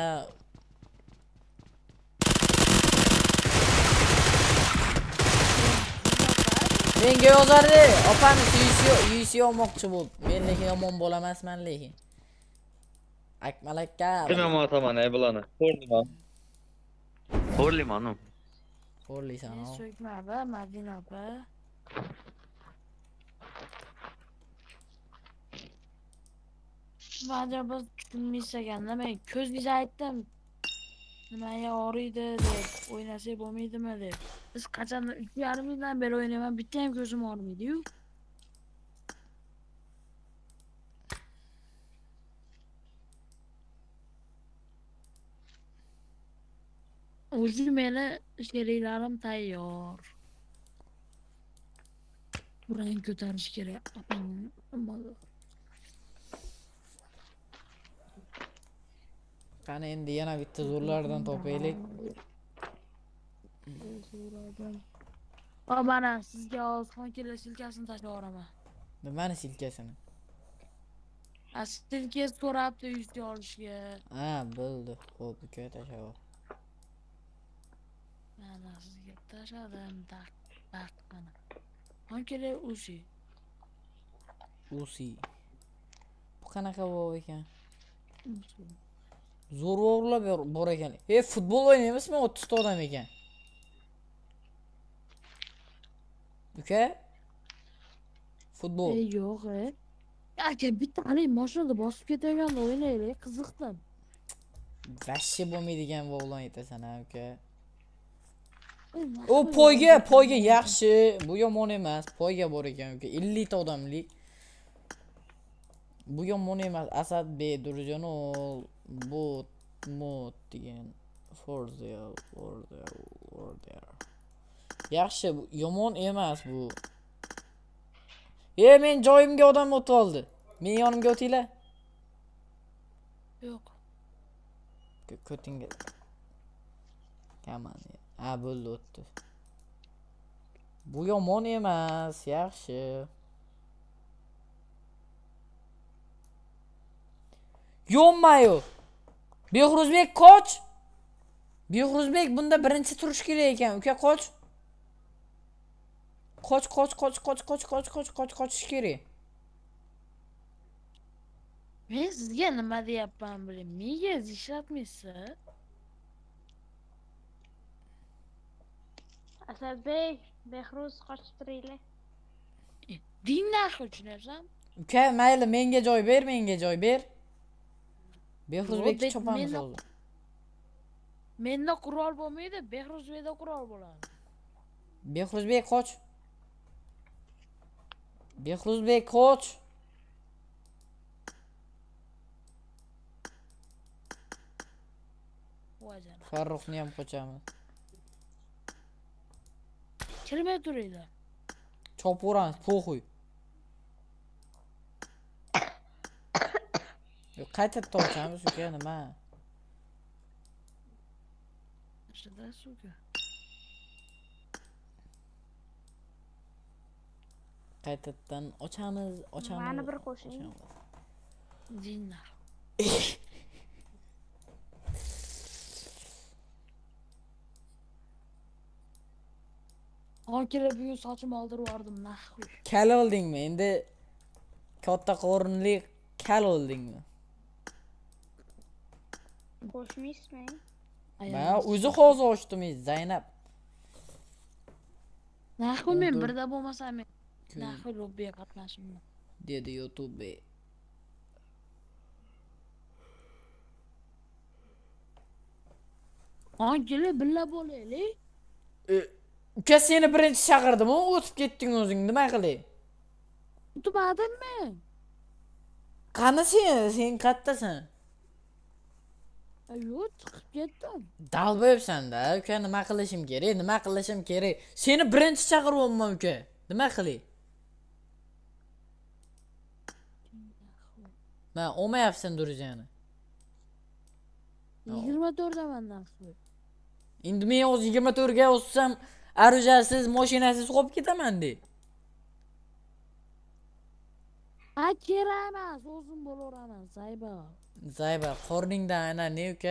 Menga yozardi, opam yuzi olmoqchi bo'ldi. Men lekin yomon bo'lamasman lekin. Akmal aka. Kimam ataman ey bularni? Xo'rliman. Xo'rliman u. Xo'rlaysan o. So'kma ba, Madina opa. Madina biz tushunmaysa ekanda men ko'zingizga aytdim. Nimaga og'riydi deb o'ynasak bo'lmaydimi deb. Biz qachondan uch yarim yildan beri o'ynayman, bitta ham ko'zim og'riydi-yu. O'zi meni sheriklarim tayyor. Burani ko'tarish kerak. Qani endi yana bitta zo'rlardan topaylik. Va mana sizga hozir kelar silkasini tashlab yuboraman. Nimani silkasini? Silka so'rabdi yuzga olishga. Ha, bo'ldi. Xo'p, uka tashlab. Mana sizga tashladim. Tak, tak mana. Hangilar usi? Usi. Bu qanaqa bor ekan? Zo'r o'g'irlab bor ekan. E, futbol o'ynaymizmi? o'ttiz ta odam ekan. Uka? Futbol. E, yo'q, e. Aka bitta hali mashinada bosib ketayotganda o'ynaylik, qiziqdim. Vashshi bo'lmaydigan o'g'lon aytasan, ha, uka. O poyga, poyga yaxshi. Bu yomon emas. Poyga bor ekan, uka. ellik ta odamlik. Bu yomon emas. Asadbek Durjonov, bot, mod degan. Forza, Forza, Forza. Yaxshi, yomon emas bu. E, men joyimga odam o'tib oldi. Men yonimga o'tinglar. Yo'q. Ko'tingga. Kaman. Ha, bo'ldi, o'tdi. Bu yomon emas, yaxshi. Yo'qmayu. Behruzbek qoch. Behruzbek bunda birinchi turish kerak ekan. Uka qoch. Qoch, qoch, qoch, qoch, qoch, qoch, qoch, qoch, qochish kerak. Men sizga nima deyapman biling. Menga ishlatmaysiz. Asadbek, Behruz qochib turinglar. Dinlar tushunasan? Uka, mayli, menga joy ber, menga joy ber. Behruzbekni chopamiz hozir. Menda qurol bo'lmaydi, Behruzbekda qurol bo'ladi. Behruzbek qoch. Behruzbek qoch. Voyjana. Farruxni ham qochamiz. Kirmay turinglar. Chopaveramiz, po'xuy. Yo'q, qayta to'chamiz uka, nima? Shunda suga. Qaytadan ochamiz, ochamiz. Mani bir qo'shing. Dinlar. Onkilar bugun sochim oldirib yubordim, nahvoy. Kal oldingmi? Endi katta qorinli kal oldingmi? Qo'shmaysizmi? Men o'zi hozir ochdim, Zaynab. Nahvoy men birda bo'lmasam men nahvoy lobbiga qatnashimman. Dedi YouTube. Onkilar billa bo'laylik. Uka, seni birinchi chaqirdim, o'tib ketding o'zing, nima qilay? Unutmadimmi? Qani sen, sen kattasan. Yo'q, chiqib ketdim. Dalboyibsan-da, uka, nima qilishim kerak? Nima qilishim kerak? Seni birinchi chaqiryapman, uka. Nima qilay? Men olmayapsan durjani. yigirma to'rtdaman nahvoy. Endi men o'z yigirma to'rt ga o'tsam, arujasiz, mashinasiz qolib ketaman de. Ha, kerak emas, o'zim bo'laveraman, Zayba. Zayba, qorningdan ana ne uka?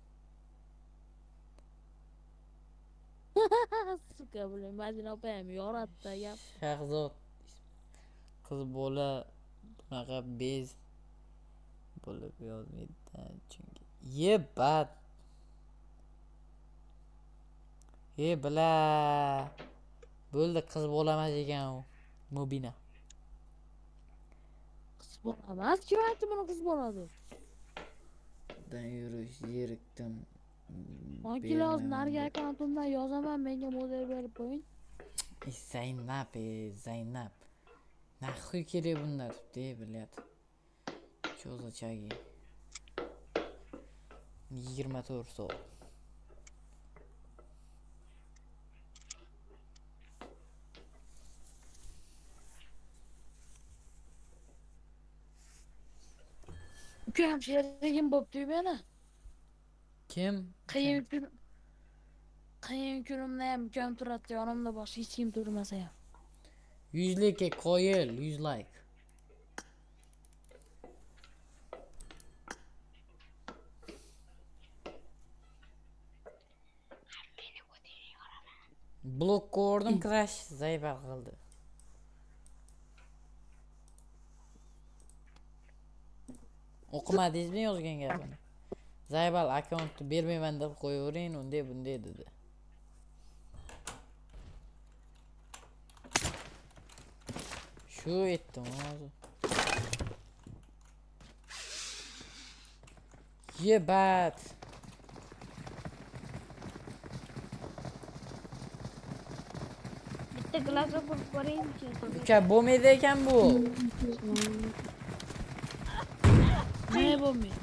Suka bilan Madina opam yoratdi gap. Shahzod qiz bola bunaqa bez bo'lib yozmaydi chunki. Ye bat. Ye bila. Bo'ldi, qiz bo'lamas ekan u. Mubina. Qiz bo'lamas, kim aytdi buni qiz bo'ladi? Dan yurish zerikdim. Onkilar narigi akkauntimdan yozaman, menga model berib qo'ying. E, Zaynab, e, Zaynab. Naxuy kerak bunlar, de bilyapti. Cho'zachagi. yigirma to'rt soat. Ukam sherigim bo'pti meni. Kim? Qiyin kun qiyin kunimda ham ukam turadi, yonimda boshqa hech kim turmasa ham. yuz like qo'yil, yuz like. Blok ko'rdim, crash zaybal qildi. O'qimadingizmi yozgan gapini? Zaybal akkauntni bermayman deb qo'yavering, unday bunday dedi. Shu etdim hozir. Yebat. Bitta glazor bo'lib boraymi-chi? Uka bo'lmaydi ekan bu. Ne bo'lmaydi?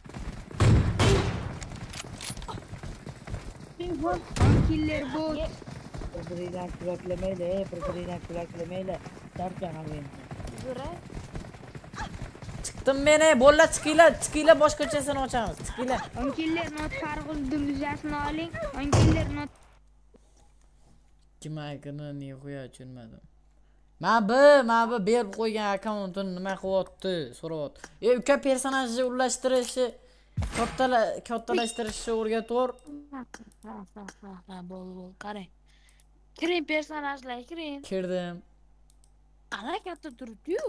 Killer bot. Bir-biridan kuraklamaylar, ey, bir-biridan kuraklamaylar. Charchamayman. Zura. Chiqdim meni, bo'lla chiqinglar, chiqinglar boshqachasini ochamiz. Chiqinglar. Killer not farqli dilujasini oling. Killer not Kim akini ne qo'ya tushunmadim. Men bu, men bu berib qo'ygan akkauntini nima qilyapti, so'rayapti. E, uka personajni ulashtirishni, kattala kattalashtirishni o'rgator. Ha, ha, ha, ha, bo'l, bo'l, qarang. Kiring personajlar, kiring. Kirdim. Ana katta turibdi-yu.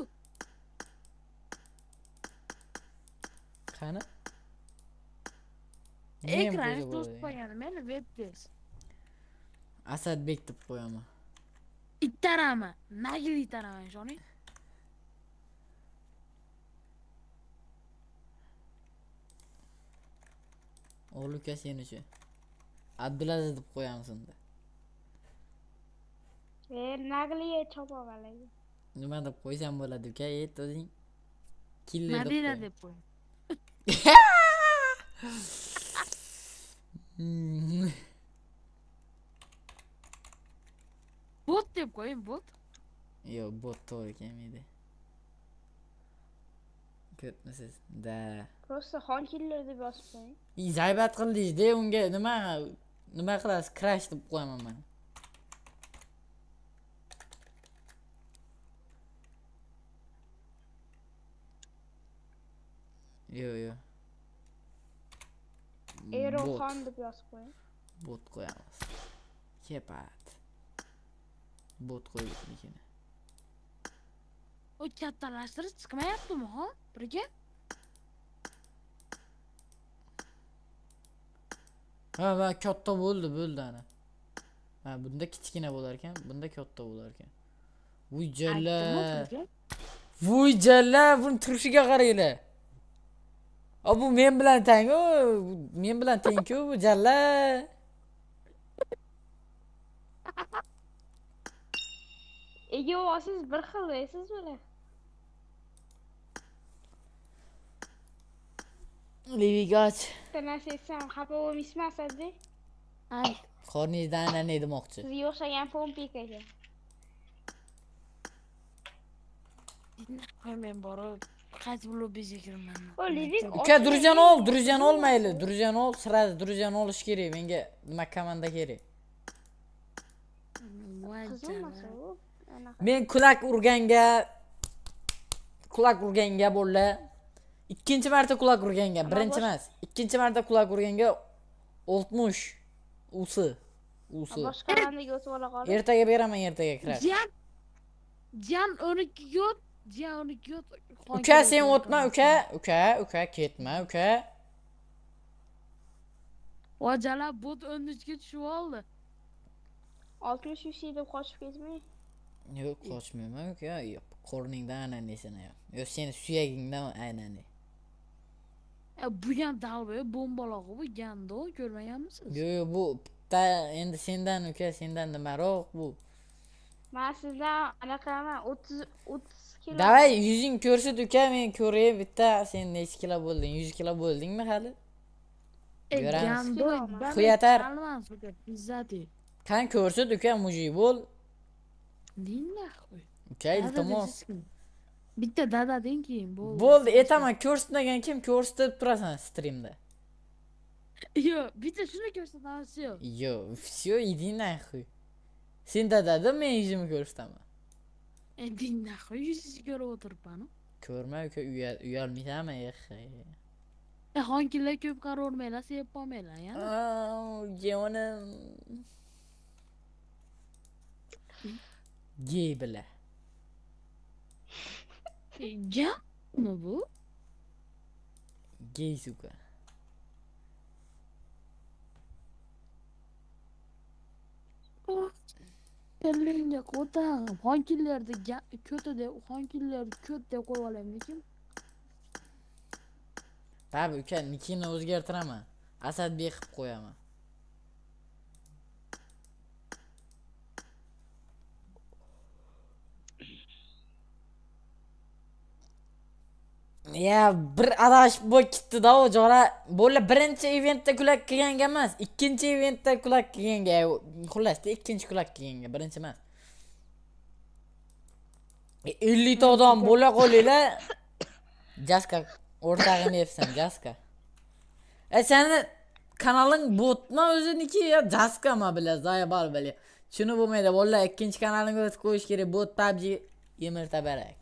Qani? Ekran to'sib qo'yganim, meni webdes. Asadbek deb qo'yaman. Ittarama, nagil ittarama ishoning. O'g'li uka senichi. Abdulaziz deb qo'yamiz unda. E, nagliga chopa valaydi. Nima deb qo'ysam bo'ladi uka? Yet o'zing. Killer deb Madina qo'y. deb qo'ying. Hmm. Bot deb qo'ying, bot. Yo'q, bot to'g'ri kelmaydi. Ko'rmisiz? Da. Prosta xon killer deb yozib qo'ying. I zaybat qildingiz-da, unga nima nima qilasiz? Crash deb qo'yaman men. Yo'q, yo'q. Eroxon deb yozib qo'ying. Bot qo'yamiz. Kepat. Bot qo'ydik lekin. O kattalashtirish chiqmayaptimi, ha? Birga? Ha, va katta bo'ldi, bo'ldi ana. Ha, bunda kichkina bo'lar ekan, bunda katta bo'lar ekan. Voy jalla. Voy jalla, buni turishiga qaranglar. A bu men bilan teng, o, men bilan teng-ku bu jalla. Ega siz bir xildaysiz bo'la. Levigaç. Tanasetsam xafa bo'lmaysizmi Asadbek? Ay, Qorningizdan ana ne demoqchi? Sizga o'xshagan pompik ekan. men borib qaysi lobbiga kiraman. O Levik Uka Durjan ol, Durjan olmayli. Durjan ol, sirasi Durjan olish kerak. Menga nima komanda kerak. Voy qizilmasa jana. u. Anaqa. Men kulak urganga kulak urganga bo'lla. Ikkinchi marta kulak urganga, birinchi emas. Ikkinchi marta kulak urganga oltmish usi. Usi. Boshqa randiga o'tib ola qoldi. Ertaga beraman, ertaga kirar. Jan Jan o'n ikki ga o't, Jan o'n ikki ga o't. Uka sen o'tma, uka, uka, uka ketma, uka. Vajala bot o'n uch ga tushib oldi. oltmish uch deb qochib ketmang. Yo'q, qochmayman uka. Yo'q, qorningdan ana nesini yo'q. Yo'q, seni suyagingdan aynan. E bu ham dalboy bombalog'i bu gando ko'rmaganmisiz? Yo yo bu bitta endi sendan uka sendan nimaroq bu. Men sizdan anaqaman o'ttiz o'ttiz kilo. Davay yuzing ko'rsat uka men ko'ray bitta sen necha kilo bo'lding? yuz kilo bo'ldingmi hali? E Ko'ramiz. gando Xuyatar. izzati. Qani ko'rsat uka mujik bo'l. Dinna qo'y. Uka iltimos. Bitta dada deng keyin bo'ldi. Bo'ldi, aytaman ko'rsatmagan kim ko'rsatib turasan streamda. Yo, bitta shuni ko'rsatamiz yo. Yo, всё, иди нахуй. Sen dadada men yuzimni ko'rsataman. E dinna qo'y yuzingizni ko'rib o'tiribman. Ko'rma uka uyalmaysanmi exe. E xonkillar ko'p qaravermaylar, sevib qolmaylar yana. Oh, jonim. Gey bila. E gapmi bu? Gey suka. Kellinga qo'tag'im. Xonkillarni ko'ta deb, xonkillarni ko't deb qo'yib olaymikin. Tabi uka, nikini o'zgartiraman. Asadbek qilib qo'yaman. Ya bir adashib bo'lib ketdi-da o jora. Bo'la birinchi eventda kulak kelganga emas, ikkinchi eventda kulak kelganga. Xullas, ikkinchi kulak kelganga, birinchi emas. ellik ta odam bo'la qolinglar. Jaska o'rtag'ini yepsan, Jaska. E seni kanaling botmi o'ziniki yo Jaskami bila, zayabal bila. Shuni bo'lmaydi, vallahi ikkinchi kanalingga o'tib qo'yish kerak. Bot P U B G yemirta barak.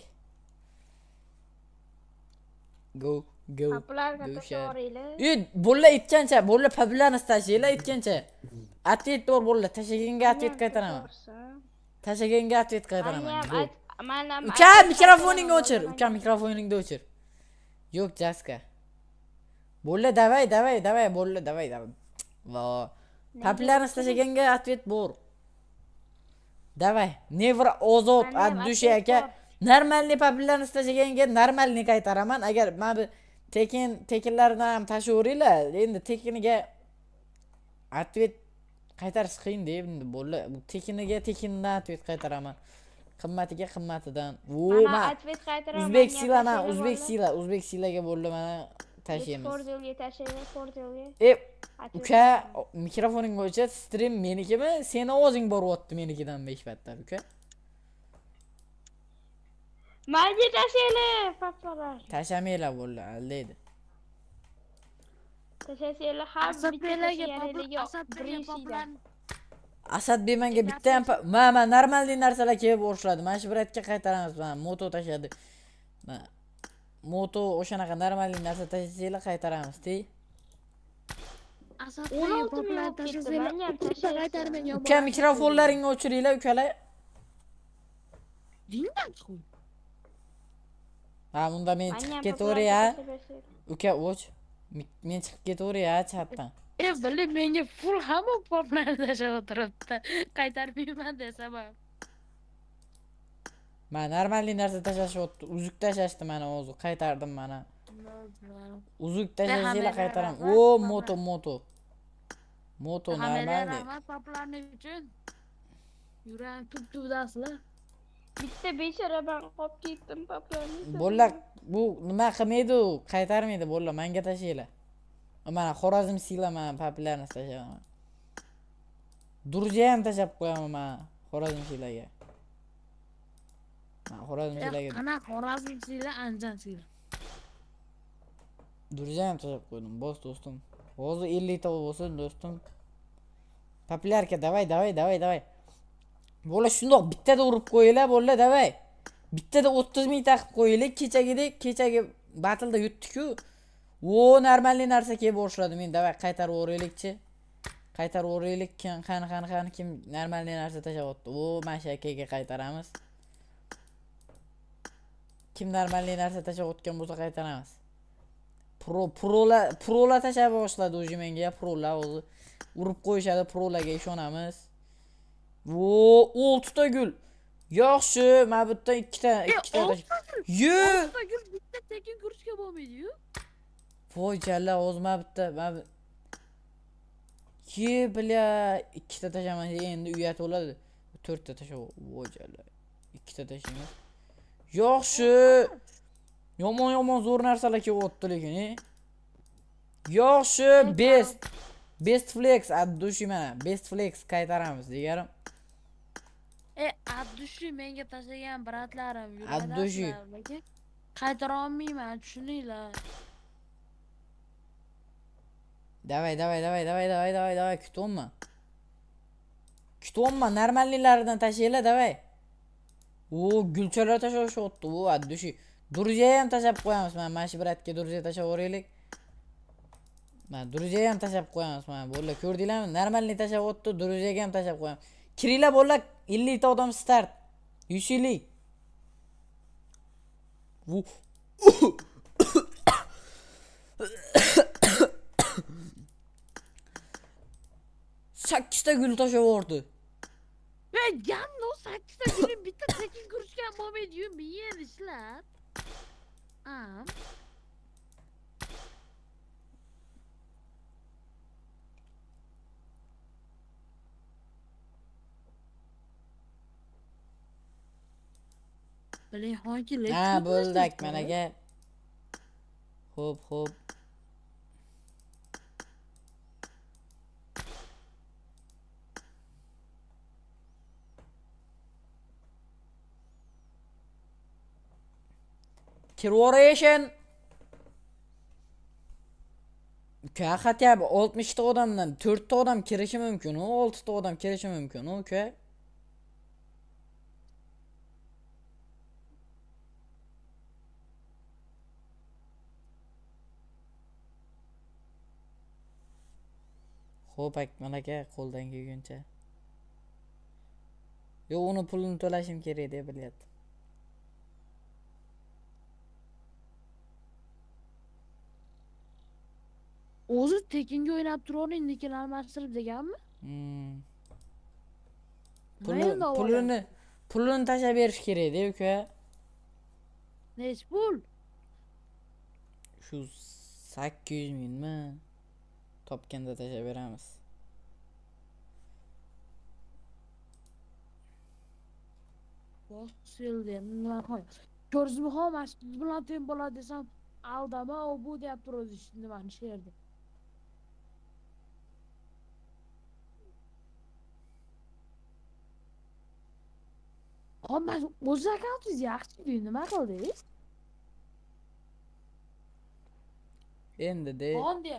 Go, go. Poplarga tashlaringlar. E, bo'lla aytgancha, bo'lla poplarni tashlaylar aytgancha. Atlet to'r bo'lla, tashaganga atlet qaytaraman. Tashaganga atlet qaytaraman. Uka mikrofoningni o'chir, uka mikrofoningni o'chir. Yo'q, Jaska. Bo'lla davay, davay, davay, bo'lla davay, davay. Va. Poplarni tashaganga atlet bor. Davay, nevra ozod, addushi aka. Normalniy poplarni tashaganga normalniy qaytaraman. Agar men bu tekin tekinlarni ham tashaveringlar. Endi tekiniga atvet qaytarish qiyin deb endi bo'lla. Tekiniga tekindan atvet qaytaraman. Qimmatiga qimmatidan. Vo, men atvet qaytaraman. O'zbek silaman, O'zbek sila, O'zbek silaga bo'ldi mana tashlaymiz. Portalga tashlaymiz, portalga. E, uka, mikrofoningni o'chir, stream menikimi? Seni ovozing boryapti menikidan besh battar, uka. Menga tashlaylar, poplar. Tashamanglar bo'ldi, aldaydi. Tashlaylar, har Asadbeklarga Asadbeklarga poplar. Asadbek menga bitta ham mana normalniy narsalar kelib boshladi. Mana shu biratga qaytaramiz, mana moto tashladi. Mana moto o'shanaqa normalniy narsa tashlasanglar qaytaramiz-ti. Asadbeklarga poplar tashlasanglar qaytarmayman. Uka mikrofonlaringni o'chiringlar, ukalar. Dindan qo'y. Ha, unda men chiqib ketaveray, ha. Uka, o'ch. Men chiqib ketaveray, ha, chatdan. E, bilib menga full hamma poplar tashlab o'tiribdi. Qaytarmayman desam ham. Men normalniy narsa tashlashyapti. Uzuk tashlashdi mana o'zi. Qaytardim mana. Uzuk tashlasanglar qaytaraman. O, moto, moto. Moto normalniy. Poplarni uchun yuran tub-tubdasizlar. Bitta bechora ben qolib ketdim poplarni. Bo'lla bu nima qilmaydi u? Qaytarmaydi bo'lla, menga tashlaylar. Mana Xorazm silaman, poplarni tashlaman. Durja ham tashlab qo'yaman men Xorazm silaga. Men Xorazm silaga. Ana Xorazm sila, Anjan sila. Durja ham tashlab qo'ydim, bos do'stim. Hozir ellik ta bo'lsin do'stim. Poplarga davay, davay, davay, davay. Bo'la shundoq bittada urib qo'yinglar, bo'la davay. Bittada o'ttiz ming taqib qo'yinglar, kechagidek, kechagi battle'da yutdik-ku. O, normalniy narsa kelib boshladi. Men davay qaytarib o'raylikchi. Qaytarib o'raylik, qani qani qani kim normalniy narsa tashlayapti. O, mana shu akaga qaytaramiz. Kim normalniy narsa tashlayotgan bo'lsa qaytaramiz. Pro prolar prolar tashlay boshladi o'zi menga, prolar o'zi urib qo'yishadi, prolarga ishonamiz. Vo, olti ta gul. Yaxshi, men bu yerdan ikkita, ikkita. Yo! olti ta gul bitta tekin kurishga bo'lmaydi-yu. Voy jalla o'zma bitta. Men Ki bля ikkita tashaman endi uyat bo'ladi. to'rtta tasha. Voy jalla. Ikkita tashaymiz. Yaxshi. Yomon yomon zo'r narsalar kelyapti lekin, e. Yaxshi, best. Best flex addushi mana. Best flex qaytaramiz degarim. E, addushi menga tashlagan bratlarim Addushi. lekin qaytara olmayman, tushuninglar. Davay, davay, davay, davay, davay, davay, davay, kutonma. Kutonma, normalniylaridan tashlaylar, davay. O, gulchalar tashlashyapti, o, addushi. Durziya ham tashab qo'yamiz, mana mana shu bratga durziya tashab o'raylik. Mana durziya ham tashab qo'yamiz, mana bo'ldi, ko'rdinglarmi? Normalniy tashyapti, durziyaga ham tashab qo'yamiz. Kiringlar bo'ldi, ellik ta odam start. Yushili. Bu sakkizta gul tashavordi. Ben yanno sakkizta gulin bitta tekin kurishgan bo'lmaydi-yu, men ishlar. Am. Biling hangi lek. Ha, bo'ldi Akmal aka. Xo'p, xo'p. Kirvoration. Uka, hatya oltmish ta odamdan to'rt ta odam kirishi mumkin, olti ta odam kirishi mumkin, uka. Xo'p, Akmal aka, qo'ldan kelguncha. Yo, uni pulini to'lashim kerak deb bilyapti. O'zi tekinga o'ynab turavering, lekin almashtirib deganmi? Hmm. Men Pulni, pulini, pulini tashab berish kerak-da, uka. Nech pul? Shu sakkiz yuz mingmi? Topganda tashab beramiz. Bosildi, nima qo'y. Ko'rzmi ham masjid bilan teng bo'ladi desam, aldama u bu deb turadi nimani sherdi. Hamma o'z akkauntingiz yaxshi, nima qildingiz? Endi de. Qonde.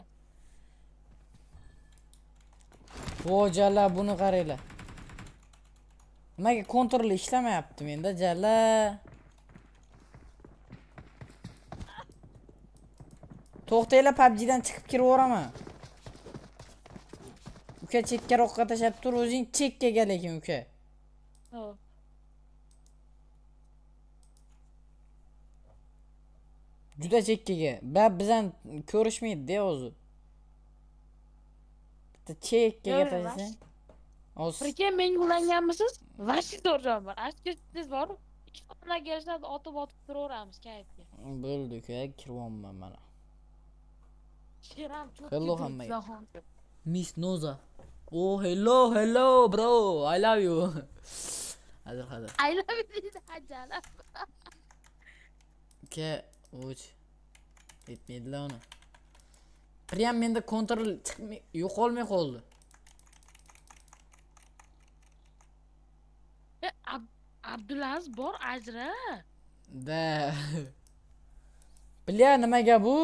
Vojala buni qaranglar. Nimaga kontrol ishlamayapti menda jala? To'xtanglar, P U B G dan chiqib kiraveраman. Uka chekkaroqqa tashab tur, o'zing chekkaga lekin uka. Ha. Juda chekkaga. Bab bizdan ko'rishmaydi-da o'zi. Bitta chekkaga tashlasang. O'z Birga men ulanganmisiz? Vashi to'rjon bor. Ashkasiz bor. Ikki xonada kelishadi, otib-otib turaveramiz kayfga. bo'ldi uka, kiryapman mana. Sheram cho'p. Hello hammaga. Miss Noza. Oh, hello, hello bro. I love you. Hadi hadi. I love you dedi ajala. Uka, o'ch. Yetmaydilar uni. Prям menda kontrol chiqmay, yo'qolmay qoldi. E, Abdulaziz bor ajra. Da. Bilya nimaga bu?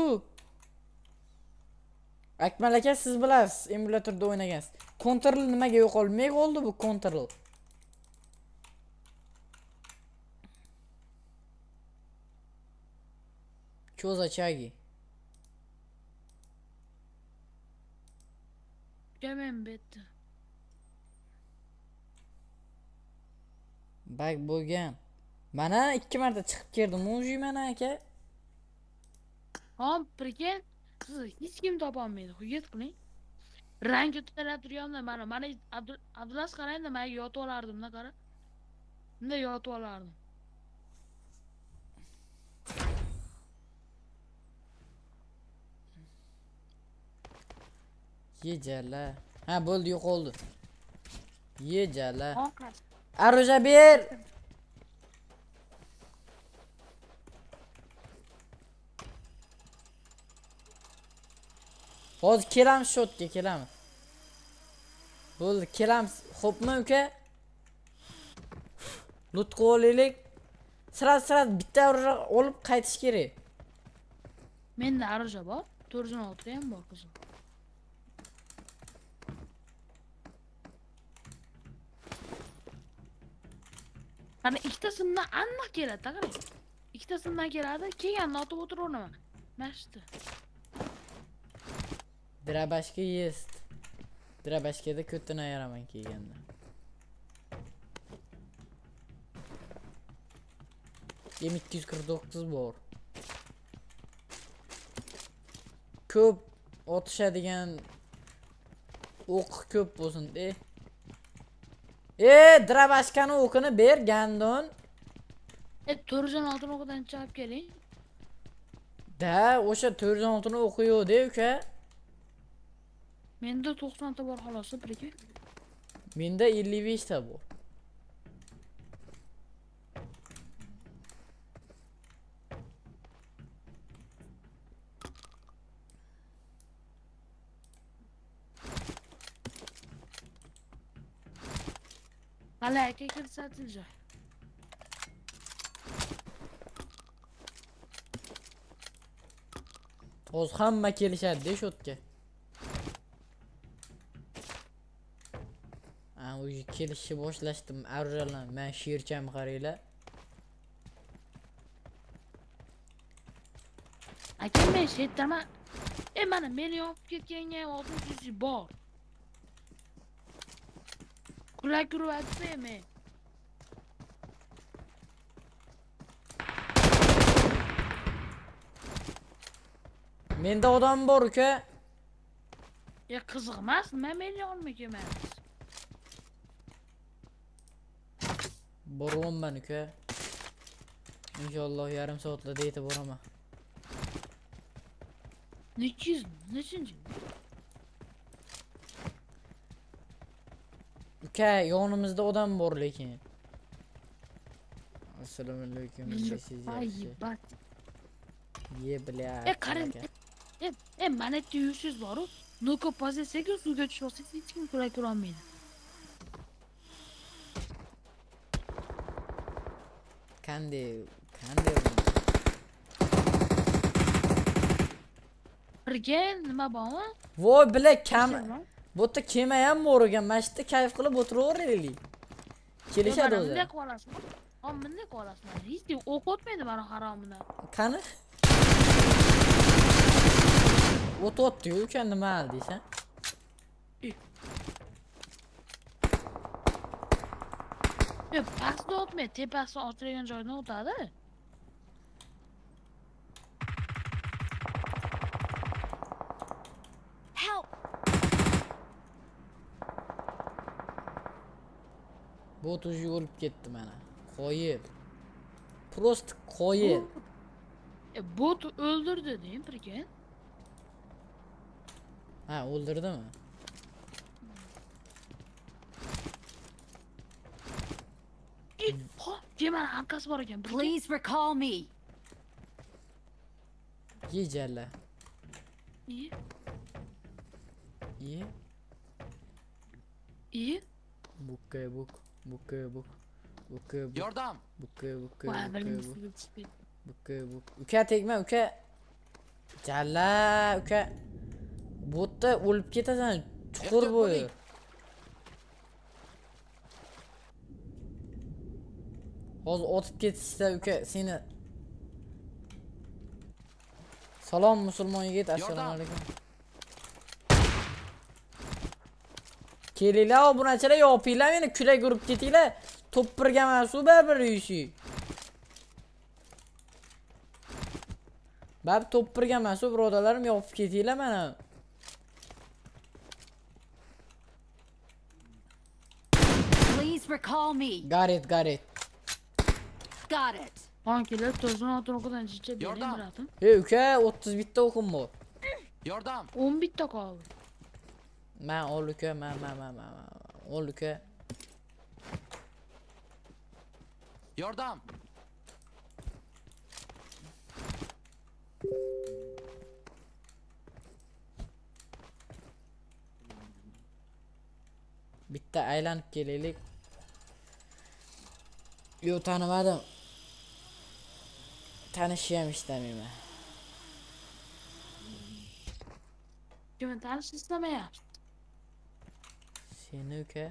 Akmal aka siz bilasiz, emulatorda o'ynagansiz. Kontrol nimaga yo'qolmay qoldi bu kontrol? Что за чаги? Gamen bitti. Bak bo'lgan. Mana ikki marta chiqib keldim, o'zi mana aka. Ham priken siz hech kim topolmaydi. Hujjat qiling. Rang ko'tarib turganimda mana mana Abdulaziz qarayda men yotib olardim, na qara. Bunda yotib olardim. Ye jala. Ha bo'ldi, yo'qoldi. Ye jala. Qonqas. Aroja ber. Hozir kelamiz shotga, kelamiz. Bo'ldi, kelamiz. Xo'pmi uka? Lutqa olaylik. Sira-sira bitta aroja olib qaytish kerak. Menda aroja bor. to'rt yuz o'n olti ham bor qizim. Qani ikkitasimdan aniq keladi, qarang. Ikkitasimdan keladi, kelganini otib o'tiraveraman. Mashti. Drabashka есть. Drabashkada ko'tini ayaraman kelganda. M ikki yuz qirq to'qqiz bor. Ko'p otishadigan o'q ko'p bo'lsin, de. E, drabashkani o'qini ber, gandon. E, to'rt yuz o'n olti o'qidan chap keling. Da, o'sha to'rt yuz o'n olti ni o'qiyo-de, uka. Menda to'qson ta bor xolos, birga. Menda ellik besh ta bor. Qala aka ko'rsatilja. Hozir hamma kelishadi-de shotga. Ha, o'zi kelishni boshlashdim. Arjalan, men shercham qaranglar. Aka men shetdaman. E mana meni yopib ketganga oltmish yuz bor. Kulak uryapti men. Menda odam bor uka. Ya qiziq emas, nima meni olmay kelmaysiz? Boryapman uka. Inshaalloh yarim soatlarda yetib boraman. necha nechinchi? Uka, yonimizda odam bor lekin. Assalomu alaykum. Aybat. Ye bля. E qarang. E, e mana tuyusiz bor-ku. Nuko pozitsiyaga suvga tushsa hech kim kulak ura olmaydi. Qanday, qanday. Birga nima bormi? Voy, bля, kam. Bu yerda kema ham bor ekan. Mashta kayf qilib o'tiraveraylik. Kelishadi o'zi. Bunday qilib olasizmi? Ha, bunday qilib olasizmi? Hech o'q o'tmaydi mana haromidan. Qani? O'totdi-yu, uka, nima deysan? E, pastda o'tmaydi, tepasidan ochilgan joydan o'tadi. Bot uji o'lib ketdi mana. Qoyil. Prost qoyil. E, bot o'ldirdi deyim birga. Ha, o'ldirdimi? E, ho, demana hamkasi bor ekan. Please recall me. Ye jalla. Iyi. Ye. İyi. Bukke buk. Bukke buk. Bukke buk. Yordam. Bukke bukke Vay bukke benim buk. sıkıntı. Bukke buk. Uka tegma, uka. Jalla, uka. Botda o'lib ketasan, chuqur bo'yi. Hozir otib ketishsa, uka, seni. Salom musulmon yigit, assalomu alaykum. Kelinglar, obunachilar, yopinglar meni, kulak urib ketinglar. To'ppirga emas, u baribir yushi. Bab to'ppirga emas, u birodarlarim, yopib ketinglar mana. Please recall me. Garet, Garet. Got it. Kankiler tozun altın okudan çiçe benim Yordam. bıraktım. Hey uka, o'ttiz bitta o'qim bor. Yordam. on bitta kaldı. Men ol uka, men men men men. Ol uka. Yordam. Bitta aylanib kelaylik. Yo, tanimadim. Tanishni ham istamayman. Kimni tanish istamayapsiz? Seni uka.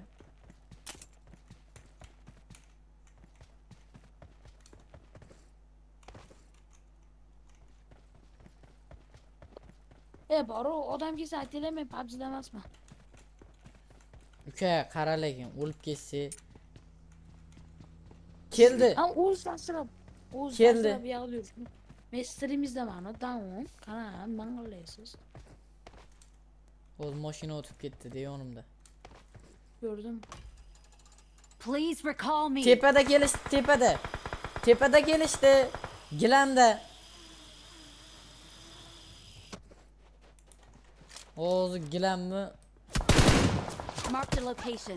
E, boru odam kelsa aytinglar, men P U B G'da emasman. Uka, qara lekin o'lib ketsa. Keldi. Am o'z tasirab, o'z Keldi. tasirab yig'laysiz. Men streamizdaman, tamam. Qara, mang'illaysiz. O'z mashina o'tib ketdi de yonimda. Ko'rdim. Please recall me. Tepada kelishdi, tepada. Tepada kelishdi. Gilamda. O'zi gilammi? Mark the location.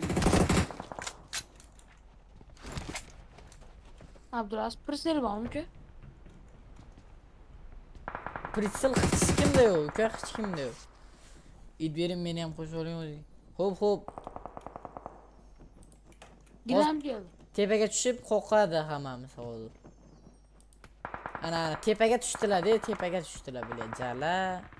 Abdulaziz Prisel bormi-ku? Pritsel hech kimda yo'q, uka, hech kimda yo'q. It bering, meni ham qo'shib oling o'zing. Xo'p, xo'p. Gilam keldi. Tepaga tushib qo'qadi hammamiz hozir. Ana, ana tepaga tushdilar-da, tepaga tushdilar bular. Jala.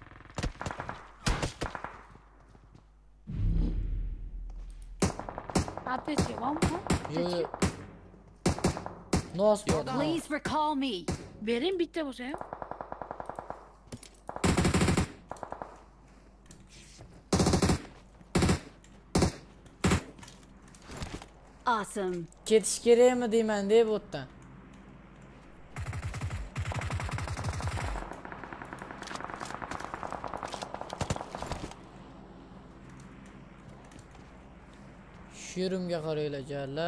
Apetitga bormi? Yo'q, yo'q. Nos bor. Please recall me. Bering bitta bo'lsa ham. Awesome. Ketish kerakmi deyman deb o'tdan. Shu yerimga qaranglar, jalla.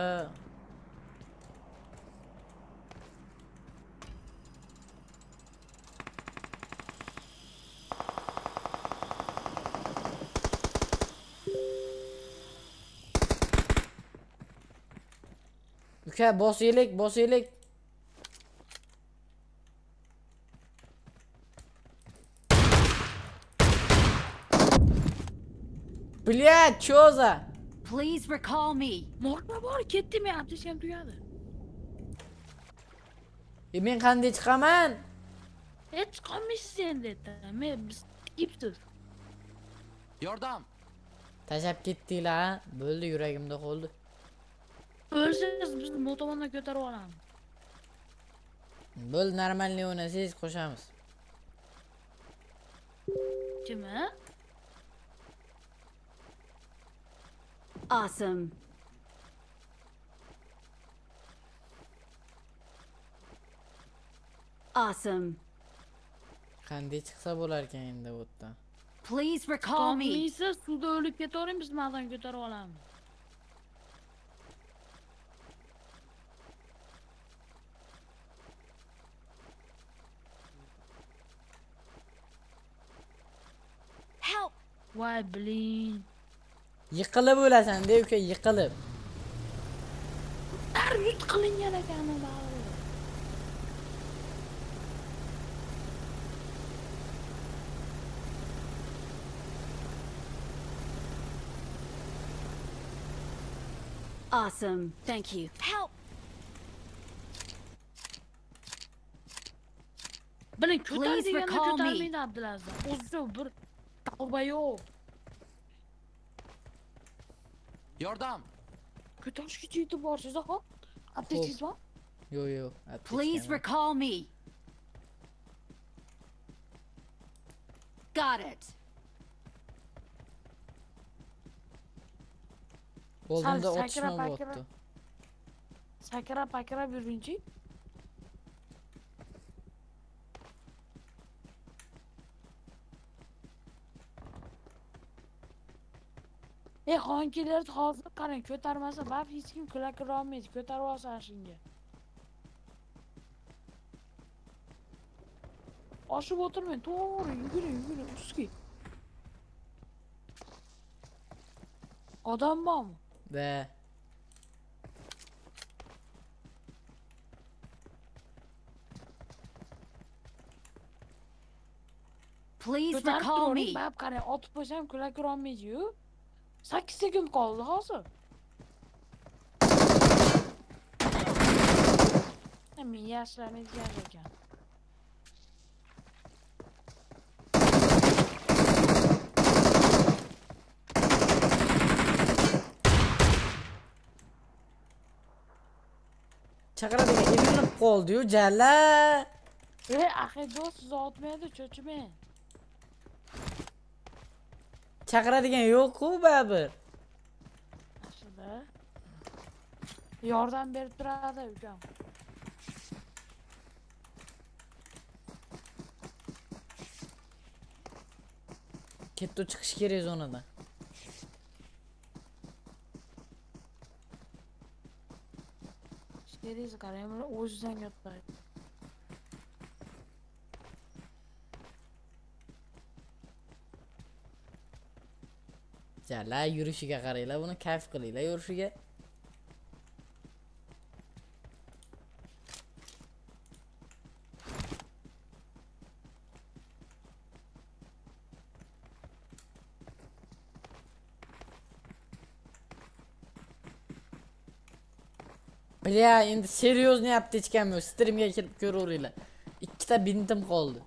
Uka, bosaylik, bosaylik. Блядь, чё за? Please recall me. Morma bor, ketdim, men aptechka ham tugadi. E men qanday chiqaman? Hech qolmaysiz endi. Men biz tikibsiz. Yordam. Tashab ketdinglar, ha? Bo'ldi, yuragimda qoldi. O'lsangiz bizni motomondan ko'tarib olamiz. Bo'ldi, normalniy o'ynasangiz qo'shamiz. Kimmi? Awesome. Awesome. Qanday chiqsa bo'lar ekan endi bu yerdan. Please recall me. Qolmaysiz, suvda o'lib ketavering, biz mazdan ko'tarib olamiz. Help. Voy, blin. Yiqilib o'lasan-da, uka, yiqilib. Yut qilingan ekan bari. Awesome. Thank you. Help. Biling, ko'tar Please deganda recall me. ko'tarmaydi Abdulaziz. O'zi bir tavba yo'q. Yordam. Ko'tarishga yetib borsiz, ha? Aptekingiz bor? Yo'q, yo'q. Please recall me. Got it. Oldimda Sal otishma sakrab, bo'pti. Sakrab, sakrab yurgunchi. E, xonkilar hozir qarang, ko'tarmasa, bab hech kim kula kira olmaydi, ko'tarib olsa shunga. Oshib o'tirmang, to'g'ri, yuguring, yuguring, ustiga. Odam bormi? Ve Please Ko'tarib recall turavering, me. bab qarang, otib qo'ysam kulak urolmaydi-yu. sakkiz sekund qoldi hozir. Men yashlarimiz yar ekan. chaqiradigan ilinib qoldi-yu, jalla. E, axir do'st siz otmaydi, cho'chimang. Chaqiradigan yo'q-ku baribir. Aslida yordam berib turadi ukam. Ketto chiqish kerak zonadan. Seriz qarang, o'zidan gaplaydi. Jalla yurishiga qaranglar, buni kayf qilinglar yurishiga. Bля, endi seryozni aptechkammi? Streamga kirib ko'raveringlar. Ikkita bintim qoldi.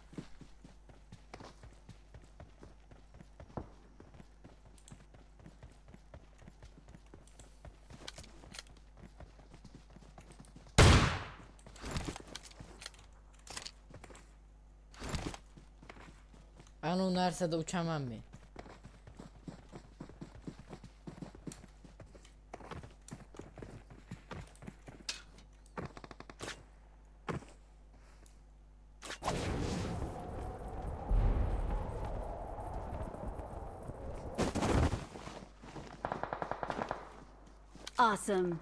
Anu narsada uchaman men. Awesome.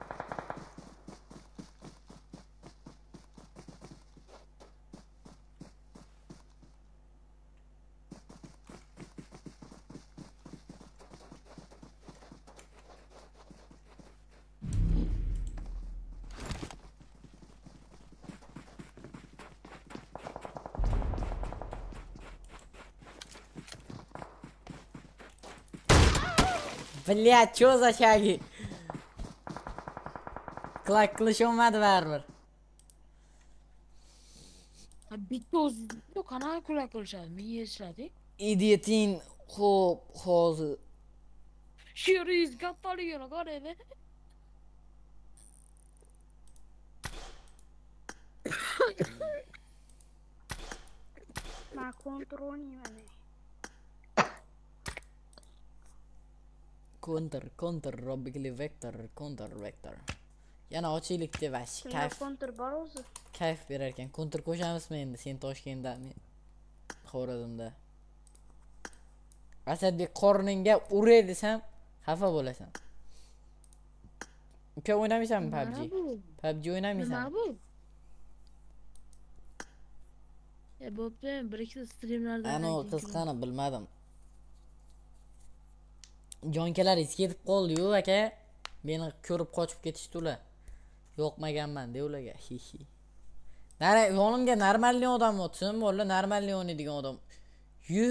Bля, чё за шаги? Klak qilish olmadi baribir. Bitta o'zi yo'q, qanaqa kulak qilishadi? Men yetishadi. Idiotin, xo'p, hozir. Sheriz kattaligini qaraydi. Men kontrollayman. Counter, counter, Robbie vector, counter vector. Yana ochaylik deb vash, kayf. Kontur bor o'zi. Kayf berar ekan. Counter qo'shamizmi endi sen Toshkentda, men Xorazmda. Asadbek qorningga uray desam, xafa bo'lasan. Uka o'ynamaysanmi P U B G? P U B G o'ynamaysanmi? Nima bu? E bo'pti, bir ikkita streamlarda. Ano qiziqani bilmadim. Jonkalaringiz ketib qoldi-yu aka. Meni ko'rib qochib ketishdi ular. Yo'qmaganman de ularga. Hihi. Nara yonimga normalniy odam o'tsin, bolla normalniy o'ynaydigan odam. Yu.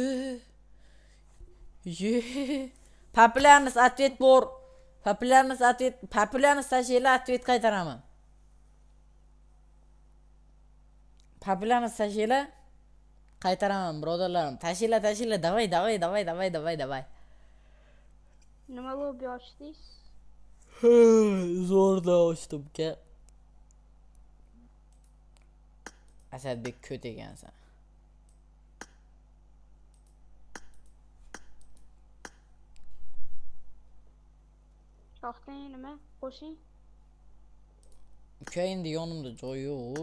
Yu. Popularность ответ bor. Popularность ответ, popularность tashila ответ qaytaraman. Popularность tashila qaytaraman, birodarlarim. Tashila, tashila, davay, davay, davay, davay, davay, davay. Nima lobby ochdingiz? Zo'rda ochdim uka. Asadbek ko't ekansan. Yoqding nima? Qo'shing. Uka endi yonimda joy yo'q.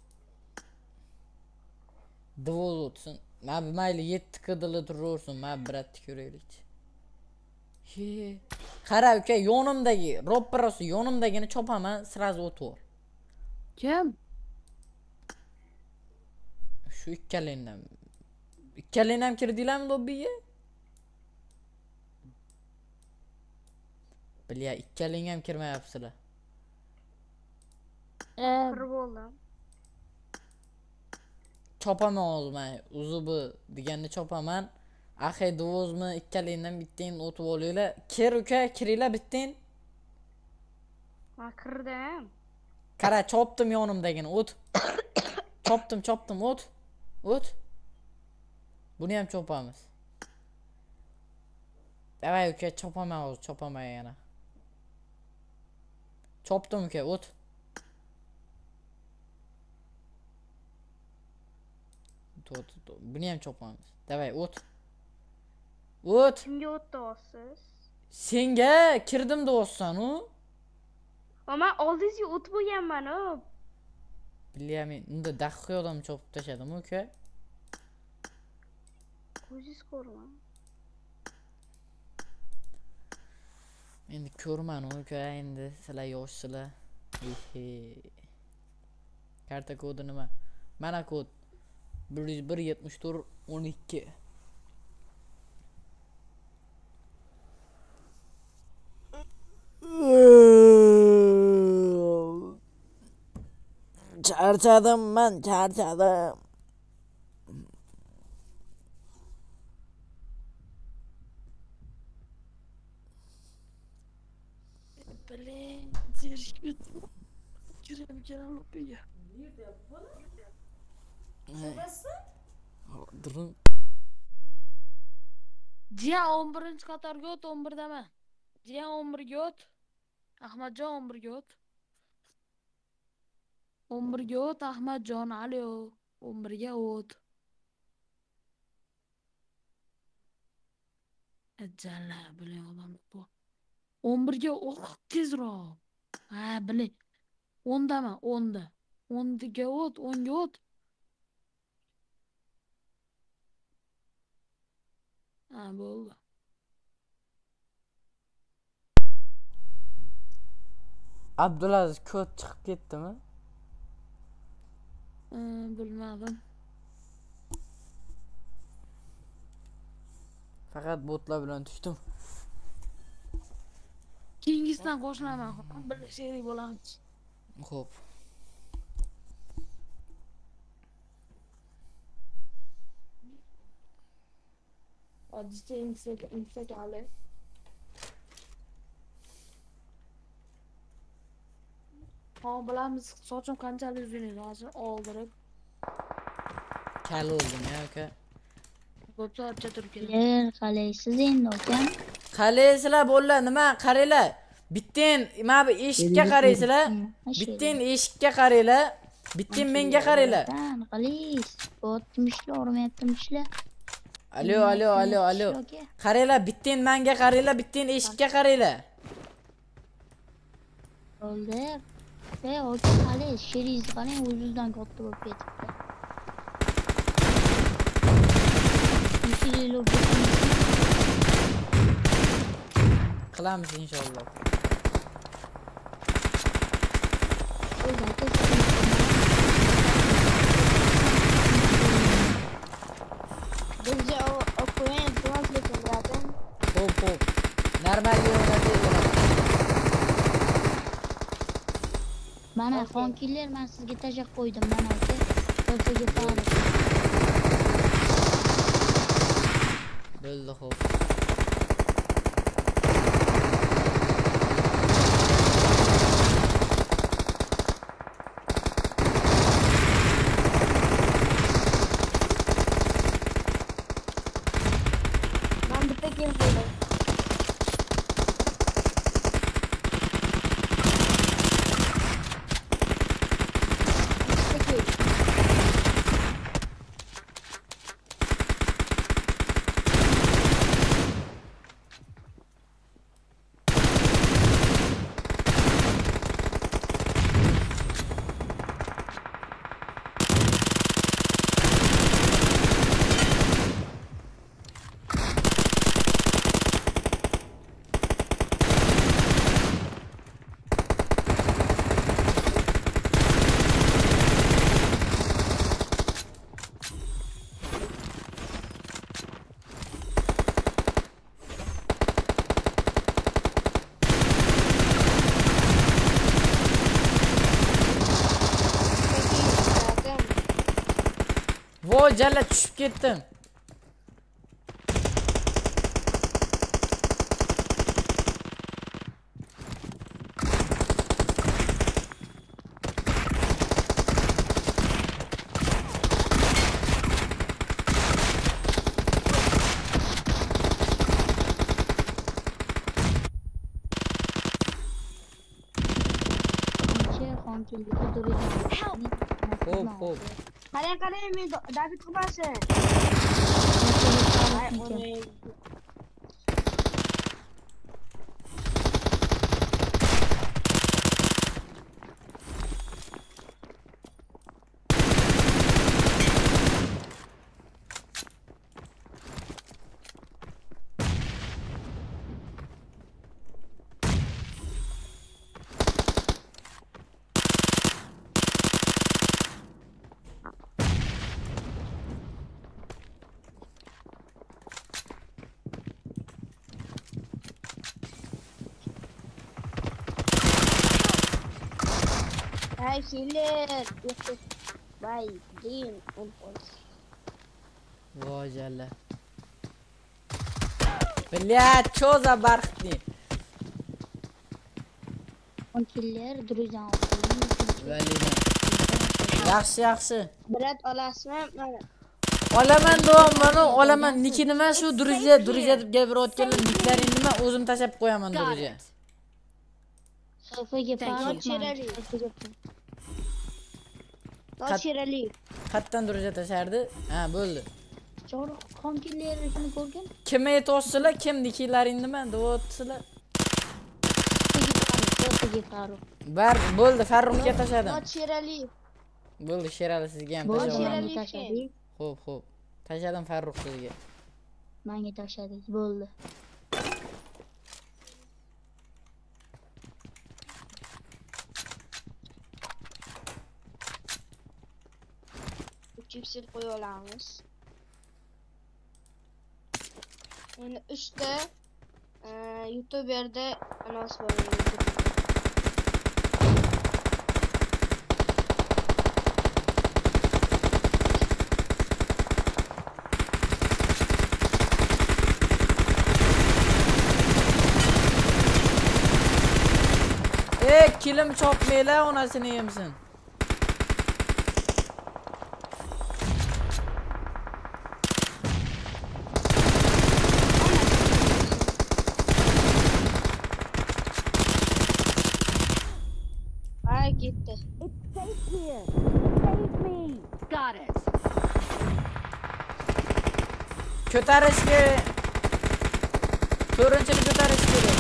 Dvoz o'tsin. Men mayli yetti qidili turaversin, men biratni ko'raylik. He. Qara uka, yonimdagi, ropparosi yonimdagini chopaman, sirazi o'tver. Kim? Shu ikkalendan. Ikkalen ham kirdinglarmi lobbiga? Bilya, ikkaling ham kirmayapsizlar. Kir bo'ldim. Chopaman o'zman, uzubi deganni chopaman. Axay dovozmi ikkalingdan bittin o'tib olinglar. Kir uka, kiringlar bittin. Ma kirdim. Qara, chopdim yonimdagini, o't. Chopdim, chopdim, o't. O't. Buni ham chopamiz. Davay uka, chopaman o'z, chopaman yana. Chopdim uka, o't. Buni ham chopamiz. Davay, o't. O't. Kimga o'tdi o'siz? Senga kirdim deyapsan-u. Ama oldingizga o'tib bo'lganman-u. Bilyamin, unda daqiq odam chopib tashladim uka. Ko'zingiz ko'rman. Endi ko'rman uka, endi sizlar yoshsizlar. Ehe. Karta kodi nima? Mana kod bir yuz bir yetmish to'rt o'n ikki. Charchadim men, charchadim. Bilen, zerikib kirib kelib lopiga. Durun. Jiyan o'n birinchi qatorga o't, o'n birdaman. Jiyan o'n birga o't. Ahmadjon o'n birga o't. o'n birga o't, Ahmadjon, alo. o'n birga o't. Ajalla, bilen odam bu. o'n birga o't tezroq. Ha, bilen. o'ndaman, o'nda. o'nga o't, o'nga o't. Ha, bo'ldi. Abdulaziz kod chiqib ketdimi? Bilmadim. Faqat botlar bilan tushdim. Keyingisidan qo'shilaman. Bir sherik bo'lamiz. Xo'p. Hozircha Instagram'da Ha, bilamiz, sochim qanchalik uzun edi, hozir oldirib. Kal olding ya aka. Ko'p soatcha turib keldim. Yer qalaysiz endi akam? Qalaysizlar bo'llar, nima qaranglar. Bittin, mana bu eshikka qaraysizlar. Bittin eshikka qaranglar. Bittin menga qaranglar. Qalaysiz? O'tmishlar, urmayaptimiz-la. Alo, alo, alo, alo. Qaranglar, bittin menga qaranglar, bittin eshikka qaranglar. Bo'ldi. Ve o qalay, sheringizni qarang, o'zingizdan katta bo'lib ketibdi. Qilamiz inshaalloh. Bizga o'qigan translatorlardan Xo'p, xo'p. Normal yo'llarda Mana xonkiller men sizga tajab qo'ydim, mana aka. O'rtaga qarab. bo'ldi, xo'p. men bitta kelib qo'ydim. Voy jalla tushib ketdim. Hop hop. Qarang, qarang, men David qilmasin. Ay, killer. Vai, din, un pols. Voy jalla. Блядь, что за бархтни? On killer, друзья. Valina. Yaxshi, yaxshi. Birat olasizmi? Mana. Olaman do'm, mana olaman. Niki nima shu Duruzia, Duruzia deb gapirayotganlar niklaring nima? O'zim tashab qo'yaman Duruzia. Sofaga Nochirali. Nochirali. Qayerdan Duruzia tashardi? Ha, bo'ldi. Chor on killerni ko'rgan? Kim aytosizlar? Kim nikilaring nima? Deyapsizlar. Sofaga Farruh. Bar, bo'ldi, Farruhga tashadim. Nochirali. Bo'ldi, Sherali sizga ham Bo'ldi, tashadim. menga tashadik. Xo'p, xo'p. Tashadim Farruh sizga. Menga tashadik, bo'ldi. Chipsil qo'ya olamiz. Endi uchta YouTuberda anos bor. Ey, kilim chopmaylar, onasini yemsin. Ay, gitti. Got it. Ko'tarish kerak. To'rtinchini ko'tarish kerak.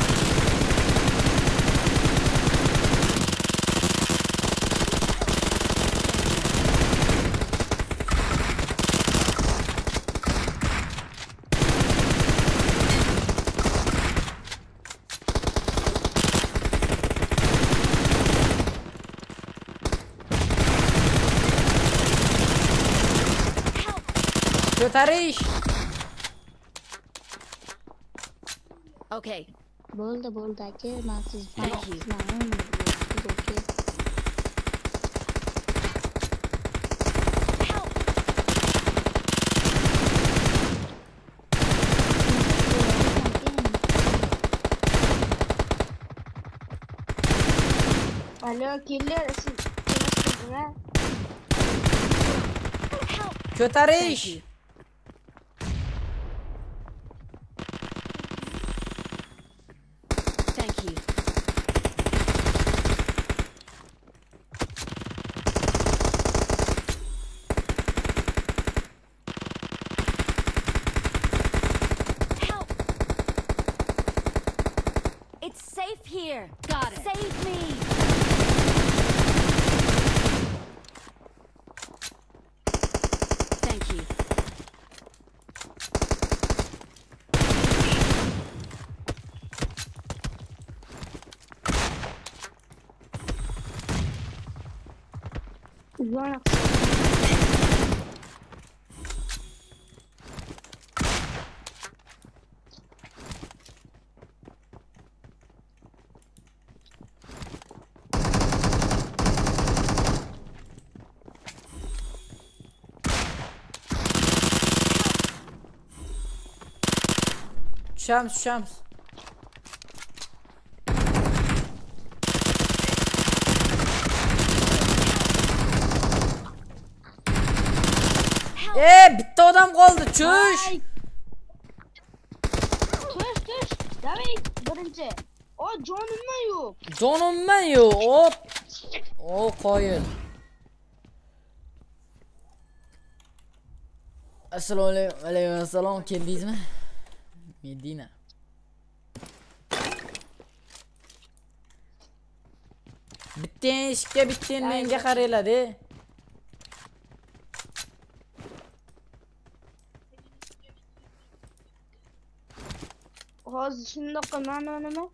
Ko'tarish. Okay. Bo'ldi, bo'ldi aka, men siz Thank you. Farruhman. Okay. Alo, killer, siz kimsizmi? Ko'tarish. Thank you. Help! It's safe here. Got it. Save me. Thank you. Uzun Tushamiz, tushamiz. Eee, bitta odam qoldi, tush. Tush, tush. Davay, birinchi. O, jonimman yo'q. Jonimman yo'q. O, o qoyil. Assalomu alaykum. Alaykum assalom. Keldingizmi? Medina. Bitta eshikka bitta menga qaranglar-da. Hozir shundoqqa mana nima?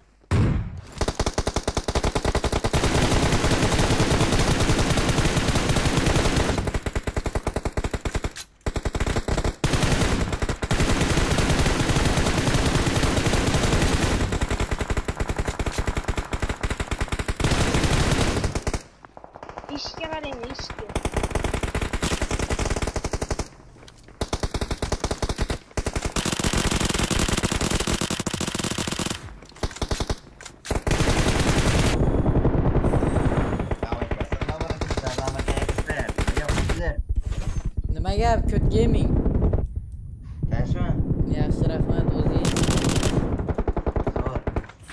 Ishga qarang, ishga. Nima gap, Kod Gaming? Yaxshimi? Yaxshi, rahmat, o'zing. Zo'r.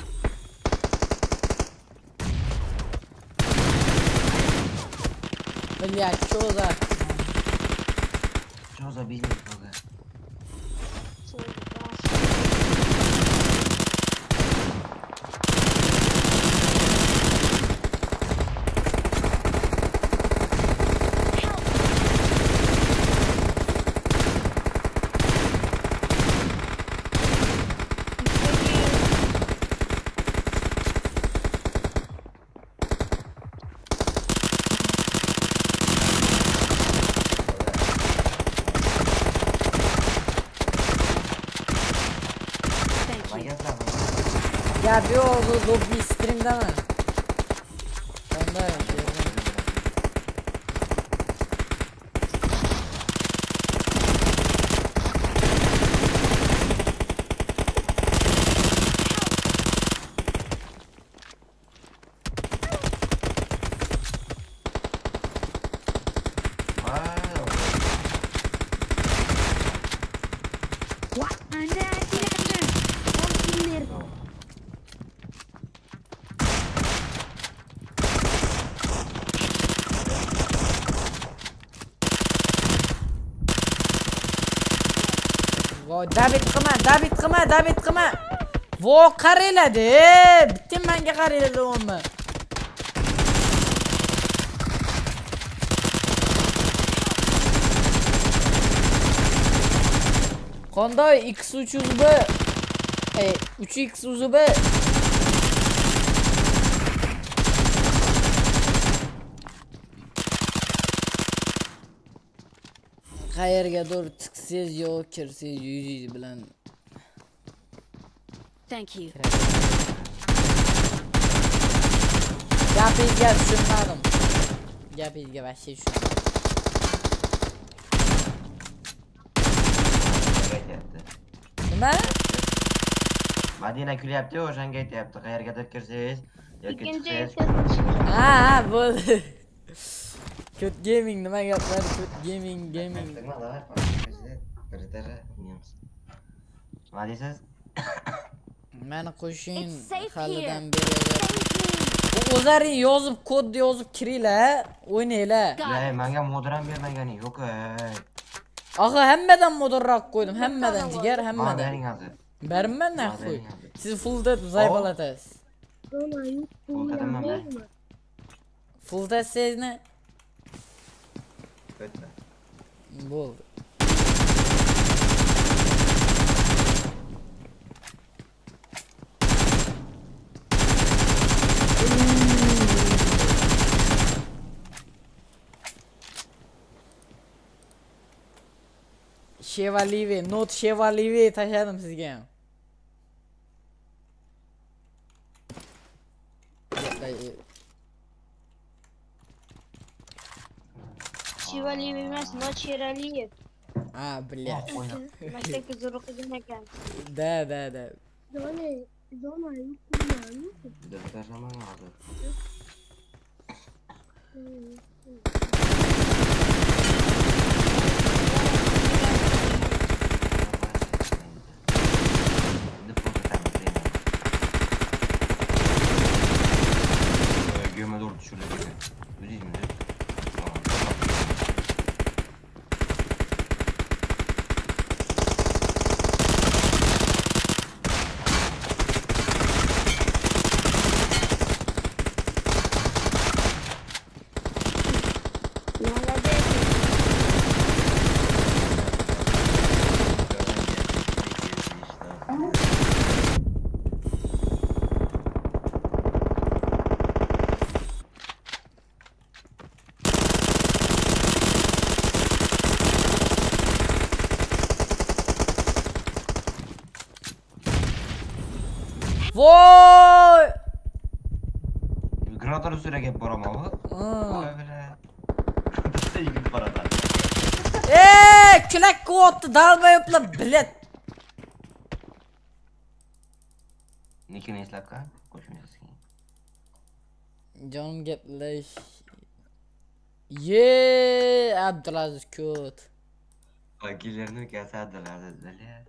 Блядь, что за? Что за бизнес было? Ya bir oldu lobby stream'de mi? Onda Voy, David qilma, David qilma, David qilma. Vo, qaranglar-da. Bitta menga qaranglar o'g'lim. Qanday X uch uzb? Ey, uch x uzb. Qayergadir tiksiz yo kirsiz yuzingiz bilan. Thank you. Gapingizga tushunmadim. Gapingizga vashshe tushunmadim. Nima? Madina kulyapti, o'shanga aytyapti. Qayergadir kirsangiz yoki chiqsangiz. Ha, ha, bo'ldi. Kod Gaming nima gaplar? Kod Gaming, gaming. Nima deysiz? Meni qo'shing, It's safe halidan here. beri. Save me. O'zlaring yozib, kod yozib kiringlar, o'ynanglar. Ya, menga modram bermaganing yo'q. Aha, hammadan modorroq qo'ydim, hammadan jigar, Mana hammadan. bering hozir. Berman naxoy. Siz full deb zaybalatasiz. Full dedimmi men? Full desizmi? O'tdi. Bo'ldi. Chevalive, not Chevalive tashladim sizga ham. Chevaliyev emas, Nocheraliyev. Ha, bilyapti. O'ynab. Maktabga zo'r o'qigan ekan. Da, da, da. Bitta tashlamagan hozir. Göme doğru düşürüyor. Düzeyim mi? Voy! Granatlar üstüne gelip borama bu. Vay bile. Bitta yigit bor edi. Eee, kulak qilyapti, dalbayiblar, bilet. Nikini eslab qal, qo'shmaysiz. Jonim gaplash. Ye, Abdulaziz ko't. Vakillarni kasadilar dedilar.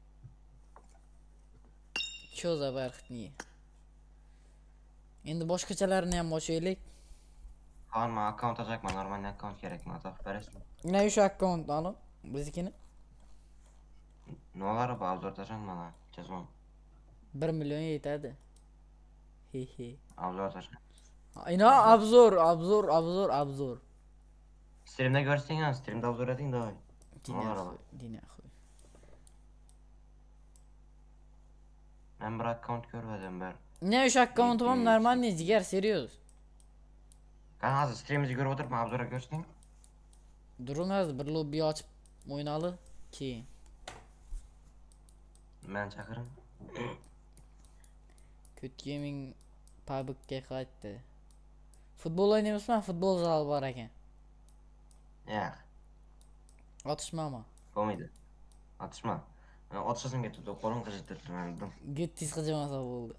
Cho za barxtni. Endi boshqachalarni ham ochaylik. Hozir men akkaunt ochayman, normal akkaunt kerak men topib berasizmi? Nima shu akkauntni olib? Biznikini Nolar bu obzor tashlang mana, chizmam. bir million yetadi. He he. Obzor tashlang. Ina obzor, obzor, obzor, obzor. Streamda ko'rsangiz, streamda obzor eting davay. Nolar bu. Dina xo'y. Men bir akkaunt ko'rmadim bir. Ne shu akkauntim ham normalniy jigar, seriyoz. Qani hozir streamimizni ko'rib o'tirib, men obzor ko'rsang. Durungiz, bir lobby ochib o'ynali keyin. Men chaqirim. Kut gaming pubga qaytdi. Futbol o'ynaymizmi? Futbol zali bor ekan. Yo'q. Otishmami? Bo'lmaydi. Otishma. Men otishasam ketdi, qo'lim qijitdi men dedim. Gittiz qijimasa bo'ldi.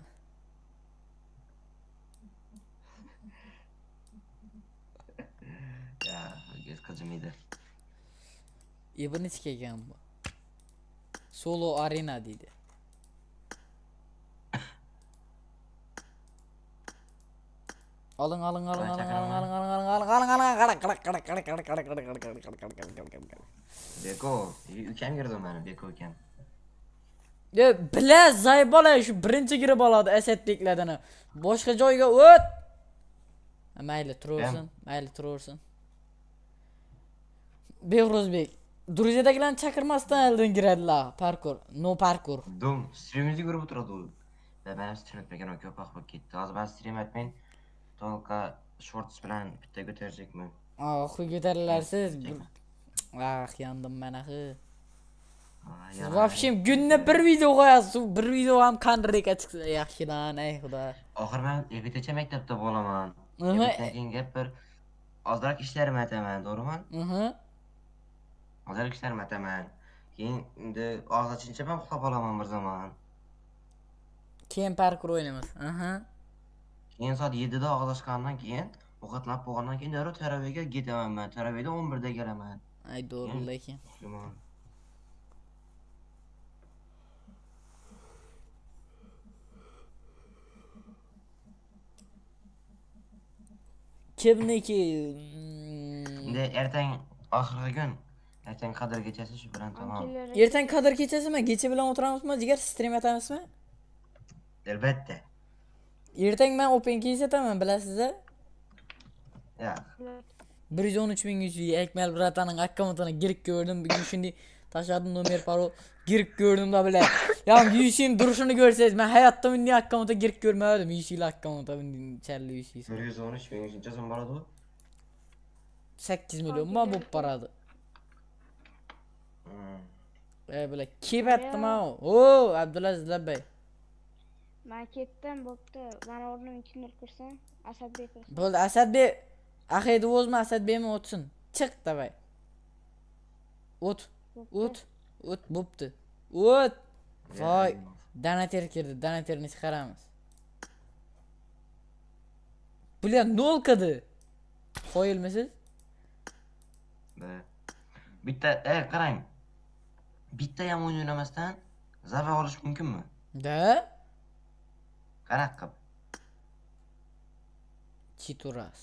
Ya, gez qijimaydi. Ibn ekan bu. Solo arena deydi. Alın alın alın alın alın alın alın alın alın alın alın qara qara qara qara qara qara qara qara qara qara qara qara. Beko, ukam girdi meni, Beko ukam. Ya bila zaybola shu birinchi girib oladi asadbeklardan. Boshqa joyga o't. Mayli turaversin, mayli turaversin. Behruzbek, Druziyadagilarni chaqirmasdan oldin giradilar. Parkour, no parkour. Dum, streamimizni ko'rib o'tiradi u. Va men stream etmagan o ko'p vaqt bo'lib ketdi. Hozir men stream etmayin. Tolqa shorts bilan bitta ko'tarajakman. Ah, xuy ko'tarilarsiz. Ah, yandim men axi. Вообще günne bir video qo'yasiz, bir video ham qandirga chiqsa yaxshidan, ey xudo. Oxir men ertacha maktabda bo'laman. Ertadan keyin gap bir ozroq ishlarim aytaman, to'g'rimi? Mhm. Ozroq ishlarim aytaman. Keyin endi og'iz ochuncha men uxlab olaman bir zaman. Keyin parkour o'ynaymiz. Aha. Keyin soat yettida og'iz ochgandan keyin ovqatlab bo'lgandan keyin darrov taraviyaga ketaman men. Taraviyada o'n birda kelaman. Ay, to'g'ri lekin. Kimniki? Endi ertang oxirgi kun, ertang qadr kechasi shu bilan tamom. Ertang qadr kechasimi? Kecha bilan o'tiramizmi? Jigar stream atamizmi? Albatta. Ertang men open case ataman, bilasiz-a? Ya. bir yuz o'n uch ming yuz Akmal brataning akkauntini girib ko'rdim. Bugun shunday tashladim nomer parol girib ko'rdim da bilan. Ya yuzing durishini ko'rsangiz, men hayotda bunday akkauntga girib ko'rmadim. yuz akkauntga bunday challi yuz. bir yuz o'n uch ming uchinchi so'm boradi. sakkiz million ma bo'lib boradi. E bilan kebatdim ha. O, Abdulaziz Labbay. Men ketdim, bo'pti. Meni o'rnimga kimdir kirsin? Asadbek kirsin. Bo'ldi, Asadbek. Axeydi o'zmi Asadbekmi o'tsin? Chiq davay. O't. O't, o't bo'pti. O't. Voy, donater kirdi, donaterni chiqaramiz. Bular nolkadi. Qo'yilmisiz? Bitta, e, qarang. Bitta ham o'yin o'ynamasdan zafa olish mumkinmi? Da? Qaraq qilib. Chituras.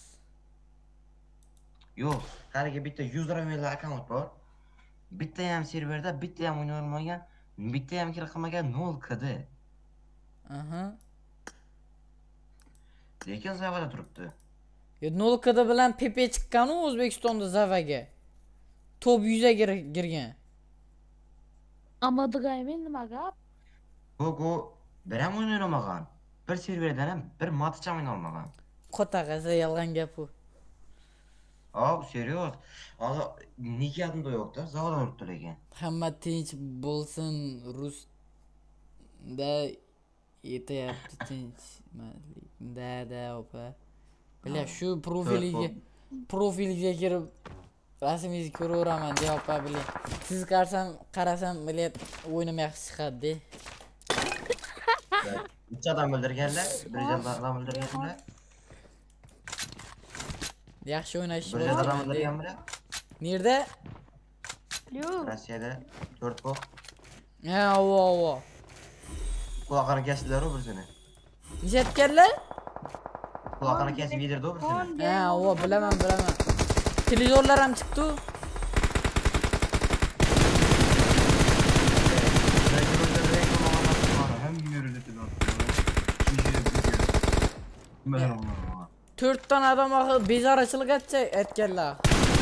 Yo'q, qariga bitta yuz ravelli akkaunt bor. Bitta ham serverda bitta ham o'yin o'ynamagan, bitta ham kill qilmagan nol kd. Aha. Lekin zavada turibdi. Yo nol kd bilan Pepe chiqqan-u O'zbekistonda zavaga. Top yuzga girgan. Ammo degaymen nima gap? Gogo bir ham o'yin o'ynamagan. Bir serverdan ham bir match ham o'ynay olmagan. Qotag'asa yolg'on gap u. Aa, seriyoz. Hozir niyatida yo'q-da, zavada turibdi lekin. Hamma tinch bo'lsin, rus da yetyapti tinchlik. Da da opa. Bila shu profiliga profiliga kirib rasmingizni ko'raveraman de opa bila. Siz qarsam, qarasam bilet o'yinim yaxshi chiqadi. uch odam o'ldirganlar, bir odam o'ldirganlar. Yaxshi o'ynashni Bir odam o'ldirganlar. Nerda? Rossiyada to'rt bor. Ha, vo vo. Quloqini kesdilar o'birsini. Necha etganlar? Quloqini kesib yedirdi o'birsini. Ha, vo, bilaman, bilaman. Televizorlar ham chiqdi. to'rt ta adam axir bezorichilikgacha aytganlar.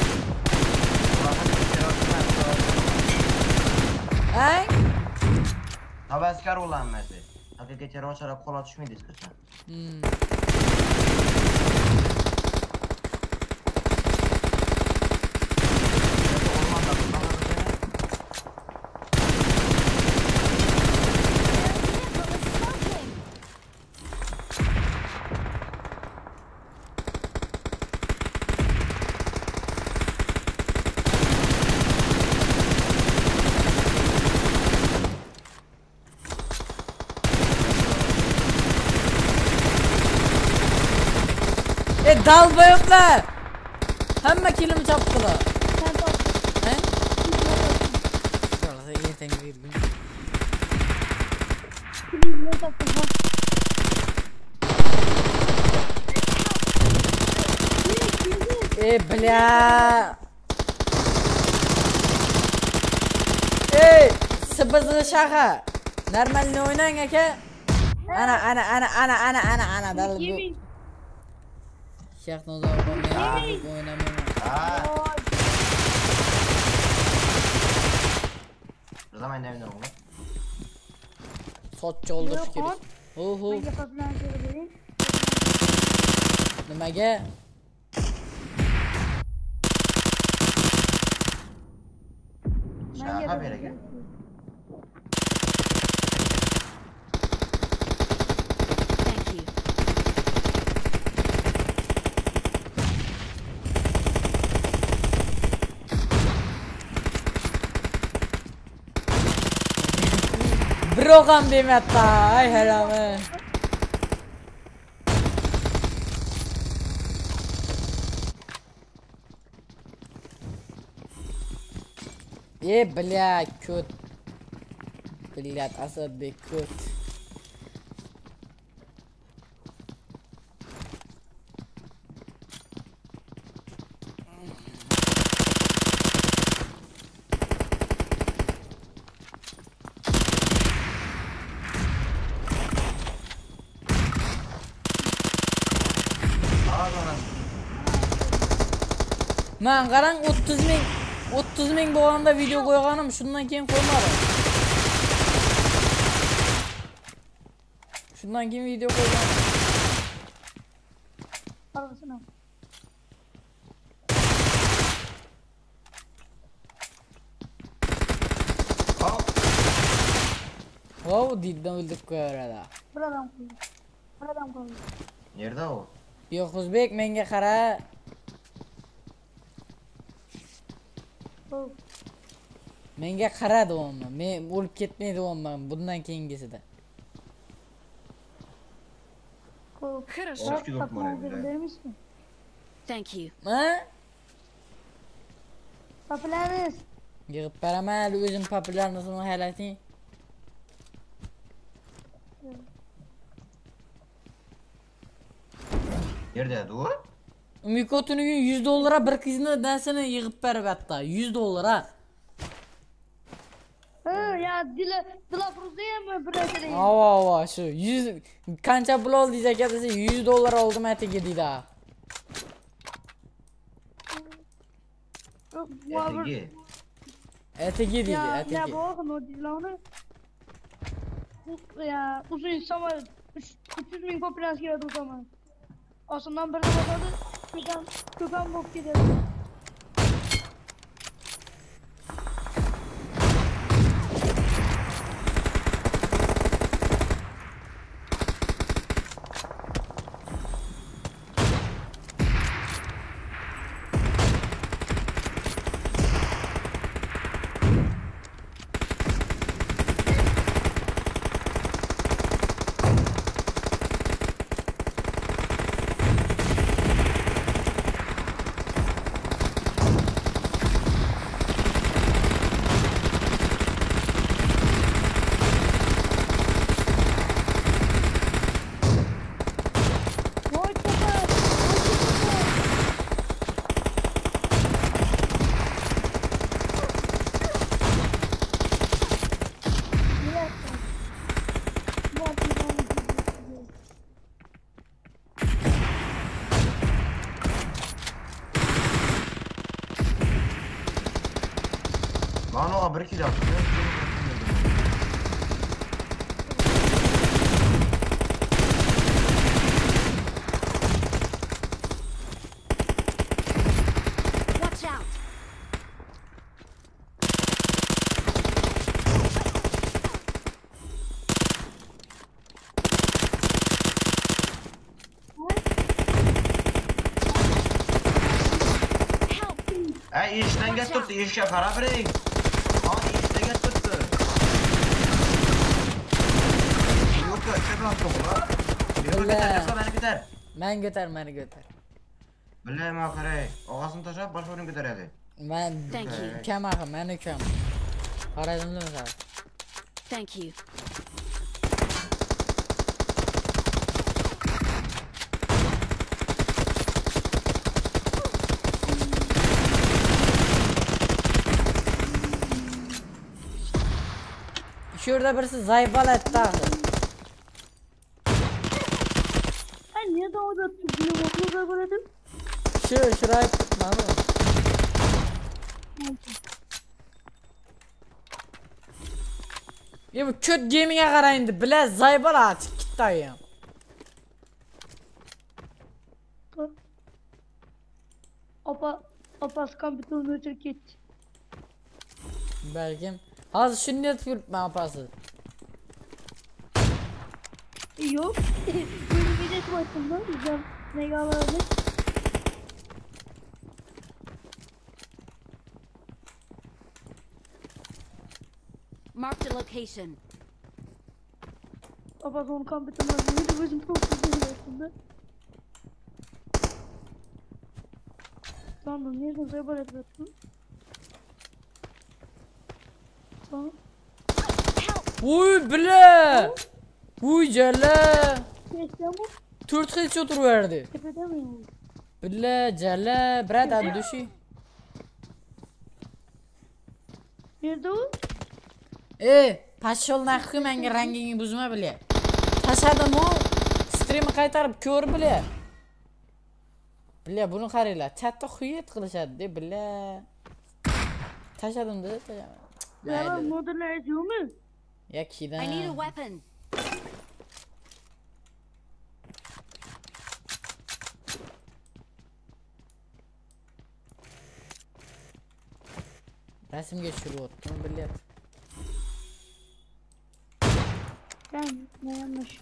Ay? Havaskor bo'lanmadi. Haqiqiy terrorchilar qo'lga tushmaydi hech qachon. Hmm. E dalbayıplar. Hamma kelimi chopdilar. He? Şurada yerten girdim. E bля. Ey, sıbızlı şaka. Normalni oynang aka. Ana ana ana ana ana ana ana dalib. Şeyh Nazar ben oynamıyorum. Aa. Ne zaman ne oynadın oğlum? Soçça oldu fikir. Oho. Nimaga? Şaka berega. Brogan demekta, ay helame. E bля, köt. Блядь, Asadbek köt. Men qarang o'ttiz ming o'ttiz ming bo'lganda video qo'yganim, shundan keyin qo'ymadim. Shundan keyin video qo'yganim. Wow, diddan o'ldirib qo'yaradi. Bir odam qo'ydi. Bir odam qo'ydi. Nerede o? Yo'q, O'zbek menga qara. Menga qara deyapman. Men o'lib ketmay deyapman bundan keyingisida. Хорошо. Thank you. Ha? Papilarimiz. Yig'ib beraman, o'zim populyarnisini haylating. Nerede o? Mikotunu yüz dolara bir qizni narsani yig'ib berib hatta yüz dolara. Ha ya dila dila fruzayam bir aytay. Ava ava shu yüz qancha pul oldingiz aka desa yüz dollar oldim atigi deydi. Ertegi. Atigi deydi, Ya atigi. ya bu o dilani. Ya uzun zaman üç yüz bin popülasyon geldi o zaman. Aslında bir de bakardı. Kökan kökan bok gider. Lan o bir kill yaptı. Watch out. Ay işten get tuttu, işe para verin. Aa işten get tuttu. Yok yok, çek lan topu. Biri biter, yoksa beni biter. Men götür, meni götür. Billahi ma qaray. Og'asini tashlab boshqa birini ko'taradi. Men Thank you. ukam axir, meni ukam. Qaradimmi sen? Thank you. Şurada birisi zaybal etti axir. Sen niye doğru tutuyorsun? Okulu da bıraktım. Şu şurayı tutmamı. Ya bu köt gaming'e qarayindi. Bile zaybal açık gittayım. Opa, opa kompüterini ötürüp gitti. Belkim. Hazır şunu ne tutup ben apası. Yok. Böyle bir de baktım lan. Güzel. Ne galardı? Marked a location. Opa son kompüterini ötürüp bizim kompüterini aslında. Tamam, niye sen böyle yapıyorsun? Tamam. Uy bile. Uy celle. Geçti ama Türk hiç oturuverdi. tepede mi yok? Bile celle. Brad düşü. Nerede o? E, paşol nakı menga rangini buzma bile. Tashadim o. Stream'i qaytarib ko'r bile. Bile bunu qaranglar. Chatda xuyet qilishadi de bile. Tashadim dedi. Ya modellar yazıyor mu? Ya kidan. I need a weapon. Rasmga tushirib o'tdim bilyapti. Ben ne yanlış?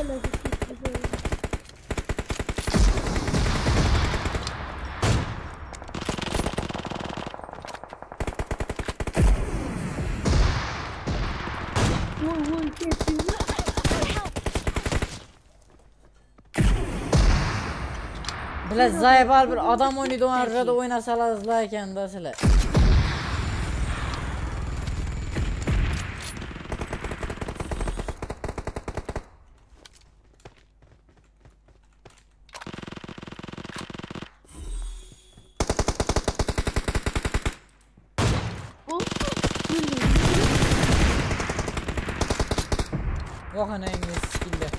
Bilar zayıbal bir adam oynaydı o arkada oynasalar ekan da sizlar. Bakın engin skill'ler.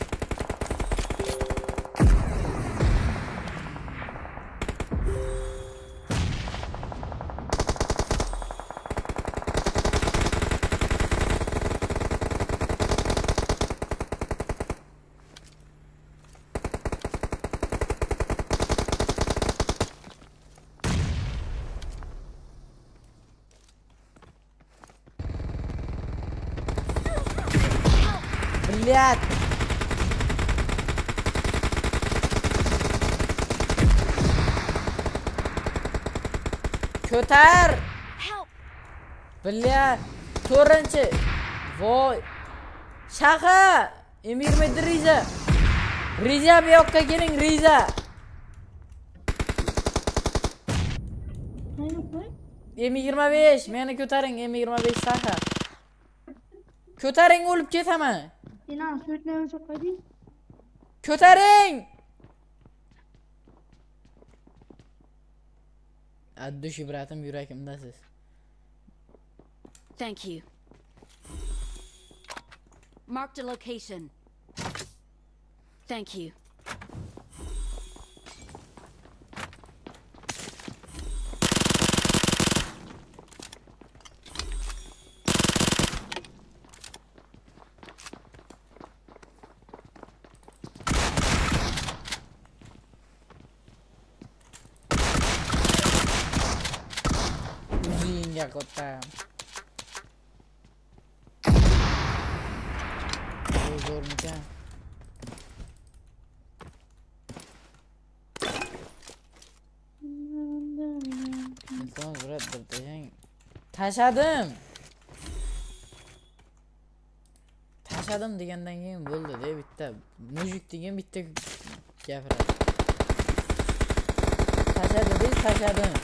Блядь. Ko'tar. Блядь. to'rtinchi. Voy. Shaka. M yigirma yetti Riza. Riza bu yoqqa keling, Riza. M yigirma besh, meni ko'taring, M yigirma besh Shaka. Ko'taring, o'lib ketaman. Inan, so'tni so'qading. Ko'taring! Addushi bratim, yurakimdasiz. Thank you. Marked a location. Thank you. Uziinga ko'tam. Zo'rmikan? Inson surat bir tashang. Tashadim. Tashadim degandan keyin bo'ldi-da, bitta mujik degan bitta gapiradi. Tashadi deb tashadim.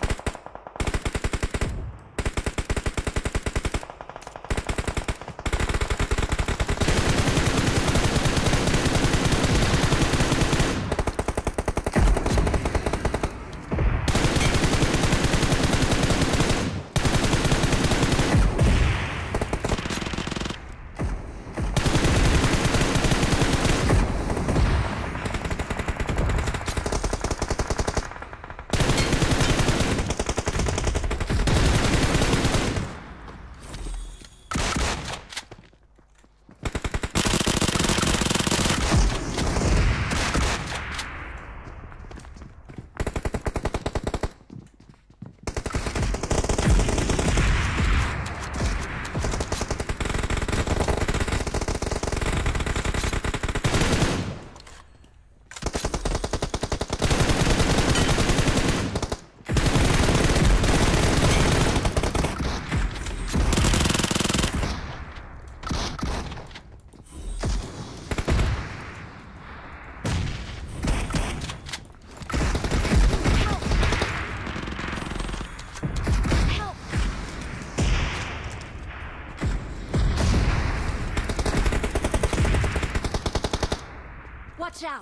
Watch out!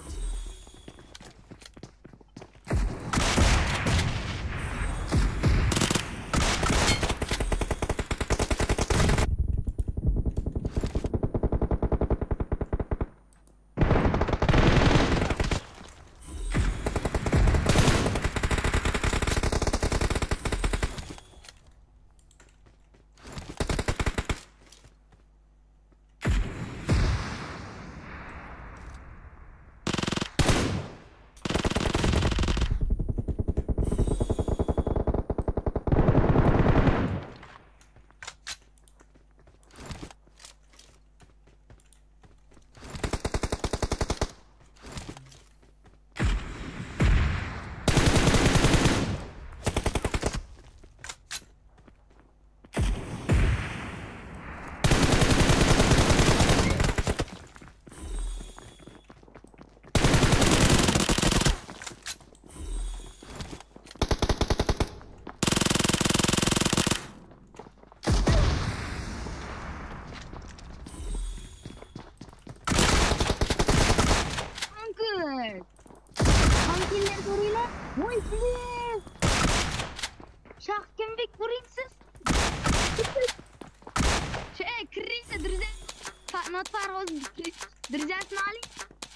qanot parvoz drejasini oling.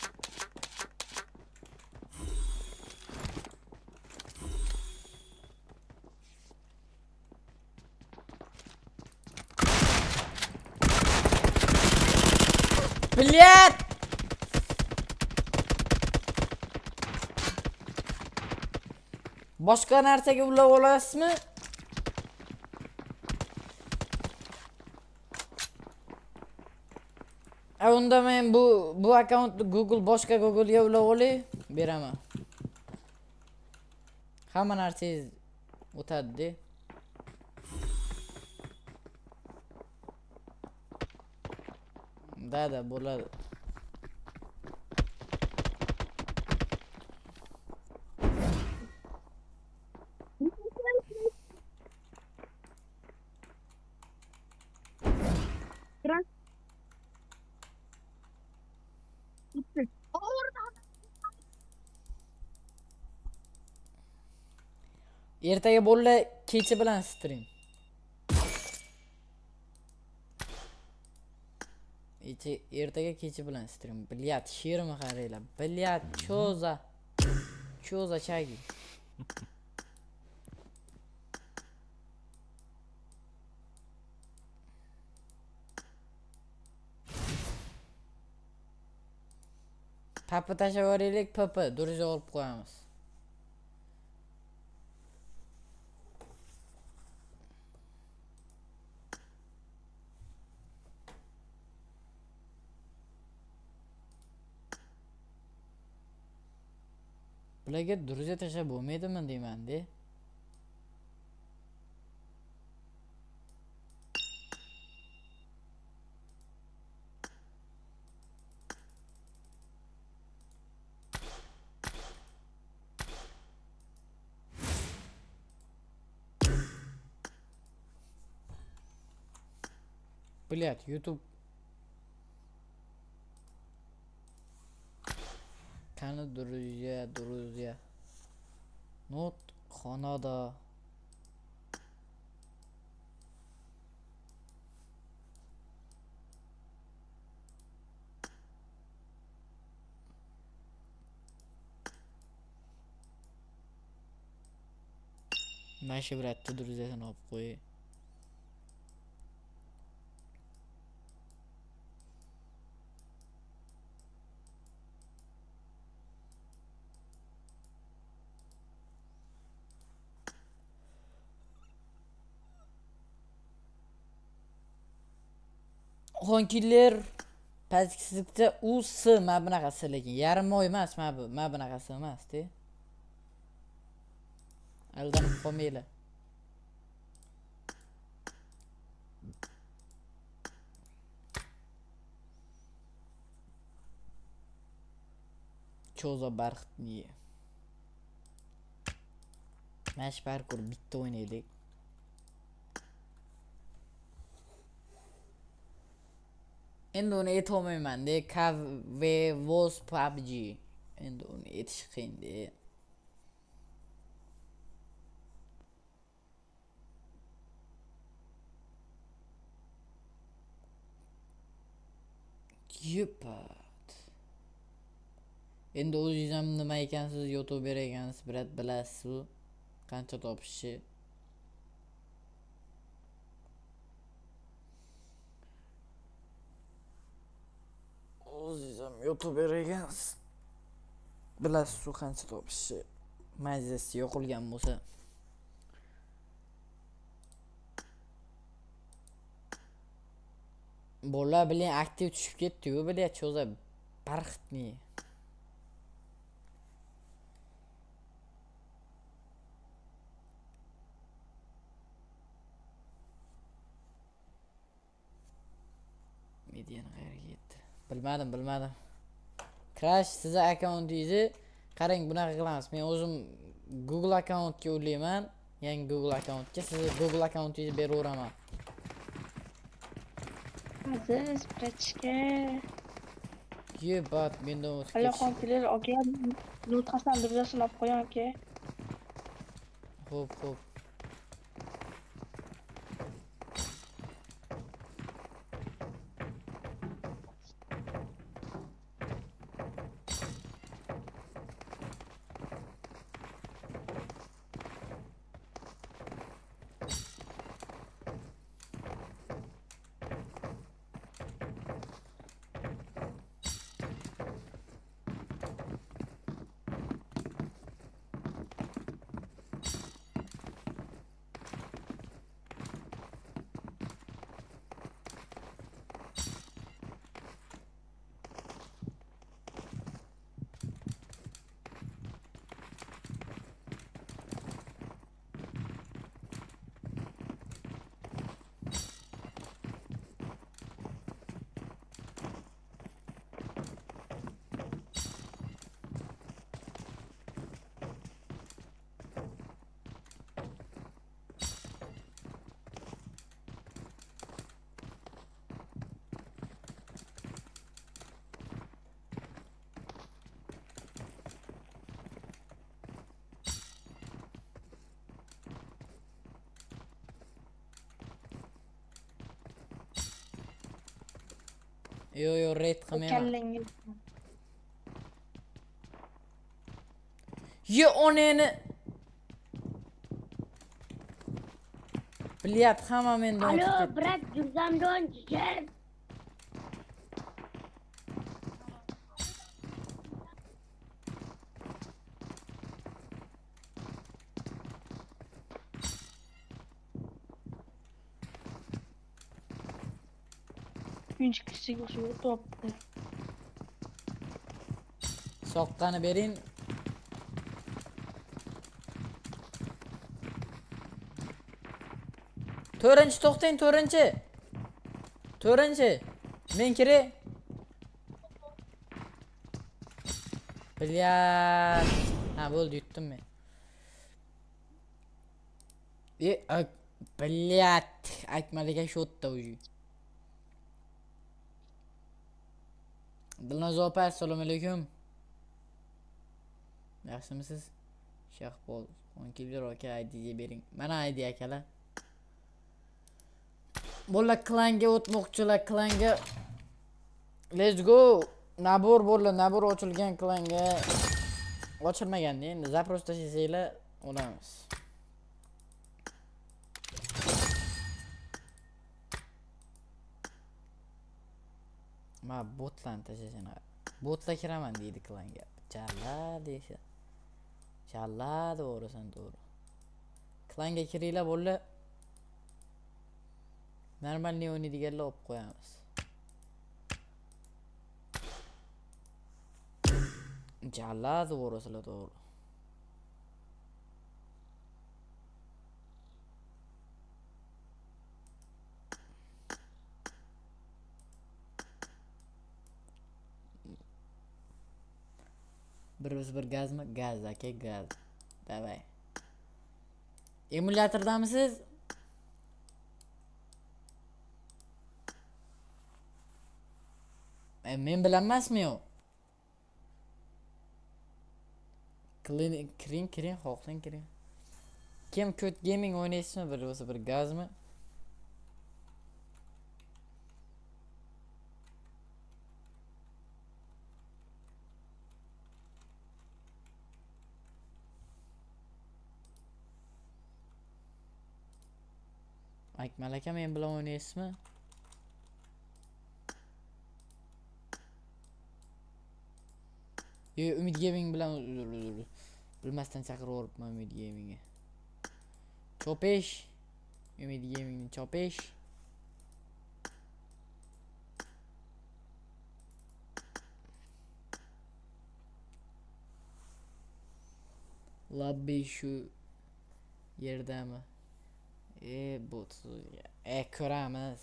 Bilet! Boshqa narsaga ulab olasizmi? A unda men bu bu akkauntni Google boshqa Google'ga ulab olay, beraman. Hamma narsangiz o'tadi. Da-da bo'ladi. Ertaga bo'lla kecha bilan stream. Eche ertaga kecha bilan stream. Bilyat she'rimi qaranglar. Bilyat cho'za. Cho'za chagi. Papa tashavoraylik, papa durja olib qo'yamiz. Bularga durja tashlab bo'lmaydimi deyman-da. Блядь, YouTube. Qani durja, durja. Not xonada. Mana shu biratda durjasini olib qo'y. Xonkiller pastlikda u s ma bunaqasi lekin yarim oy emas, ma bu, ma bunaqasi emas-da. Aldanib qolmaylar. Cho'za barxtni. Mash parkour bitta o'ynaylik. Endi uni aytolmayman-da, Cafe was P U B G. Endi uni aytish qiyin-da. Yupat. Endi o'zingiz ham nima ekansiz, YouTube ber ekansiz, birat bilasiz-ku. Qancha topishni. O'zingiz ham YouTube ber ekansiz. Bilasiz-ku qancha topishni. Mazasi yo'qolgan bo'lsa. Bola bilan aktiv tushib ketdi-ku, bilyat cho'za barxtni. Mediani qayerga ketdi? Bilmadim, bilmadim. Crash sizni akkauntingizni qarang, bunaqa qilamiz. Men o'zim Google akkauntga ulayman. Yangi Google akkauntga sizni Google akkauntingizni beraveraman. Aziz prachka. Yebat, mendan o'tib Hali xonkilar aka, nutqasdan durjasini olib qo'ying aka. Xo'p, xo'p. Yo yo raid qilmayman. Kallangiz. Ye oneni. Bilyapti hamma mendan. Alo, brat, Gulzamdon jigar. Üçüncü kişi geçiyor topta. Soqqani bering. To'rtinchi to'xtang, to'rtinchi. To'rtinchi. Men kiray. Bilyat. Ha, bo'ldi, yutdim men. E, bilyat. Akmaliga shotda uji. Dilnoz opa, assalomu alaykum. Yaxshimisiz? Shahbol, o'n kilo aka I D'ga bering. Mana I D akalar. Bola klanga o'tmoqchilar, klanga. Let's go. Nabor bola, nabor ochilgan klanga. Ochilmaganda endi zaпрос tashlasanglar olamiz. Ma botlarni tashlashini. Botlar kiraman deydi klanga. Challa deysa. Challa to'g'risan to'g'ri. Klanga kiringlar bola. Normal ne o'ynaydiganlar olib qo'yamiz. Challa to'g'risizlar to'g'ri. Bir biz bir gazmi? Gaz aka, gaz. Davay. Emulятordamisiz? E, men bilan emasmi yo? Kiring, kiring, kiring, xohlang kiring. Kim Code Gaming o'ynaysizmi? Bir bo'lsa bir gazmi? Akmal aka, men bilan o'ynaysizmi? Yo, Umid Gaming bilan bilmasdan chaqirib o'ribman Umid Gamingga. Chopesh. Umid Gamingni chopesh. Labbi shu yerdami? E bot. E ko'ramiz.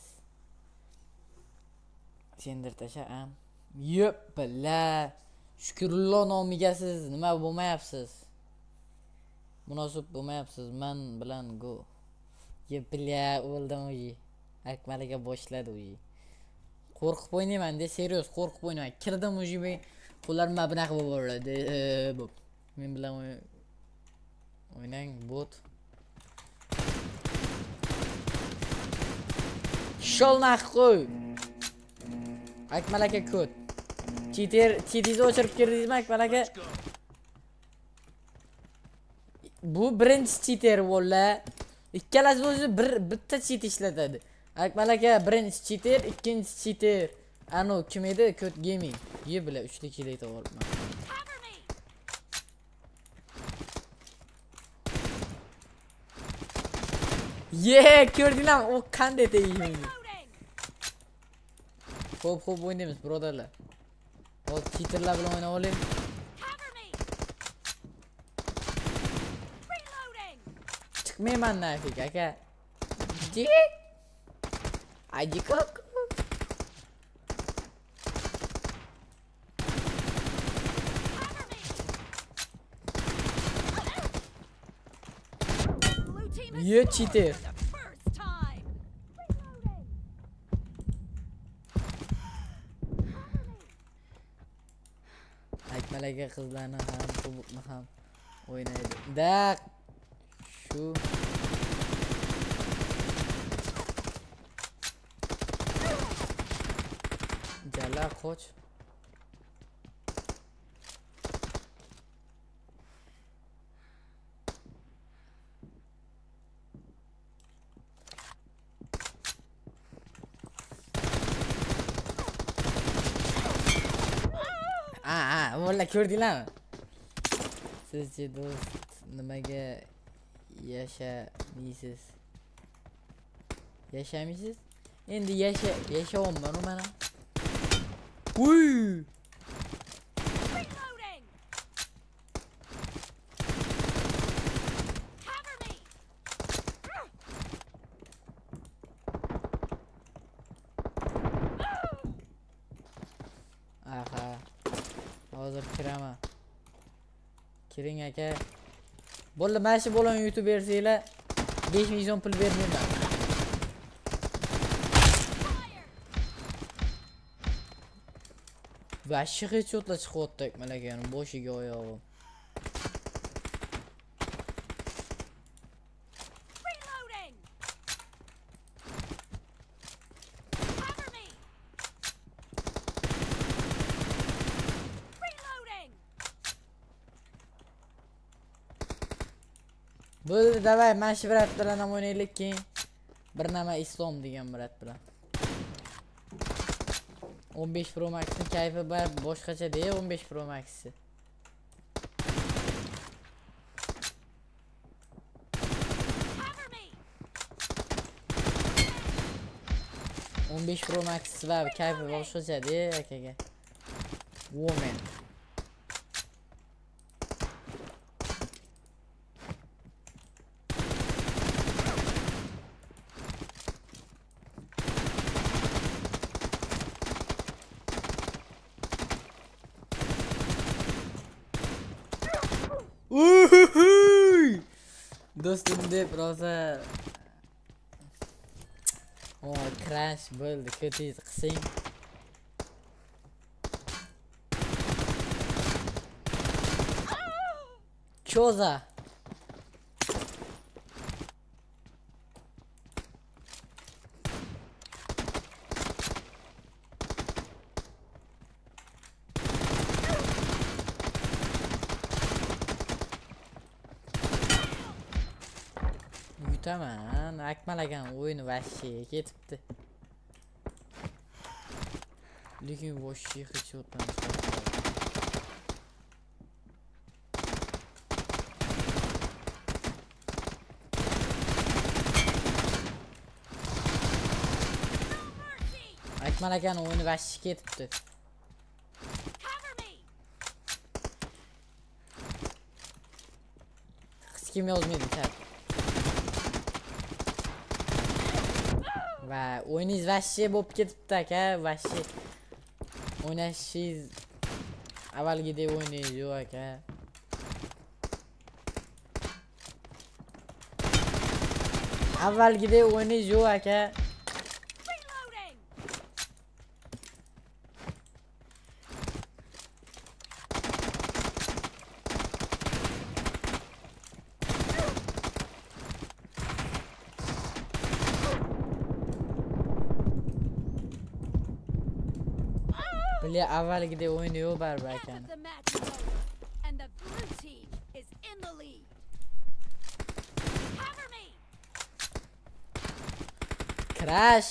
Sendir tasha am. Yep, billa. Shukrullo nomiga siz nima bo'lmayapsiz? Munosib bo'lmayapsiz. Men bilan go. Yep, billa o'ldim uyi. Akmaliga boshladi uyi. Qo'rqib o'ynayman de, serios qo'rqib o'ynayman. Kirdim uyi, men qo'llarim bunaqa bo'lib boradi. Men bilan o'ynang bot. Sholnaq qo'y. Akmal aka kod. Cheater, cheatizni o'chirib kirdingizmi Akmal aka? Bu birinchi cheater volla. Ikkalasi o'zi bir bitta cheat ishlatadi. Akmal aka birinchi cheater, ikkinchi cheater. Ano kim edi? Code Gaming. Ye bila uchta kill aytib olibman. Ye, ko'rdinglar, o qanday tegdi. Xo'p, xo'p o'ynaymiz, birodarlar. O cheaterlar bilan o'ynab olaylik. Chiqmayman nafik aka. Jik. Ajikok. Ye cheater. Akmalaga qizlarni ham, kubukni ham o'ynaydi. Da shu Hala koç. Aa, aa, valla ko'rdinglarmi? Sizchi do'st nimaga yashamaysiz? Yashamaysiz? Endi yasha, yashayapman u mana. Uy! Aha. Hozir kiraman. Kiring aka. Bo'ldi, mana shu bo'lani yutib bersanglar besh ming so'm pul bermayman. Va shig'i chotla chiqyapti malakani boshiga oyog'im. Bo'ldi, davay, mana shu brat bilan ham o'ynaylik keyin. Bir nima Islom degan brat bilan. o'n besh Pro Max'ning kayfi bor, boshqacha-da o'n besh Pro Max'si. o'n besh Pro Max va kayfi boshqacha-da akaga. Woman. Uhuhuy! Do'stim deb rosa o crash bo'ldi, ko'tingiz qising. Cho'za. Yutaman, Akmal akam o'yini vashshi ketibdi. Lekin vashshi hech o'tmamiş. Akmal akam o'yini vashshi ketibdi. Hech kim yozmaydi chat. Va o'yiningiz vashshi bo'lib ketibdi aka, vashshi. O'ynashingiz avvalgidek o'ynaysiz yo'q aka. Avvalgidek o'ynaysiz yo'q aka. Bile avvalgidek o'yini yo'q baribir akani. Crash.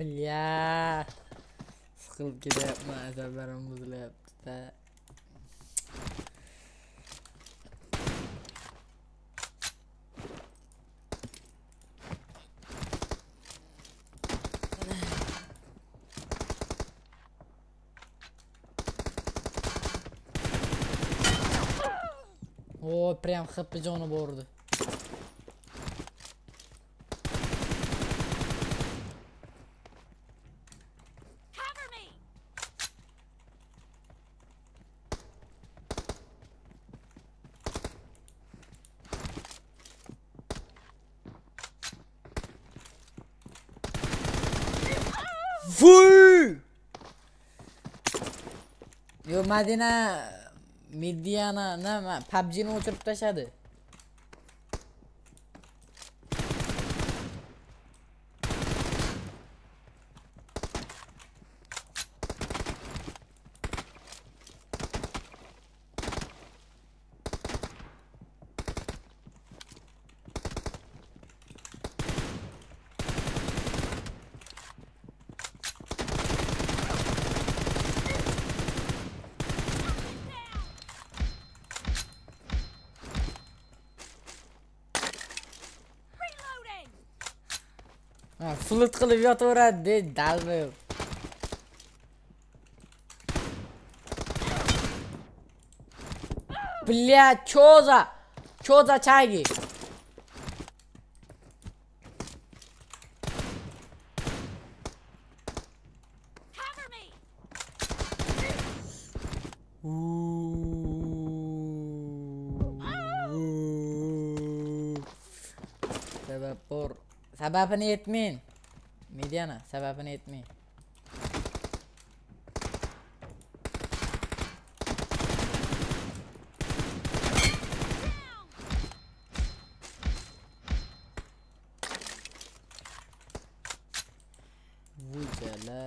Bilya. Sıkılıp gidyapman, asablarim buzilyapti-da. O, prям хп joni bordi. Vuy! Yo, Madina Mediana nima P U B G'ni o'chirib tashladi. Ha, flut qilib yotaveradi, dalbi. Bля, чё за? Чё за чаги? Sabab bor. Sababini aytmang. Mediana, sababini aytmang. Vujala.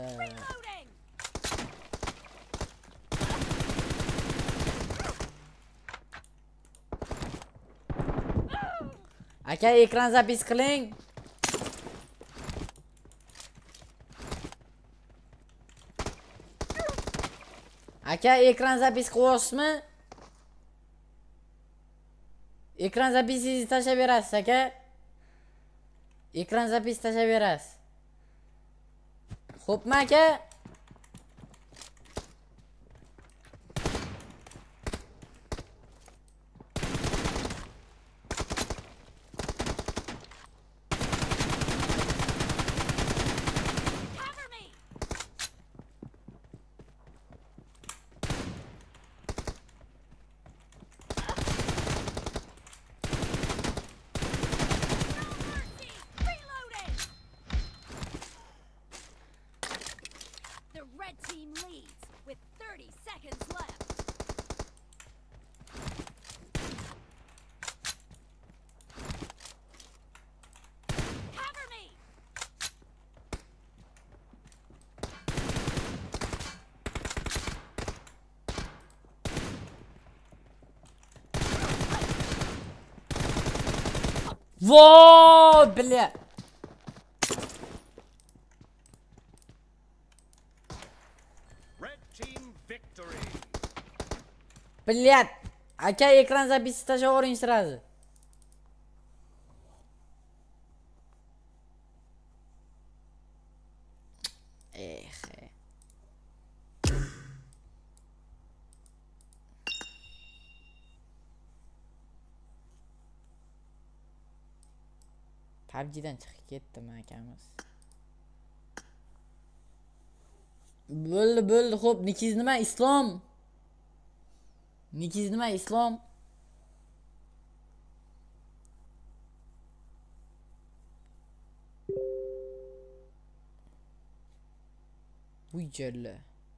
Aka, ekran zapis qiling. Aka, ekran zapis qilyapsizmi? Ekran zapisingizni tashlab berasiz, aka. Ekran zapis tashlab berasiz. Xo'pmi, aka? Red team leads with thirty seconds left. Cover me. Voy, bля. Блядь, aka ekran zapisi tashlab yuboring sirazi. Eh. P U B G'dan chiqib ketdimi akamiz? Bo'ldi, bo'ldi, xo'p, nikingiz nima? Islom? Nikingiz nima? Islom? Uy jalla.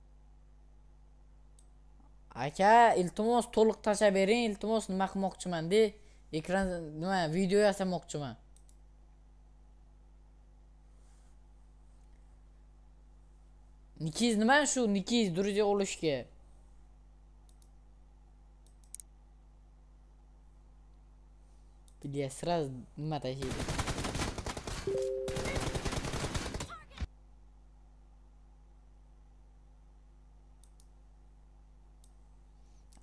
Aka, iltimos to'liq tashlab bering. Iltimos nima qilmoqchiman-de? Ekran nima, video yasamoqchiman. Nikingiz nima shu? Nikingiz durja olishga. Bilya sraz nima tashiydi?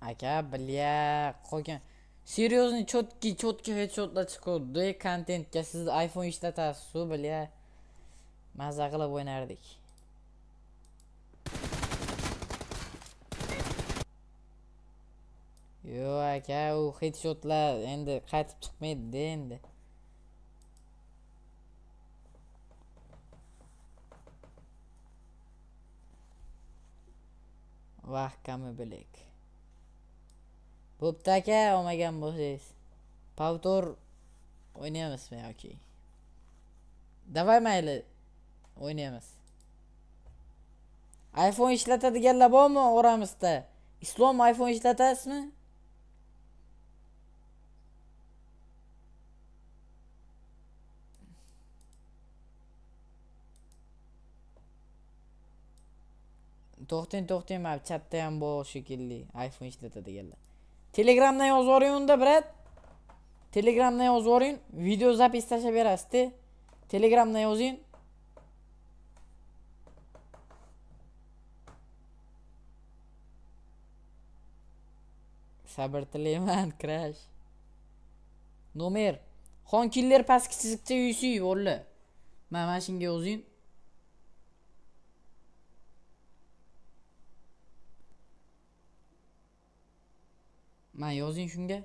Aka, bilya, qolgan. Серьезный, четкий, четкий headshotlar chiqdi. Kontentga siz iPhone ishlatasiz-ku, bilya. Maza qilib o'ynardik. Yo aka, u headshotlar endi qaytib chiqmaydi endi. Vah, kami bilek. Bo'pti aka, olmagan bo'lsangiz. Повтор o'ynaymizmi yoki? Davay mayli. O'ynaymiz. iPhone ishlatadiganlar bormi oramizda? Islom iPhone ishlatasizmi? To'xting, to'xting, mana chatda ham bor shekilli iPhone ishlatadiganlar. Telegramdan yozib yuboring unda, brat. Telegramdan yozib yuboring, video zapis tashlab berasiz-da. Telegramdan yozing. Sabr tilayman, crash. Nomer Xonkiller pastki chiziqcha uysi o'rla. Mana mana shunga yozing. Mana yozing shunga.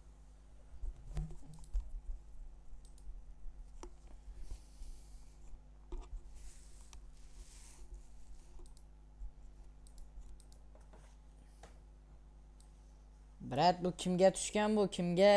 Brat, bu kimga tushgan bu? Kimga?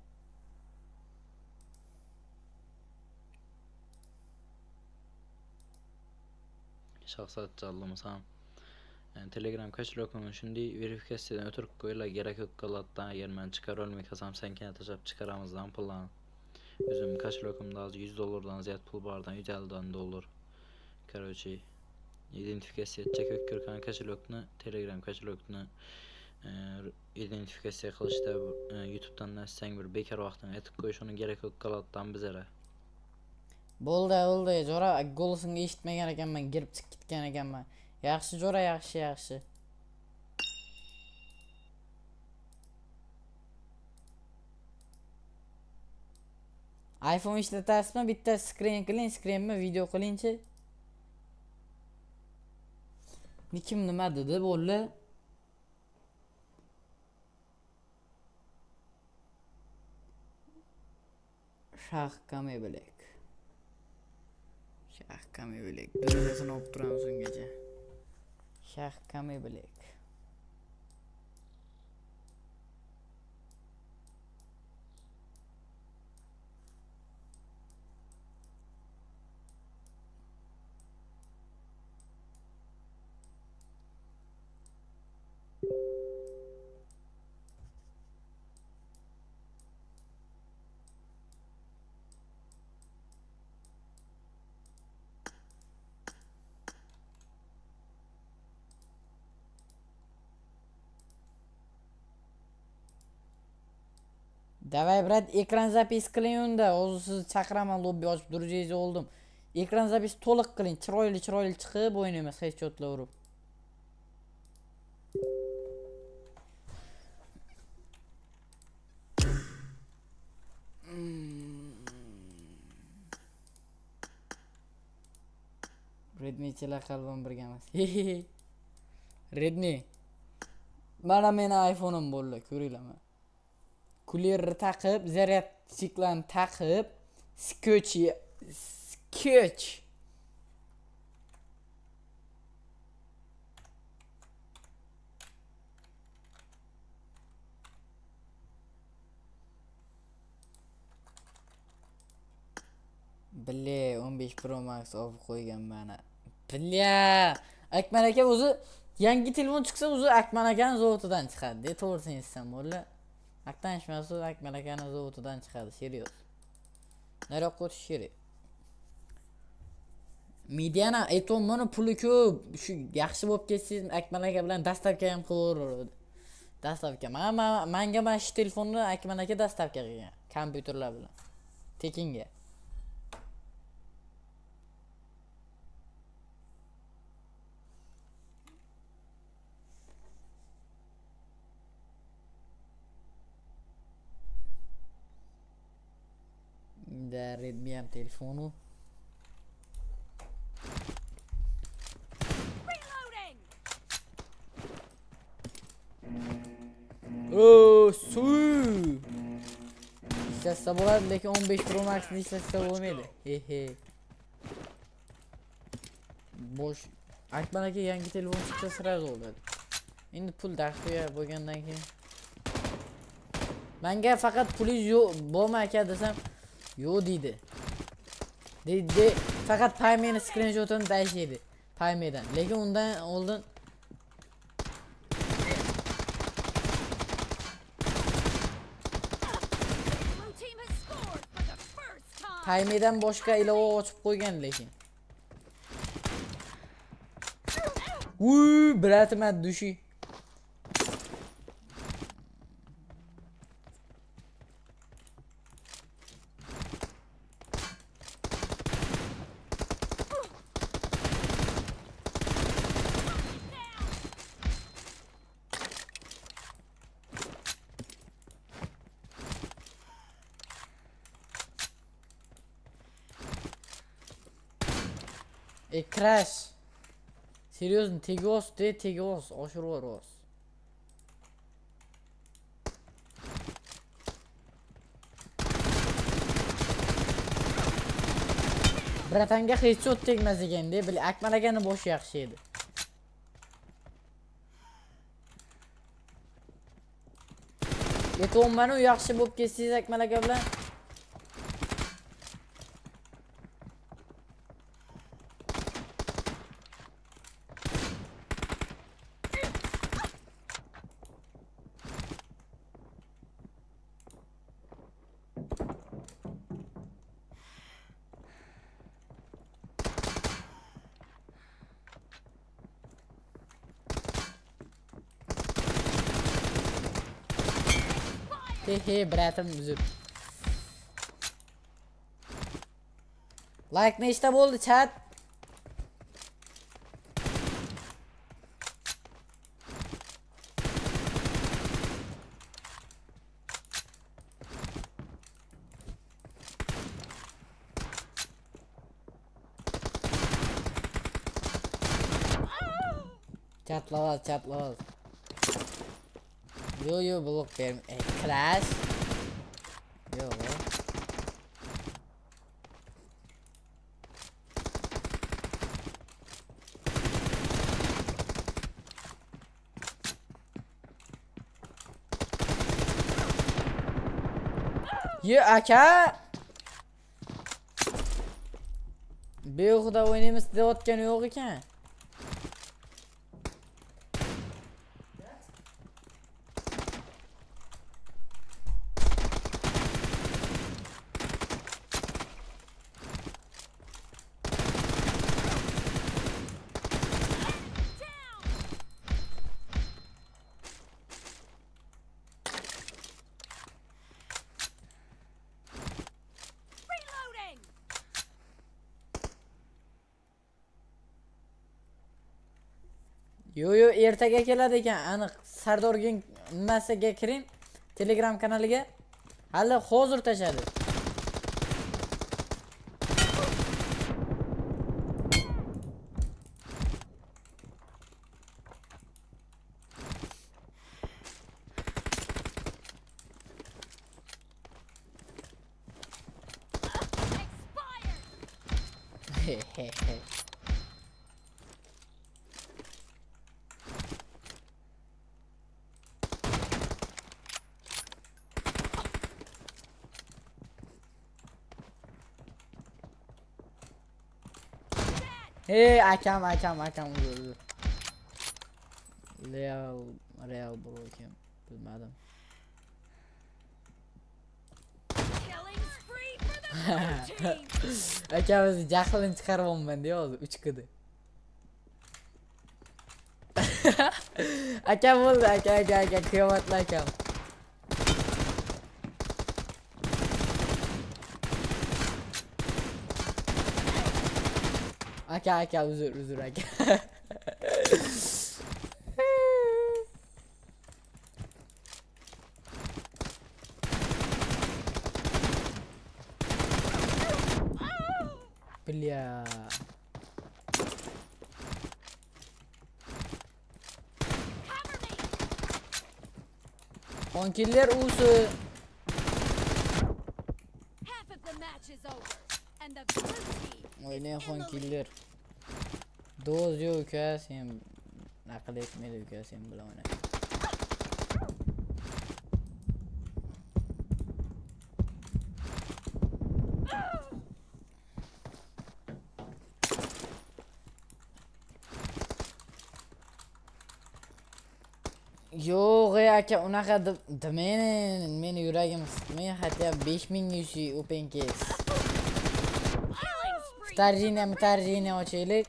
Şahsat canlımızam. Yani Telegram kaçırıyorum şimdi verifikasyonu ötürk koyla gerek yok kalattan eğer ben çıkar olmayı kazam sen kendine taşıp çıkaramızdan pullan. Özüm kaçırıyorum da az yüz dolardan ziyad pul bardan yüz elli'den dolar. Короче, identifikasiya edecek ökkürkan kaçırıyorum Telegram kaçırıyorum identifikasiya qilishda YouTube'dan narsang bir bekar vaqtini aytib qo'yish uni gerek yok kalatdan bizara. Bo'ldi, bo'ldi. Jo'ra golosini eshitmagan ekanman, girib chiqib ketgan ekanman. Yaxshi Jo'ra, yaxshi, yaxshi. iPhone ishlatasizmi? Bitta screen qiling, screenmi video qilingchi. Nikim nima dedi bo'ldi? Shah kame bilek. Shah kame bilek. Birincisini olib turamiz ungacha. Shah kame bilek. Davay brat, ekran zapis qiling unda. O'zi sizni chaqiraman, lobby ochib durjangizni oldim. Ekran zapis to'liq qiling, chiroyli chiroyli chiqib o'ynaymiz headshotlar urib. Redmi chilar qalbim birga emas. Redmi. Mana meni iPhone'im bo'ldi, ko'ringlarmi? Kulerni taqib, zaryadchiklarni taqib, skotch skotch Bille o'n besh Pro Max olib qo'ygan mana. Billa, Akmal aka o'zi yangi telefon chiqsa o'zi Akmal akaning zavodidan chiqadi. To'g'risini aytsam bo'ldi. Aqtanishmasi Akmal akaning zavodidan chiqadi, serios. Naroq qo'tish kerak. Mediana aytdim, mana puli ko'p. Shu yaxshi bo'lib ketsangiz Akmal aka bilan dastavka ham qilaveradi. Dastavka. Mana menga mana shu telefonni Akmal aka dastavka qilgan, kompyuterlar bilan. Tekinga. edi Redmi ham telefonu. Oo, su. İşletsa bo'ladi, lekin o'n besh Pro Max'ni ishlatsa bo'lmaydi. He he. Boş. Akmal aka yangi telefon chiqsa sirasi bo'ladi. Endi pul daxliya bo'lgandan keyin. Menga faqat pulingiz yo'q, bo'lma aka desam, yo'q deydi. Deydi, faqat paymeni screenshotini tashlaydi. Paymedan. Lekin undan oldin Paymedan boshqa ilova ochib qo'ygan lekin. Uy, bratim at dushi. E crash. Серьезно, tegos de tegos oshirib yuboramiz. Bratanga hech o't tegmas ekan-da, bil Akmal akani boshi yaxshi edi. Yetomani yaxshi bo'lib ketsangiz Akmal aka bilan. He he bratim uzr. Like nechta bo'ldi chat? Chatlavaz, chatlavaz. Yo yo blok berim. E, crash. Yo. Yo aka. Behuda o'ynaymiz deyotgani yo'q ekan. Yo yo ertaga keladi ekan, aniq. Sardorning nimasiga kiring, Telegram kanaliga. Hali hozir tashadi. He he he. Hey akam akam akam uzr uzr. Real real bro kim bilmadim. Akamiz jahlini chiqaryapman-da hozir uch kidi. Akam bo'ldi, aka aka aka qiyomatli akam. Aka aka uzr uzr aka. Bля. Honkiller usu. Half of the match is over, and the blue team Oynayın is in the lead. honkiller. Doz yok uka sen. Nakıl etmedi uka sen bile oynay. Yo'q ey aka unaqa demang, meni yuragim siqmang, hatto besh ming yushi open case. Tarjina tarjina ochaylik.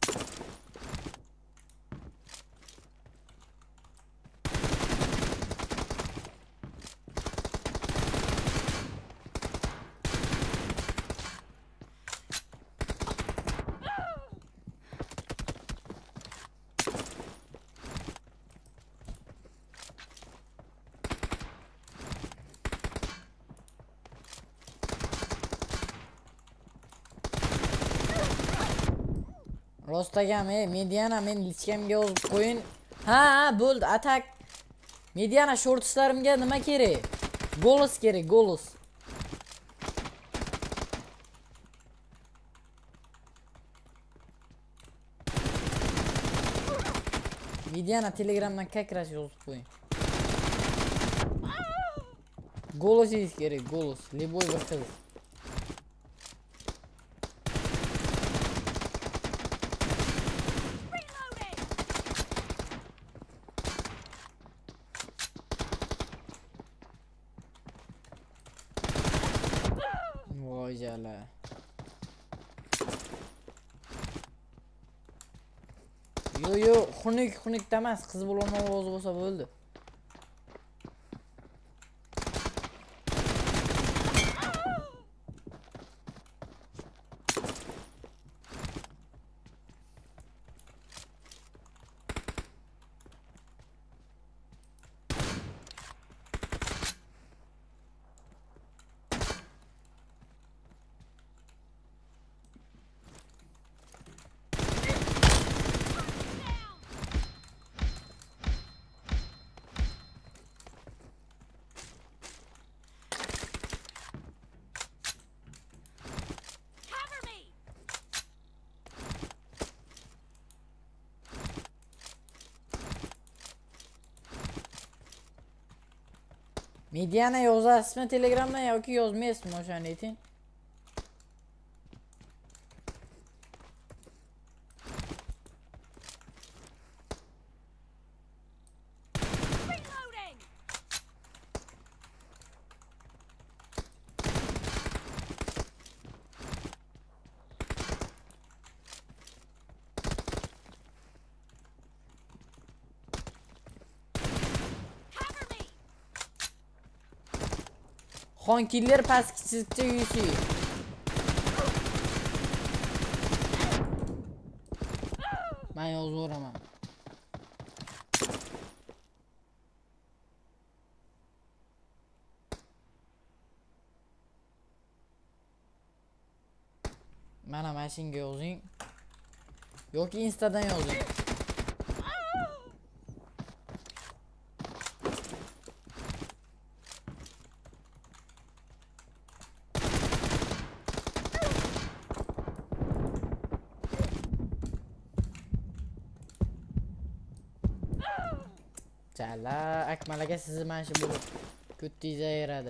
Rostagam ey Mediana men lichkamga yozib qo'yin. Ha, ha, bo'ldi, atak. Mediana shortslarimga nima kerak? Golos kerak, golos. Mediana Telegramdan kakras yozib qo'ying. Golosingiz kerak, golos. Liboy bir qiz. Voy jala. Yo yo, xunuk xunukda emas, qiz bo'lgan ovozi bo'lsa bo'ldi. Mediana yozasizmi Telegramdan yoki yozmaysizmi o'shani ayting. Honkiller pastki chiziqcha yushi. Men yozaveraman. Mana mashinga yozing. Yoki Instadan yozing. Chala, Akmal aka sizni mana shu bo'lib ko'ttingizga yaradi.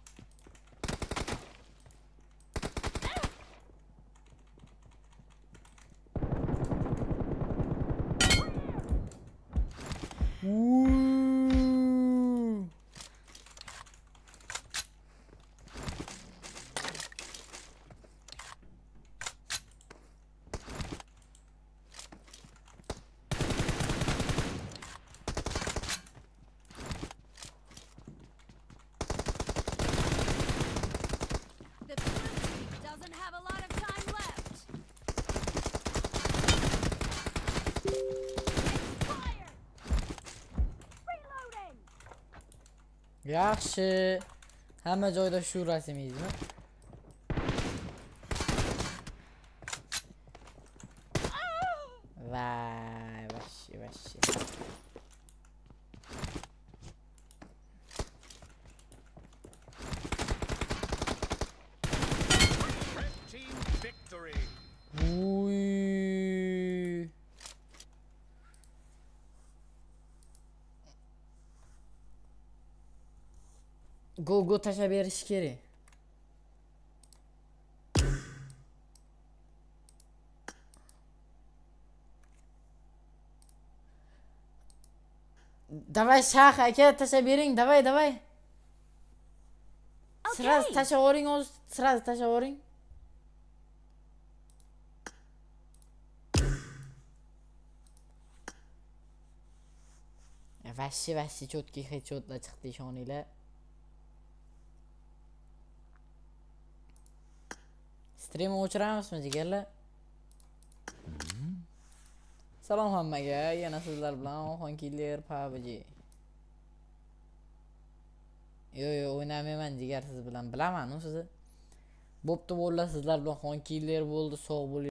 Yaxshi. Hamma joyda shu rasmingizmi? Vay, vaşşi vaşşi. Uy. Go go taşa beriş kerak. Давай Shah aka tasha bering, давай, давай. Сразу tasha o'ring o'z, сразу tasha o'ring. Vashshi vashshi cho'tki headshotlar chiqdi ishoninglar. Stream o'chiramizmi jigarlar? Salom hammaga, yana sizlar bilan Honkiller P U B G. Yo yo o'ynamayman jigar siz bilan, bilaman u sizni. Bo'pti bo'ldi, sizlar bilan Honkiller bo'ldi, sog' bo'ling.